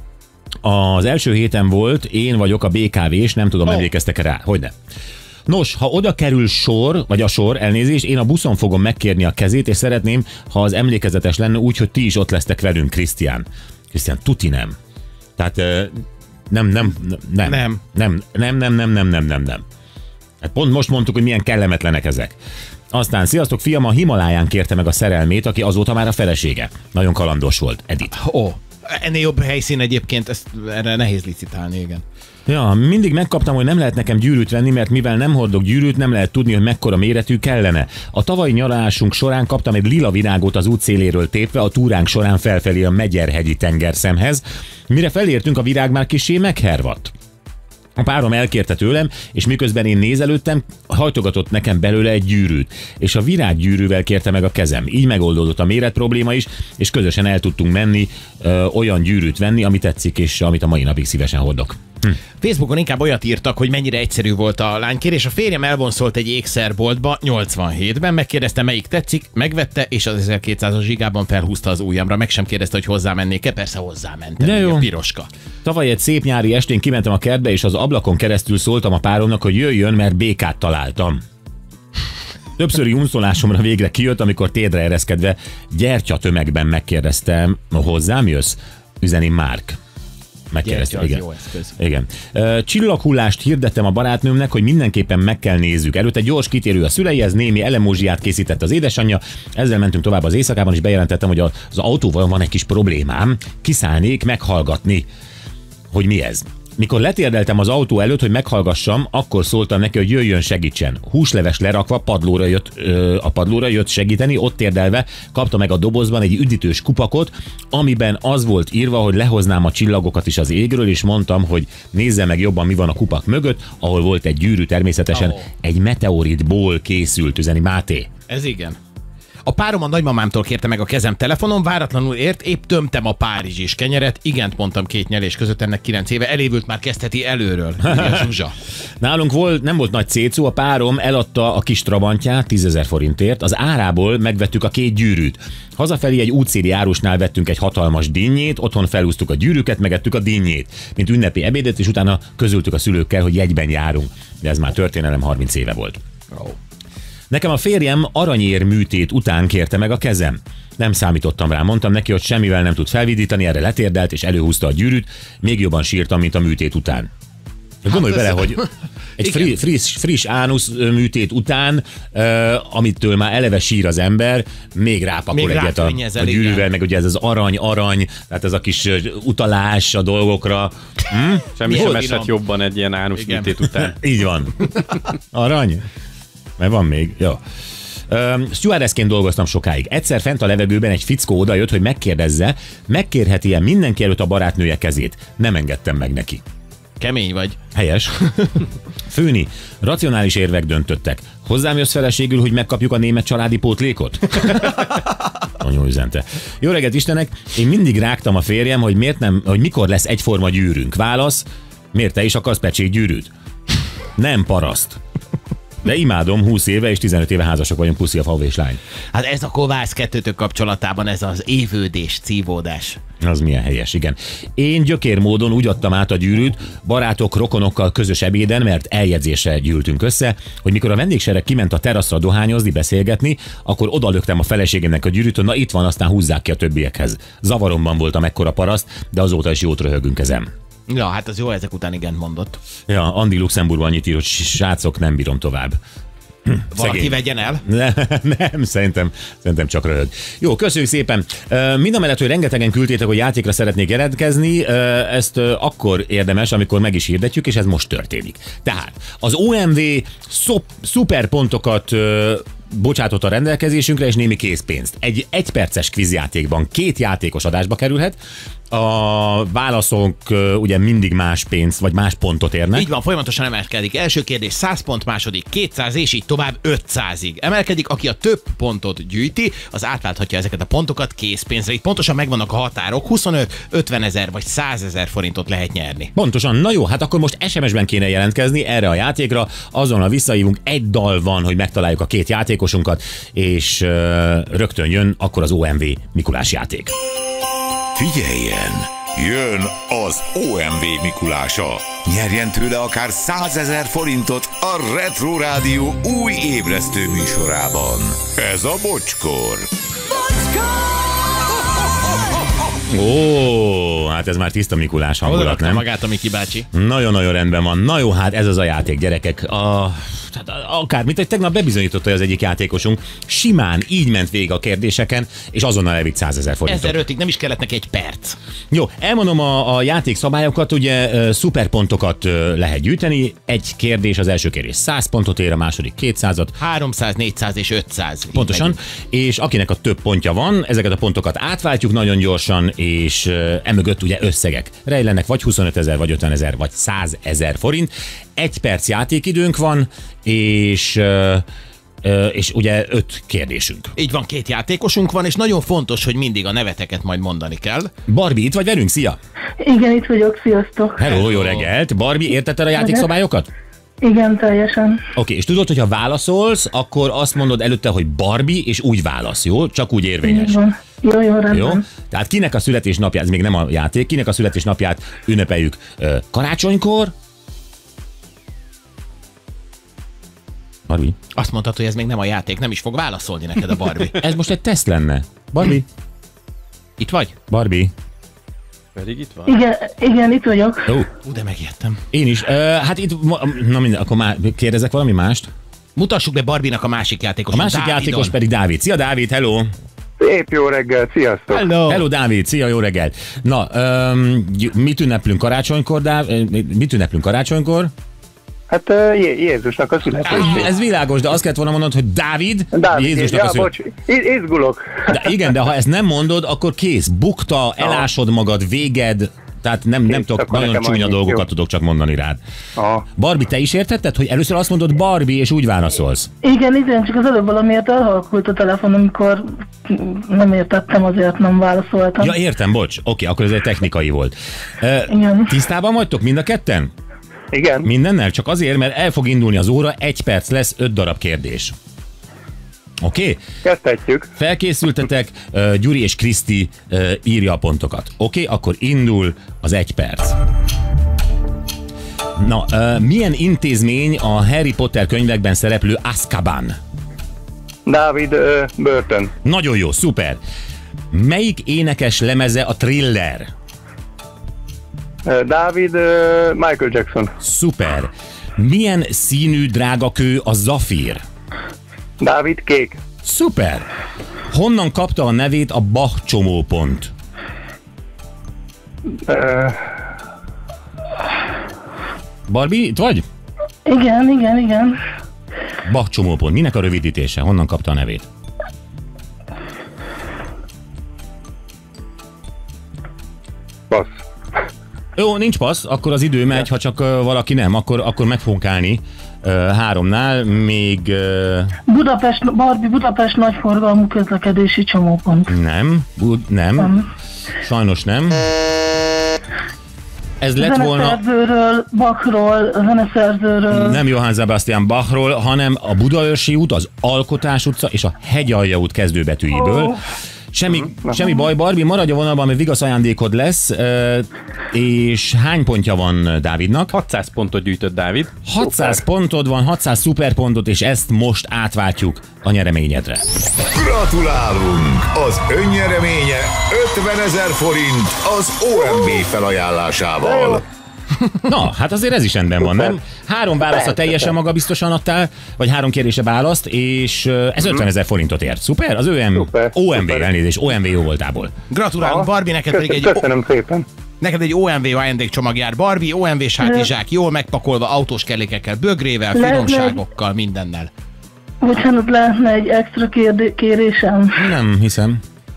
Az első héten volt, én vagyok a bé ká vé-s, nem tudom, oh. emlékeztek-e rá, hogyne. Nos, ha oda kerül sor, vagy a sor, elnézést, én a buszon fogom megkérni a kezét, és szeretném, ha az emlékezetes lenne úgy, hogy ti is ott lesztek velünk, Krisztián. Krisztián, tuti nem. Tehát... Uh, Nem, nem, nem, nem, nem, nem, nem, nem, nem, nem, nem, nem. Hát pont most mondtuk, hogy milyen kellemetlenek ezek. Aztán, sziasztok, fiam, a Himaláján kérte meg a szerelmét, aki azóta már a felesége. Nagyon kalandos volt, Edith. Ó, oh, ennél jobb helyszín egyébként, ezt erre nehéz licitálni, igen. Ja, mindig megkaptam, hogy nem lehet nekem gyűrűt venni, mert mivel nem hordok gyűrűt, nem lehet tudni, hogy mekkora méretű kellene. A tavalyi nyaralásunk során kaptam egy lila virágot az útszéléről tépve, a túránk során felfelé a Megyerhegyi tengerszemhez. Mire felértünk, a virág már kissé meghervadt. A párom elkérte tőlem, és miközben én nézelődtem, hajtogatott nekem belőle egy gyűrűt, és a virággyűrűvel kérte meg a kezem. Így megoldódott a méret probléma is, és közösen el tudtunk menni ö, olyan gyűrűt venni, ami tetszik, és amit a mai napig szívesen hordok. Hm. Facebookon inkább olyat írtak, hogy mennyire egyszerű volt a lánykérés. A férjem elvonszolt egy ékszerboltba nyolcvanhétben, megkérdezte, melyik tetszik, megvette, és az ezerkétszázas zsigában felhúzta az ujjamra. Meg sem kérdezte, hogy hozzámennék-e, persze hozzámentem. De jó. A piroska. Tavaly egy szép nyári estén kimentem a kertbe, és az ablakon keresztül szóltam a páromnak, hogy jöjjön, mert békát találtam. Többszöri unszolásomra végre kijött, amikor térdre ereszkedve gyertya tömegben megkérdeztem, hozzám jössz? Üzeni Márk. Megkérdeztem, Gyertya, igen. az jó eszköz. Igen. Ö, Csillaghullást hirdettem a barátnőmnek, hogy mindenképpen meg kell nézzük. Előtte gyors kitérő a szüleihez, némi elemózsiát készített az édesanyja. Ezzel mentünk tovább az éjszakában, és bejelentettem, hogy az autóval van egy kis problémám. Kiszállnék meghallgatni. Hogy mi ez? Mikor letérdeltem az autó előtt, hogy meghallgassam, akkor szóltam neki, hogy jöjjön, segítsen. Húsleves lerakva padlóra jött, ö, a padlóra jött segíteni, ott térdelve kapta meg a dobozban egy üdítős kupakot, amiben az volt írva, hogy lehoznám a csillagokat is az égről, és mondtam, hogy nézze meg jobban, mi van a kupak mögött, ahol volt egy gyűrű, természetesen oh. egy meteoritból készült, üzeni Máté. Ez igen. A párom a nagymamámtól kérte meg a kezem telefonon, váratlanul ért, épp tömtem a párizsis kenyeret, igent mondtam két nyelés között, ennek kilenc éve, elévült már kezdheti előről. Zsuzsa. Nálunk volt, nem volt nagy cécó, a párom eladta a kis trabantját tízezer forintért, az árából megvettük a két gyűrűt. Hazafelé egy útszéli árusnál vettünk egy hatalmas dinnyét, otthon felúztuk a gyűrűket, megettük a dinnyét, mint ünnepi ebédet, és utána közöltük a szülőkkel, hogy jegyben járunk. De ez már történelem, harminc éve volt. Oh. Nekem a férjem aranyér műtét után kérte meg a kezem. Nem számítottam rá, mondtam neki, hogy semmivel nem tud felvidítani, erre letérdelt és előhúzta a gyűrűt, még jobban sírtam, mint a műtét után. Gondolj hát bele, hogy egy fri, friss, friss ánusz műtét után, uh, amitől már eleve sír az ember, még rápakol még egyet a, a gyűrűvel, igen. Meg ugye ez az arany-arany, tehát ez a kis utalás a dolgokra. Hm? Semmi sem esett jobban egy ilyen ánusz igen. műtét után. Így van. Arany? Mert van még. Jó. Uh, stewardessként dolgoztam sokáig. Egyszer fent a levegőben egy fickó odajött, hogy megkérdezze, megkérheti-e mindenki előtt a barátnője kezét. Nem engedtem meg neki. Kemény vagy. Helyes. Főni, racionális érvek döntöttek. Hozzám jössz feleségül, hogy megkapjuk a német családi pótlékot? Nagyon üzente. Jó reggelt Istenek, én mindig rágtam a férjem, hogy miért nem, hogy mikor lesz egyforma gyűrűnk. Válasz, miért te is akarsz pecsétgyűrűt? Nem paraszt. De imádom, húsz éve és tizenöt éve házasok vagyunk, puszi a favés lány. Hát ez a kovász kettőtök kapcsolatában, ez az évődés, cívódás. Az milyen helyes, igen. Én gyökér módon úgy adtam át a gyűrűt barátok, rokonokkal közös ebéden, mert eljegyzésre gyűltünk össze, hogy mikor a vendégsereg kiment a teraszra dohányozni, beszélgetni, akkor odalöktem a feleségemnek a gyűrűt, hogy na itt van, aztán húzzák ki a többiekhez. Zavaromban voltam ekkora paraszt, de azóta is jót röhögünk ezen. Ja, hát az jó, ezek után igen mondott. Ja, Andi Luxemburgban annyit ír, hogy srácok, nem bírom tovább. Valaki Szegény. Vegyen el? Nem, nem szerintem, szerintem csak röhög. Jó, köszönjük szépen. Mind a mellett, hogy rengetegen küldtétek, hogy játékra szeretnék jelentkezni, ezt akkor érdemes, amikor meg is hirdetjük, és ez most történik. Tehát az o em vé szuperpontokat bocsátott a rendelkezésünkre, és némi készpénzt. Egy egyperces kvízjátékban két játékos adásba kerülhet, a válaszok ugye mindig más pénz, vagy más pontot érnek. Így van, folyamatosan emelkedik. Első kérdés száz pont, második kétszáz, és így tovább ötszázig. Emelkedik, aki a több pontot gyűjti, az átválthatja ezeket a pontokat készpénzre. Itt pontosan megvannak a határok, huszonöt, ötvenezer vagy százezer forintot lehet nyerni. Pontosan, na jó, hát akkor most es em es-ben kéne jelentkezni erre a játékra, azonnal visszahívunk, egy dal van, hogy megtaláljuk a két játékosunkat, és uh, rögtön jön akkor az o em vé Mikulás játék. Figyeljen! Jön az o em vé Mikulása! Nyerjen tőle akár százezer forintot a Retro Rádió új ébresztő műsorában. Ez a Bocskor! Ó, hát ez már tiszta Mikulás hangulat, nem? Magát a Miki bácsi. Nagyon-nagyon rendben van. Na jó, hát ez az a játék, gyerekek. A, tehát akár, mint egy tegnap bebizonyította az egyik játékosunk, simán így ment végig a kérdéseken, és azonnal elvitt százezer forintot. ezerötig nem is kellett neki egy perc. Jó, elmondom a, a játék szabályokat, ugye szuperpontokat lehet gyűjteni. Egy kérdés, az első kérdés száz pontot ér, a második kétszázat. háromszáz, négyszáz és ötszáz. Pontosan, és akinek a több pontja van, ezeket a pontokat átváltjuk nagyon gyorsan, és uh, emögött ugye összegek rejlenek, vagy huszonötezer, vagy ötvenezer, vagy százezer forint. Egy perc játékidőnk van, és... Uh, Uh, és ugye öt kérdésünk. Így van, két játékosunk van, és nagyon fontos, hogy mindig a neveteket majd mondani kell. Barbie, itt vagy velünk? Szia! Igen, itt vagyok, sziasztok! Hello, jó reggelt! Barbie, értetted a játékszabályokat? Igen, teljesen. Oké, okay, és tudod, hogyha válaszolsz, akkor azt mondod előtte, hogy Barbie, és úgy válasz, jó? Csak úgy érvényes. Jó, jó, jó, rendben. Jó? Tehát kinek a születésnapját, ez még nem a játék, kinek a születésnapját ünnepeljük uh, karácsonykor? Barbie? Azt mondtad, hogy ez még nem a játék, nem is fog válaszolni neked a Barbie. Ez most egy teszt lenne. Barbie? Itt vagy? Barbie? Pedig itt van. Igen, igen, itt vagyok. Ó, Ú, de megijedtem. én is. Uh, hát itt, ma- na minden, akkor már kérdezek valami mást? Mutassuk be Barbinak a másik játékos. A másik Dávidon. játékos pedig Dávid. Szia Dávid, hello! Szép jó reggel, sziasztok! Hello. Hello Dávid, szia, jó reggelt! Na, um, mit ünneplünk karácsonykor, Dávid? Mit ünneplünk karácsonykor? Hát uh, Jé- Jézusnak a születését. Ez világos, de azt kellett volna mondanod, hogy Dávid, Dávid, Jézusnak ja, a szület... bocs, I- izgulok. De igen, de ha ezt nem mondod, akkor kész, bukta, elásod magad, véged, tehát nem, nem Kész, tudok, akkor nagyon nekem csúnya annyi, dolgokat jó. tudok csak mondani rád. Aha. Barbie, te is értetted, hogy először azt mondod Barbie, és úgy válaszolsz? Igen, igen, csak az előbb valamiért elhalkult a telefon, amikor nem értettem, azért nem válaszoltam. Ja, értem, bocs. Oké, akkor ez egy technikai volt. Uh, Igen. tisztában vagytok mind a ketten? Igen. Mindennel? Csak azért, mert el fog indulni az óra, egy perc lesz, öt darab kérdés. Oké? Okay? Kezdhetjük. Felkészültetek, uh, Gyuri és Kriszti uh, írja a pontokat. Oké, okay? Akkor indul az egy perc. Na, uh, milyen intézmény a Harry Potter könyvekben szereplő Azkaban? Dávid uh, Burton. Nagyon jó, szuper. Melyik énekes lemeze a Thriller? Uh, Dávid uh, Michael Jackson. Szuper. Milyen színű drágakő a Zafír? Dávid kék. Szuper. Honnan kapta a nevét a Bach csomópont? Uh, Barbie, itt vagy? Igen, igen, igen. Bach csomópont. Minek a rövidítése? Honnan kapta a nevét? Passz. Jó, nincs passz, akkor az idő megy, ha csak uh, valaki nem, akkor, akkor meg fogunk állni uh, háromnál, még uh, Budapest, Barbie Budapest nagyforgalmú közlekedési csomópont. nem, bud, nem, Nem. sajnos nem. Ez lett volna Zeneszerzőről, Bachról, zeneszerzőről. nem Johann Sebastian Bachról, hanem a Budaörsi út, az Alkotás utca és a Hegyalja út kezdőbetűiből. Ó. Semmi, semmi baj, Barbie, maradj a vonalban, mert vigasz ajándékod lesz, uh, és hány pontja van Dávidnak? hatszáz pontot gyűjtött Dávid. hatszáz Szuper. Pontod van, hatszáz szuperpontot, és ezt most átváltjuk a nyereményedre. Gratulálunk! Az önnyereménye ötvenezer forint az o em bé felajánlásával. Na, hát azért ez is rendben van, nem? Három válaszra teljesen magabiztosan adtál, vagy három kérdése választ, és uh, ez ötvenezer forintot ért. Szuper? Az ÖM, Szuper, o em bé, szuper. elnézés, o em bé jó voltából. Gratulálunk, Barbie, neked pedig egy... Köszönöm szépen. Neked egy o em vé ajándékcsomag jár. Barbie, o em vés hátizsák, jól megpakolva, autós kellékekkel, bögrével, Lehetne- finomságokkal, mindennel. Bocsánat, lehetne egy extra kérdé- kérésem, Nem hiszem.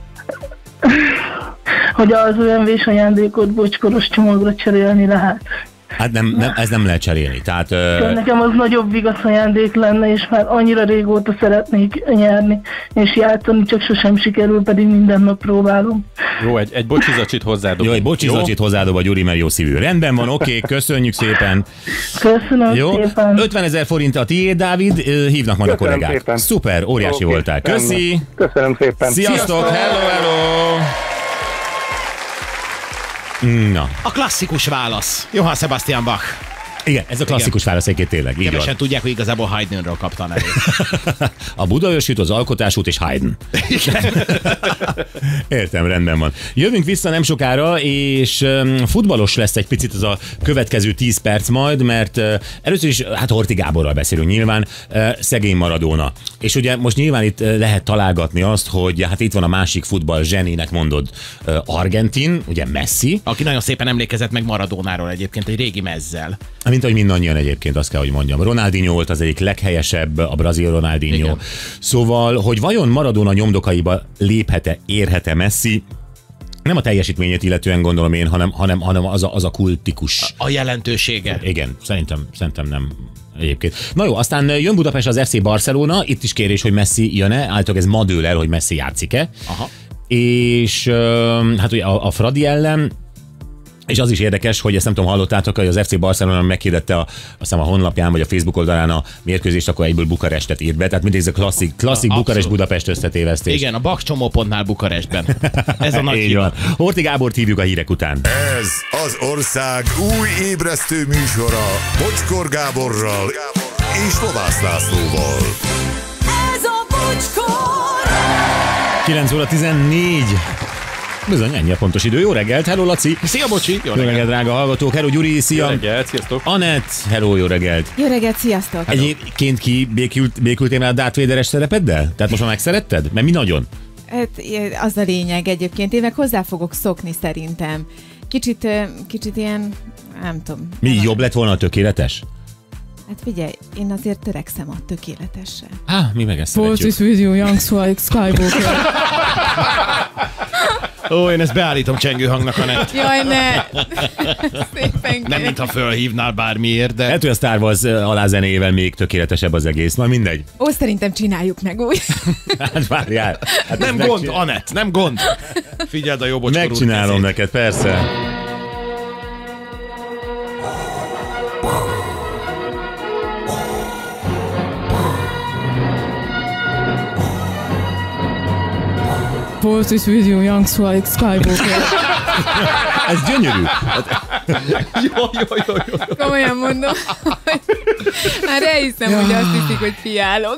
hogy az o em vés ajándékot bocskoros csomagra cserélni lehet. Hát nem, nem, ez nem lehet cserélni. Tehát Uh, uh, Nekem az nagyobb vigasz ajándék lenne, és már annyira régóta szeretnék nyerni, és játszani, csak sosem sikerül, pedig minden nap próbálom. Jó, egy, egy bocsizacsit hozzádob. jó, egy bocsizacsit hozzádob a Gyuri, mert jó szívű. Rendben van, oké, köszönjük szépen. Köszönöm Jó, szépen. ötvenezer forint a tiéd, Dávid, ö, hívnak majd a Köszönöm kollégák. szépen. Szuper, óriási Oké, voltál. rendben. Köszi. Köszönöm szépen. Sziasztok, hello, hello. Na, A klasszikus válasz. Johann Sebastian Bach. igen, ez a klasszikus válasz egyébként tényleg. Így Kevesen van. tudják, hogy igazából Haydnről kapta a nevét. A Budaörsi út, az Alkotás út és Haydn. Értem, rendben van. Jövünk vissza nem sokára, és um, futballos lesz egy picit az a következő tíz perc majd, mert uh, először is, hát Horthy Gáborral beszélünk nyilván, uh, szegény Maradona. És ugye most nyilván itt uh, lehet találgatni azt, hogy hát itt van a másik futball zseninek mondod uh, Argentin, ugye Messi. Aki nagyon szépen emlékezett meg Maradónáról egyébként egy régi mezzel. Mint ahogy mindannyian egyébként, azt kell, hogy mondjam. Ronaldinho volt az egyik leghelyesebb, a brazil Ronaldinho. Igen. Szóval, hogy vajon Maradona nyomdokaiba léphet-e, érhet-e Messi, nem a teljesítményét illetően gondolom én, hanem, hanem, hanem az, a, az a kultikus. A jelentősége. Igen, szerintem, szerintem nem egyébként. Na jó, aztán jön Budapest az ef cé Barcelona, itt is kérés, hogy Messi jön-e, általában ez ma dől el, hogy Messi játszik-e. Aha. És hát ugye a, a Fradi ellen, és az is érdekes, hogy ezt nem tudom, hallottátok, hogy az ef cé Barcelona meghirdette a, azt hiszem a honlapján, vagy a Facebook oldalán a mérkőzést, akkor egyből Bukarestet írt be. Tehát mindig ez a klasszik, klasszik Bukarest-Budapest összetévesztés. Igen, a Bach csomópontnál Bukarestben. Ez a nagy Így hiba. van. Horthy Gábort hívjuk a hírek után. Ez az ország új ébresztő műsora Bocskor Gáborral és Lovász Lászlóval. Ez a Bocskor! kilenc óra tizennégy. Bizony, ennyi a pontos idő. Jó reggelt, hello Laci! Szia, Bocsi! Jó, Jó reggelt, reggelt, drága hallgatók! Hello Gyuri, szia! Jó reggelt, sziasztok! Anett, hello, jó reggelt! Jó reggelt, sziasztok! Egyébként ki békült, békültél már a Darth Vader-es szerepeddel? Tehát most már megszeretted? Mert mi nagyon? Hát, az a lényeg egyébként, én meg hozzá fogok szokni szerintem. Kicsit, kicsit ilyen, nem tudom. Mi jobb lett volna a tökéletes? Hát figyelj, én azért törekszem a tökéletesre. Á, mi meg ezt Force szeretjük. is with you, young Skywalker. Ó, én ezt beállítom csengő hangnak, Anett. Jaj, ne! Szépen Nem, mintha fölhívnál bármiért, de... Lehet, hogy a Star Wars alázenéjével még tökéletesebb az egész. Na mindegy. Ó, szerintem csináljuk meg úgy. Hát várjál. Hát nem gond, megcsinál... Anett, nem gond. Figyeld a jobb ocskorút. Megcsinálom neked, persze. Force is with you, young Skywalker. Ez gyönyörű. Jó, jó, jó, jó. Komolyan mondom, hogy már elhiszem, hogy azt hiszik, hogy fiálok.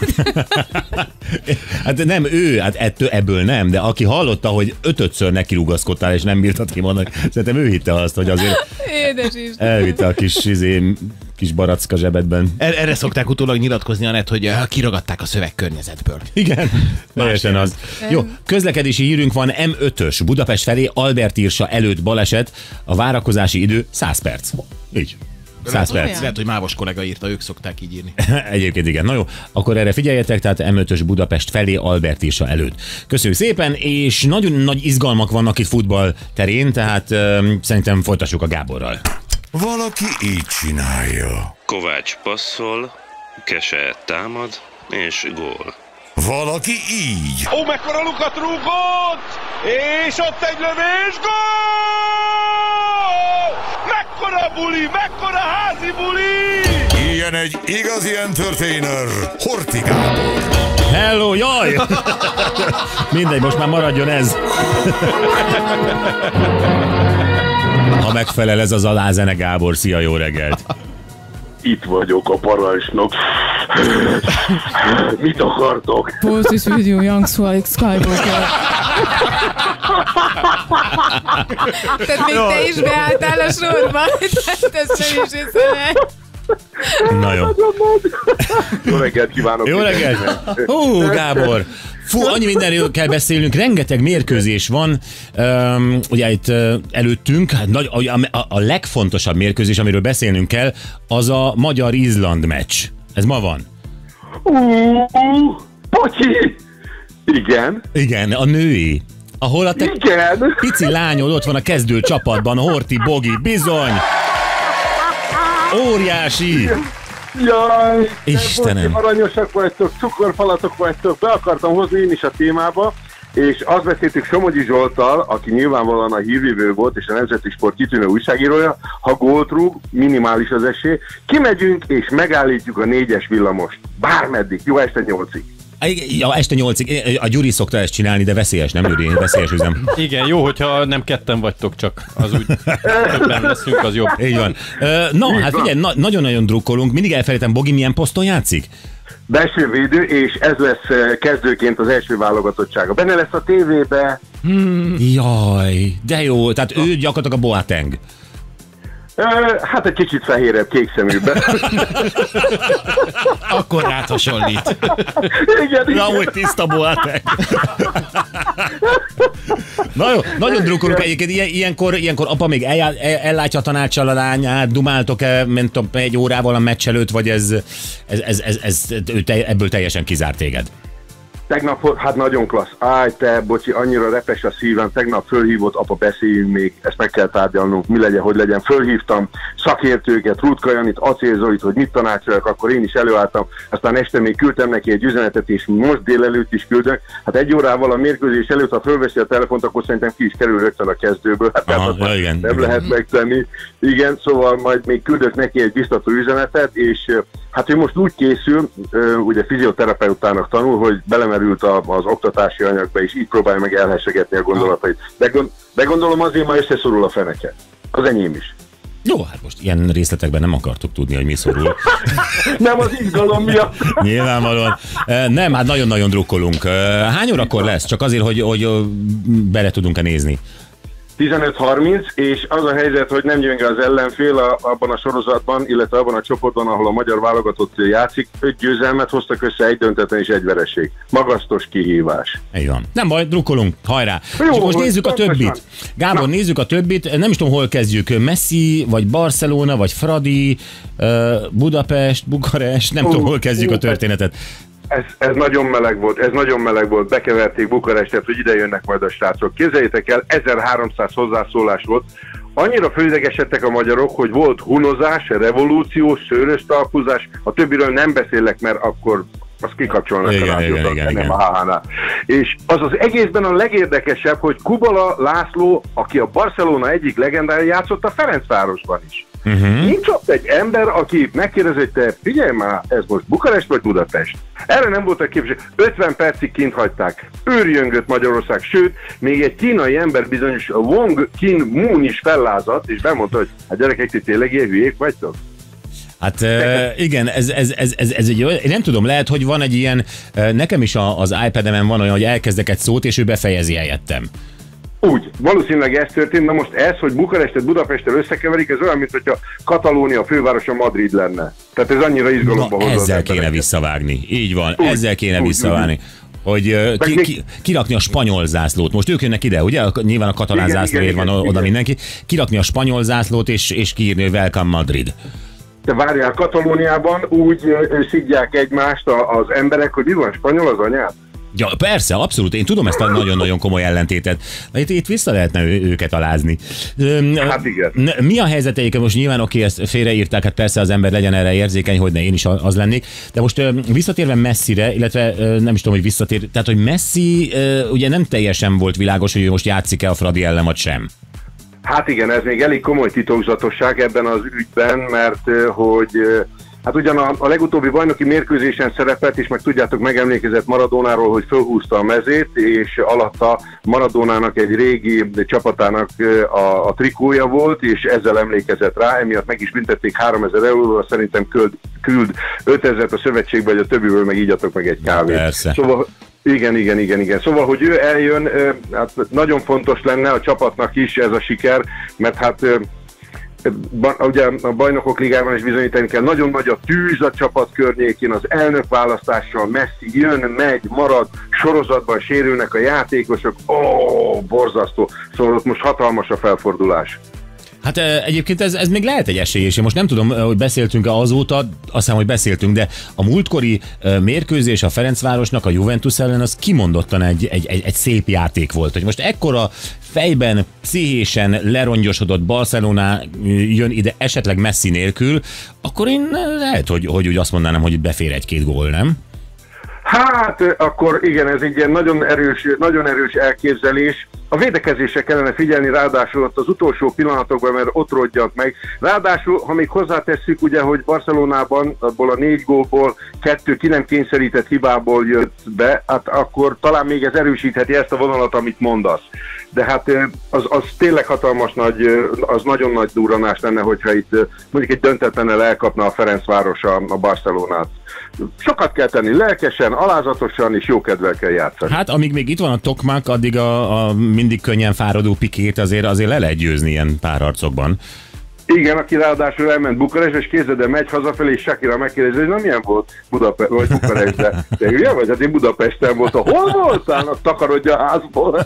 Hát nem ő, hát ettől, ebből nem, de aki hallotta, hogy ötödször nekirugaszkodtál, és nem bírtad kimondani, szerintem ő hitte azt, hogy azért Édes Isten. elvitte a kis, izé, kis baracka zsebedben. Erre szokták utólag nyilatkozni, Anett, hogy kiragadták a szövegkörnyezetből. Igen, teljesen az. Jó, közlekedési hírünk van, M ötös Budapest felé Albert Irsa előtt baleset, a várakozási idő száz perc. Így. száz perc. Lehet, hogy Mávos kollega írta, ők szokták így írni. Egyébként igen. Na jó, akkor erre figyeljetek, tehát M ötös Budapest felé Albert Irsa előtt. Köszönjük szépen, és nagyon nagy izgalmak vannak itt futball terén, tehát um, szerintem folytassuk a Gáborral. Valaki így csinálja. Kovács passzol, Kese támad, és gól. Valaki így. Ó, mekkora lukat rúgott! És ott egy lövés, gól! Mekkora buli, mekkora házi buli! Ilyen egy igazi entertainer, Horthy Gábor. Hello, jaj! Mindegy, most már maradjon ez. Ha megfelel ez az alázene, Gábor, szia, jó reggelt! Itt vagyok, a parancsnok. Mit akartok? Force is with you, young Skywalker. Tehát még te is beálltál a sorba, tehát ezt nem is észre. Na jó. Jó reggelt kívánok! Jó reggelt! Hú, Gábor! Fú, annyi mindenről kell beszélnünk, rengeteg mérkőzés van, um, ugye itt uh, előttünk, hát nagy, a, a, a legfontosabb mérkőzés, amiről beszélnünk kell, az a Magyar-Izland meccs. Ez ma van. Uh, Bocsi! Igen? Igen, a női. Ahol a te Igen. pici lányod ott van a kezdő csapatban, Horthy Bogi, bizony! Óriási! Jaj, Istenem. Bocsi, aranyosak vagytok, cukorfalatok vagytok, be akartam hozni én is a témába, és azt beszéltük Somogyi Zsolttal, aki nyilvánvalóan a hírvívő volt, és a Nemzeti Sport kitűnő újságírója, ha gólt rúg, minimális az esély, kimegyünk és megállítjuk a négyes villamost. Bármeddig, jó este nyolcig. Ja, este nyolcig. A Gyuri szokta ezt csinálni, de veszélyes, nem Gyuri? Veszélyes üzem. Igen, jó, hogyha nem ketten vagytok, csak az úgy többen leszünk, az jobb. Így van. Na, hát figyelj, na, nagyon-nagyon drukkolunk. Mindig elfelejtem, Bogi milyen poszton játszik? Belső védő, és ez lesz kezdőként az első válogatottsága. Benne lesz a tévébe. Hmm. Jaj, de jó. Tehát ő gyakorlatilag a Boateng. Hát egy kicsit fehérebb, kékszeműben. Akkor rád hasonlít. Igen, igen. Na, hogy tiszta Boateng. Na jó, nagyon drukkolunk egyébként. Ilyen, ilyenkor, ilyenkor apa még el, ellátja a tanácssal a lányát, dumáltok-e mentom, egy órával a meccs előtt, vagy ez, ez, ez, ez, ez te, ebből teljesen kizárt téged? Tegnap, hát nagyon klassz. Áj, te, bocsi, annyira repes a szívem. Tegnap fölhívott, apa, beszéljünk még, ezt meg kell tárgyalnunk, mi legyen, hogy legyen. Fölhívtam szakértőket, Rutka Janit, Acél Zolit, hogy mit tanácsoljak, akkor én is előálltam. Aztán este még küldtem neki egy üzenetet, és most délelőtt is küldök. Hát egy órával a mérkőzés előtt, ha fölveszi a telefont, akkor szerintem ki is kerül rögtön a kezdőből. Hát aha, ja, igen, nem igen. lehet megtenni. Igen, szóval majd még küldök neki egy biztató üzenetet, és hát ő most úgy készül, ugye fizioterapeutának tanul, hogy belemerült a, az oktatási anyagba, és így próbálja meg elhessegetni a gondolatait. De, gond, de gondolom azért ma összeszorul a feneke. Az enyém is. Jó, hát most ilyen részletekben nem akartuk tudni, hogy mi szorul. Nem az izgalom miatt. Nyilvánvalóan. Nem, hát nagyon-nagyon drukkolunk. Hány órakor lesz? Csak azért, hogy, hogy bele tudunk-e nézni? tizenöt harminc, és az a helyzet, hogy nem gyönge az ellenfél a, abban a sorozatban, illetve abban a csoportban, ahol a magyar válogatott játszik. Öt győzelmet hoztak össze, egy döntetlen és egy vereség. Magasztos kihívás. Így van. Nem baj, drukkolunk. Hajrá. Jó, és most nézzük a többit. Van. Gábor, Na. nézzük a többit. Nem is tudom, hol kezdjük. Messi, vagy Barcelona, vagy Fradi, Budapest, Bukarest. Nem uh, tudom, hol kezdjük uh, a történetet. Ez, ez nagyon meleg volt, ez nagyon meleg volt, bekeverték Bukarestet, hogy ide jönnek majd a srácok. Képzeljétek el, ezerháromszáz hozzászólás volt. Annyira főidegesedtek a magyarok, hogy volt hunozás, revolúció, szőrös talpuzás, a többiről nem beszélek, mert akkor azt kikapcsolnak igen, a rádiót, nem igen. a há há-nál. És az az egészben a legérdekesebb, hogy Kubala László, aki a Barcelona egyik legendája, játszott a Ferencvárosban is. Uh-huh. Nincs ott egy ember, aki megkérdezi, hogy te figyelj már, ez most Bukarest vagy Budapest? Erre nem voltak képesek. ötven percig kint hagyták. Őrjöngött Magyarország, sőt, még egy kínai ember bizonyos Wong Kin Moon is fellázadt, és bemondta, hogy hát gyerekek, ti tényleg ilyen hülyék vagytok? Hát uh, igen, ez, ez, ez, ez, ez egy olyan, én nem tudom, lehet, hogy van egy ilyen, uh, nekem is a, az iPad-emen van olyan, hogy elkezdek egy szót, és ő befejezi helyettem. Úgy, valószínűleg ez történt, de most ez, hogy Bukarestet Budapesttel összekeverik, ez olyan, mint hogyha Katalónia fővárosa Madrid lenne. Tehát ez annyira izgalomba hozott. Ezzel kéne visszavágni, így van, úgy, ezzel kéne úgy, visszavágni. Hogy uh, ki, ki, kirakni a spanyol zászlót. Most ők jönnek ide, ugye? Nyilván a katalán igen, zászlóért igen, van igen, oda igen. mindenki. Kirakni a spanyol zászlót és, és kiírni, hogy Welcome Madrid. Te várjál, Katalóniában úgy szidják egymást az emberek, hogy mi van, spanyol az anyád? Ja, persze, abszolút. Én tudom ezt a nagyon-nagyon komoly ellentétet. De itt, itt vissza lehetne ő, őket alázni. Hát igen. Mi a helyzeteik? Most nyilván oké, ezt félreírták, hát persze az ember legyen erre érzékeny, hogy ne én is az lennék. De most visszatérve Messire, illetve nem is tudom, hogy visszatér, tehát hogy Messi ugye nem teljesen volt világos, hogy ő most játszik-e a Fradi ellen, vagy sem. Hát igen, ez még elég komoly titokzatosság ebben az ügyben, mert hogy hát ugyan a, a legutóbbi bajnoki mérkőzésen szerepelt, és meg tudjátok, megemlékezett Maradónáról, hogy fölhúzta a mezét, és alatta Maradónának egy régi csapatának a, a trikója volt, és ezzel emlékezett rá, emiatt meg is büntették háromezer euróra, szerintem küld, küld ötezret a szövetségbe, vagy a többiből meg ígyatok meg egy kávét. Persze. Szóval, igen, igen, igen, igen. Szóval, hogy ő eljön, hát nagyon fontos lenne a csapatnak is ez a siker, mert hát ugye a Bajnokok Ligában is bizonyítani kell, nagyon nagy a tűz a csapat környékén, az elnökválasztással Messi jön, megy, marad, sorozatban sérülnek a játékosok, ó, borzasztó. Szóval ott most hatalmas a felfordulás. Hát egyébként ez, ez még lehet egy esély, és én most nem tudom, hogy beszéltünk-e azóta, azt hiszem, hogy beszéltünk, de a múltkori mérkőzés a Ferencvárosnak a Juventus ellen az kimondottan egy, egy, egy, egy szép játék volt. Hogy most ekkora fejben, pszichésen lerongyosodott Barcelona jön ide esetleg Messi nélkül, akkor én lehet, hogy, hogy úgy azt mondanám, hogy befér egy-két gól, nem? Hát akkor igen, ez egy ilyen nagyon erős, nagyon erős elképzelés. A védekezésre kellene figyelni, ráadásul ott az utolsó pillanatokban, mert ott rodjant meg. Ráadásul, ha még hozzátesszük, ugye, hogy Barcelonában abból a négy gólból kettő ki nem kényszerített hibából jött be, hát akkor talán még ez erősítheti ezt a vonalat, amit mondasz. De hát az, az tényleg hatalmas nagy, az nagyon nagy durranás lenne, hogyha itt mondjuk egy döntetlennel elkapna a Ferencváros a, a Barcelonát. Sokat kell tenni, lelkesen, alázatosan és jókedvel kell játszani. Hát amíg még itt van a Tokmak, addig a, a mindig könnyen fáradó Pikét azért, azért le lehet győzni ilyen párharcokban. Igen, aki ráadásul elment Bukarest, és kézede megy hazafelé, és Shakira megkérdezi, hogy na milyen volt Budapest, vagy Bukarest, de te hülye vagy? Hát én Budapesten voltam. Hol voltál? Takarodja a házból.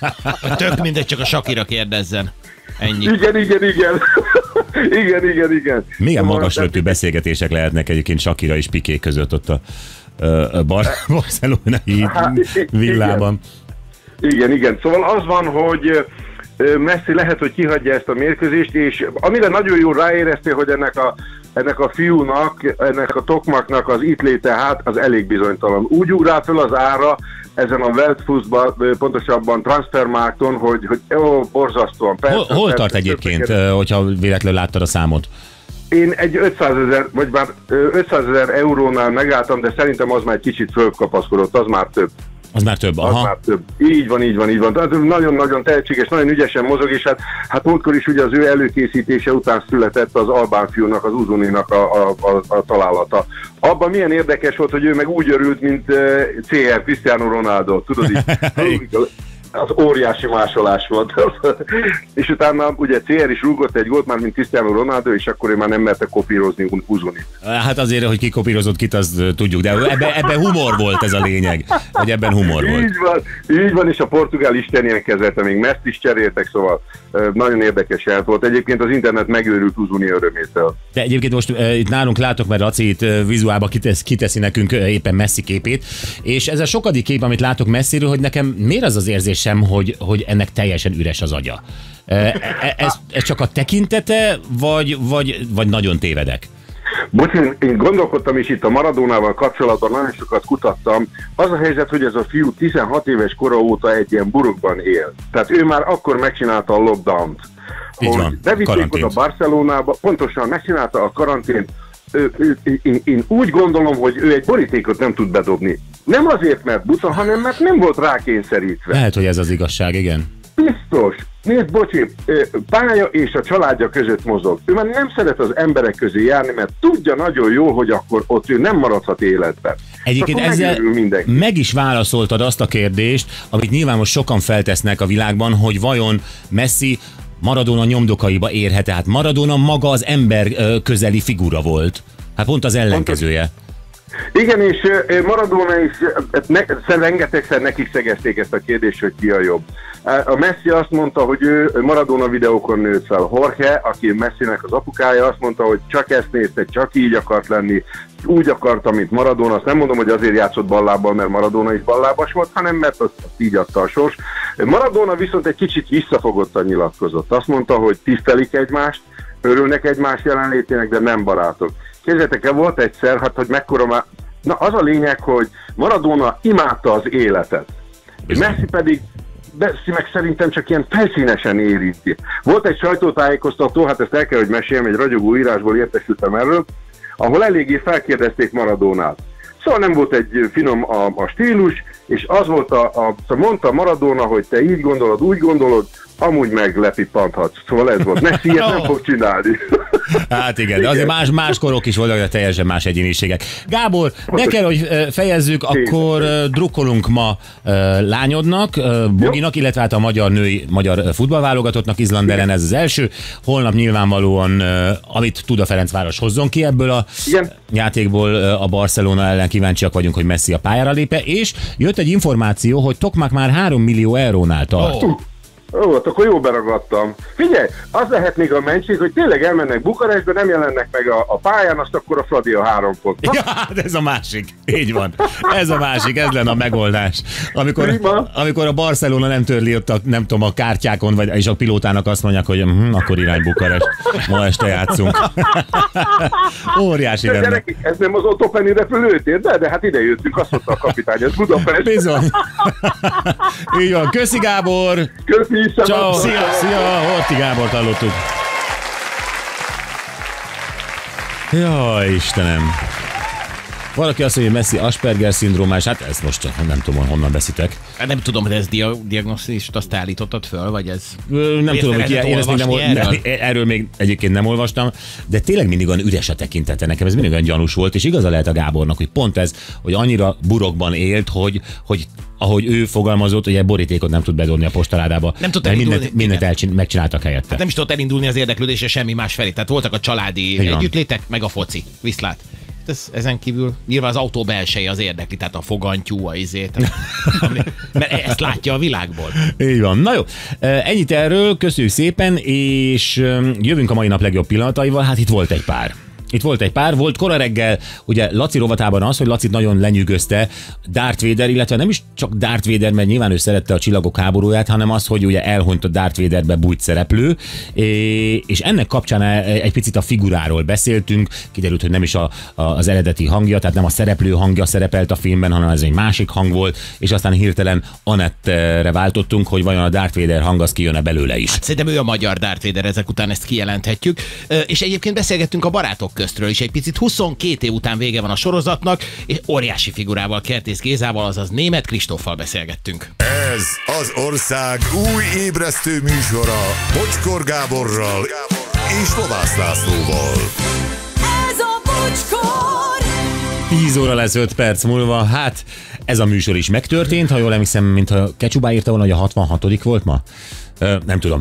Tök mindegy, csak a Shakira kérdezzen. Ennyi. Igen, igen, igen. igen, igen, igen. Milyen magasröptű beszélgetések lehetnek egyébként Shakira és Piqué között ott a, a Bar- barcelonai hát, villában. Igen. igen, igen. Szóval az van, hogy Messi lehet, hogy kihagyja ezt a mérkőzést, és amire nagyon jól ráéreztél, hogy ennek a, ennek a fiúnak, ennek a Tokmaknak az itt léte, hát az elég bizonytalan. Úgy ugrál föl az ára ezen a Weltfußban, pontosabban Transfermarkton, hogy, hogy ó, borzasztóan. Persze, hol hol tart egyébként, persze, hogyha véletlenül láttad a számot? Én egy ötszázezer, vagy már ötszázezer eurónál megálltam, de szerintem az már egy kicsit fölkapaszkodott, az már több. Az már több, aha. Az már több. Így van, így van, így van. Tehát nagyon-nagyon tehetséges, nagyon ügyesen mozog, és hát, hát múltkor is ugye az ő előkészítése után született az albán fiúnak, az Uzuninak a, a, a, a találata. Abban milyen érdekes volt, hogy ő meg úgy örült, mint uh, cé er, Cristiano Ronaldo, tudod így. Az óriási másolás volt. És utána ugye cé er is rúgott egy gólt már, mint Cristiano Ronaldo, és akkor ő már nem merte kopírozni Uzunit. Hát azért, hogy ki kopírozott kit, azt tudjuk, de ebben ebbe humor volt ez a lényeg, hogy ebben humor volt. Így van, így van, és a portugál isten ilyen kezelte, még Messt is cseréltek, szóval nagyon érdekes jelt volt. Egyébként az internet megőrült Uzuni örömétől. De egyébként most uh, itt nálunk látok, mert Laci itt uh, vizuálba kitesz, kiteszi nekünk uh, éppen Messi képét, és ez a sokadik kép, amit látok Messiről, hogy nekem miért az az érzésem, hogy, hogy ennek teljesen üres az agya? Uh, ez, ez csak a tekintete, vagy, vagy, vagy nagyon tévedek? Bocsi, én gondolkodtam is itt a Maradónával kapcsolatban, nagyon sokat kutattam. Az a helyzet, hogy ez a fiú tizenhat éves kora óta egy ilyen burokban él. Tehát ő már akkor megcsinálta a lockdown-t. Bevitték oda Barcelonába, pontosan megcsinálta a karantént. Ő, ő, én, én úgy gondolom, hogy ő egy borítékot nem tud bedobni. Nem azért, mert buta, hanem mert nem volt rákényszerítve. Lehet, hogy ez az igazság, igen. Biztos. Nézd, bocsi, pálya és a családja között mozog. Ő már nem szeret az emberek közé járni, mert tudja nagyon jó, hogy akkor ott ő nem maradhat életben. Egyébként ezzel meg is válaszoltad azt a kérdést, amit nyilván most sokan feltesznek a világban, hogy vajon Messi Maradona nyomdokaiba érhet, tehát Maradona maga az ember közeli figura volt. Hát pont az ellenkezője. Igen, és Maradona is, ne, rengetegszer nekik szegezték ezt a kérdést, hogy ki a jobb. A Messi azt mondta, hogy ő Maradona videókon nőtt fel. Jorge, aki Messinek az apukája, azt mondta, hogy csak ezt nézte, csak így akart lenni, úgy akarta, mint Maradona. Azt nem mondom, hogy azért játszott ballábbal, mert Maradona is ballábas volt, hanem mert azt, azt így adta a sors. Maradona viszont egy kicsit visszafogottan nyilatkozott. Azt mondta, hogy tisztelik egymást, örülnek egymás jelenlétének, de nem barátok. Képzeljétek el, volt egyszer, hát hogy mekkora már... Na az a lényeg, hogy Maradona imádta az életet. Messi pedig Messi meg szerintem csak ilyen felszínesen érinti. Volt egy sajtótájékoztató, hát ezt el kell, hogy meséljem, egy ragyogó írásból értesültem erről, ahol eléggé felkérdezték Maradónát. Szóval nem volt egy finom a, a stílus, és az volt a, a... Szóval mondta Maradona, hogy te így gondolod, úgy gondolod, amúgy meg lepippanthatsz. Szóval ez volt. Messi ilyet nem fog csinálni. Hát igen, de azért más, más korok is voltak, de teljesen más egyéniségek. Gábor, ne kell, hogy fejezzük, akkor drukkolunk ma lányodnak, Boginak, illetve hát a magyar női, magyar futballválogatottnak, Izland ellen ez az első. Holnap nyilvánvalóan, amit tud a Ferencváros hozzon ki ebből a igen. játékból a Barcelona ellen, kíváncsiak vagyunk, hogy Messi a pályára lépe, és jött egy információ, hogy Tokmak már három millió eurónál tart. Oh. Ó, hát akkor jó beragadtam. Figyelj, az lehet még a mentség, hogy tényleg elmennek Bukarestbe, nem jelennek meg a, a pályán, azt akkor a Fradi a három pont. Ja, hát ez a másik. Így van. Ez a másik, ez lenne a megoldás. Amikor, amikor a Barcelona nem törli ott a, nem tudom, a kártyákon, vagy, és a pilótának azt mondják, hogy hm, akkor irány Bukarest. Ma este játszunk. Óriási de lenne. Gyerekek, ez nem az Otopeni repülőtér, de, de hát ide jöttünk, azt mondta a kapitány, ez Budapest. Bizony. Így van. Köszi, Gábor. Köszi. Ciao. Szia, szia, Horthy Gábort hallottuk. Jaj, Istenem. Valaki azt mondja, hogy Messi Asperger-szindrómás, hát ezt most nem tudom, honnan veszitek. Nem tudom, hogy ez dia- diagnosztist azt állítottad föl, vagy ez... Ö, nem tudom, hogy én ezt még nem, erről? erről még egyébként nem olvastam, de tényleg mindig olyan üres a tekintete, nekem ez mindig olyan gyanús volt, és igaza lehet a Gábornak, hogy pont ez, hogy annyira burokban élt, hogy, hogy ahogy ő fogalmazott, hogy egy borítékot nem tud bedobni a postaládába. Nem tud elindulni. Mindent, mindent elcsin, megcsináltak helyette. Hát nem is tudott elindulni az érdeklődésre semmi más felé. Tehát voltak a családi igen. együttlétek, meg a foci. Viszlát. Ez, ezen kívül nyilván az autó belseje az érdekli, tehát a fogantyú, a izét, mert ezt látja a világból. Így van. Na jó, ennyit erről, köszönjük szépen, és jövünk a mai nap legjobb pillanataival, hát itt volt egy pár. Itt volt egy pár, volt kora reggel, ugye Laci rovatában az, hogy Lacit nagyon lenyűgözte Darth Vader, illetve nem is csak Darth Vader, mert nyilván ő szerette a Csillagok háborúját, hanem az, hogy ugye elhunyt a Darth Vaderbe bújt szereplő, és ennek kapcsán egy picit a figuráról beszéltünk, kiderült, hogy nem is a, a, az eredeti hangja, tehát nem a szereplő hangja szerepelt a filmben, hanem ez egy másik hang volt, és aztán hirtelen Anettre váltottunk, hogy vajon a Darth Vader hang az kijön-e belőle is. Hát szerintem ő a magyar Darth Vader, ezek után ezt kijelenthetjük, és egyébként beszélgettünk a barátok napköztről is egy picit. huszonkét év után vége van a sorozatnak, és óriási figurával, Kertész Gézával, azaz Németh Kristóffal beszélgettünk. Ez az ország új ébresztő műsora Bocskor Gáborral és Lovász Lászlóval. Ez a Bocskor! tíz óra lesz öt perc múlva, hát ez a műsor is megtörtént, ha jól emlékszem, mintha Kecsubá írta volna, hogy a hatvanhatodik volt ma. Ö, nem tudom.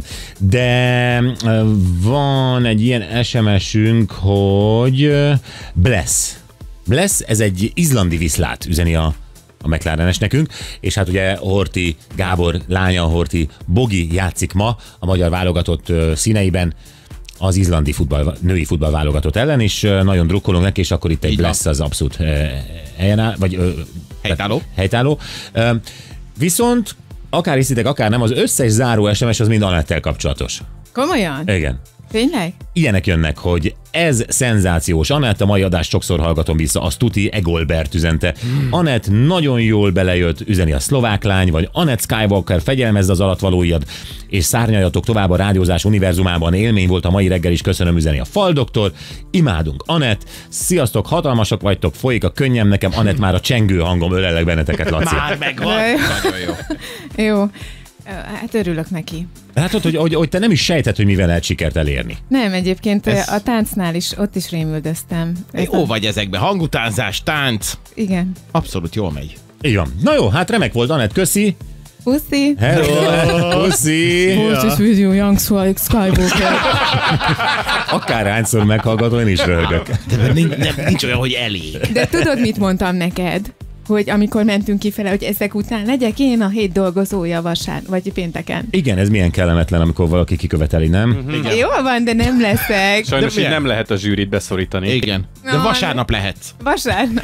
De ö, van egy ilyen es em es-ünk, hogy ö, Bless. Bless, ez egy izlandi viszlát üzeni a a McLarenes nekünk, és hát ugye Horthy Gábor lánya, Horthy Bogi játszik ma a magyar válogatott ö, színeiben az izlandi futball, női futball válogatott ellen, és ö, nagyon drukkolunk neki, és akkor itt egy Bless az abszolút ö, helyen áll, vagy ö, helytálló. helytálló. Ö, viszont akár hiszitek, akár nem, az összes záró es em es az mind Anettel kapcsolatos. Komolyan? Igen. Tényleg? Ilyenek jönnek, hogy ez szenzációs. Anett, a mai adást sokszor hallgatom vissza, azt tuti, Egolbert üzente. Hmm. Anett nagyon jól belejött, üzeni a szlovák lány, vagy Anett Skywalker, fegyelmezd az alatvalóiad, és szárnyaljatok tovább a rádiózás univerzumában. Élmény volt a mai reggel is, köszönöm, üzeni a Faldoktor. Imádunk, Anett. Sziasztok, hatalmasak vagytok, folyik a könnyem, nekem Anett már a csengő hangom, ölellek benneteket, Laci. Már megvan. Nagyon jó. Jó. Hát örülök neki. Látod, hogy, hogy, hogy te nem is sejted, hogy mivel lehet sikert elérni. Nem, egyébként Ez- a táncnál is, ott is rémüldöztem. Ez Jó a- vagy ezekben. Hangutánzás, tánc. Igen. Abszolút jól megy. Így van. Na jó, hát remek volt, Anett, köszi. Puszi. Hello, puszi. What is with you, young Skywalker? Akárhányszor meghallgatom, én is röhögök. De nincs, nem, nincs olyan, hogy elég. De tudod, mit mondtam neked? Hogy amikor mentünk kifele, hogy ezek után legyek én a hét dolgozója vasár, vagy pénteken. Igen, ez milyen kellemetlen, amikor valaki kiköveteli, nem? Igen. Jó van, de nem leszek. Sajnos De így milyen? nem lehet a zsűrit beszorítani. Igen. De Na, vasárnap lehetsz. Vasárnap.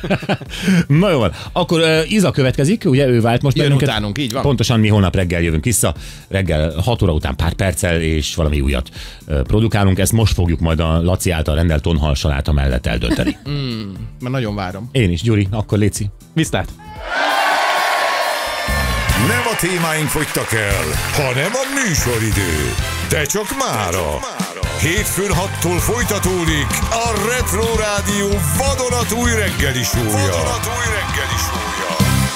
Na jó van. Akkor uh, Iza következik, ugye ő vált most Jön bennünket. utánunk, így van. Pontosan mi holnap reggel jövünk vissza, reggel hat óra után pár perccel, és valami újat uh, produkálunk. Ezt most fogjuk majd a Laci által rendelt tonhal saláta mellett eldönteni. Mm, mert nagyon várom. Én is, Gyuri, akkor léci. Viszlát! Nem a témáink fogytak el, hanem a műsoridő. De csak mára. Hétfőn hattól folytatódik a Retro Rádió vadonatúj reggeli súlya. Vadonatúj reggeli súlya.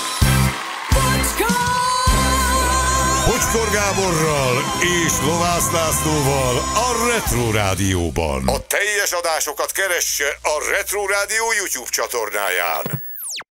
Bocskor Gáborral és Lovász Lászlóval a Retro Rádióban. A teljes adásokat keresse a Retro Rádió YouTube csatornáján.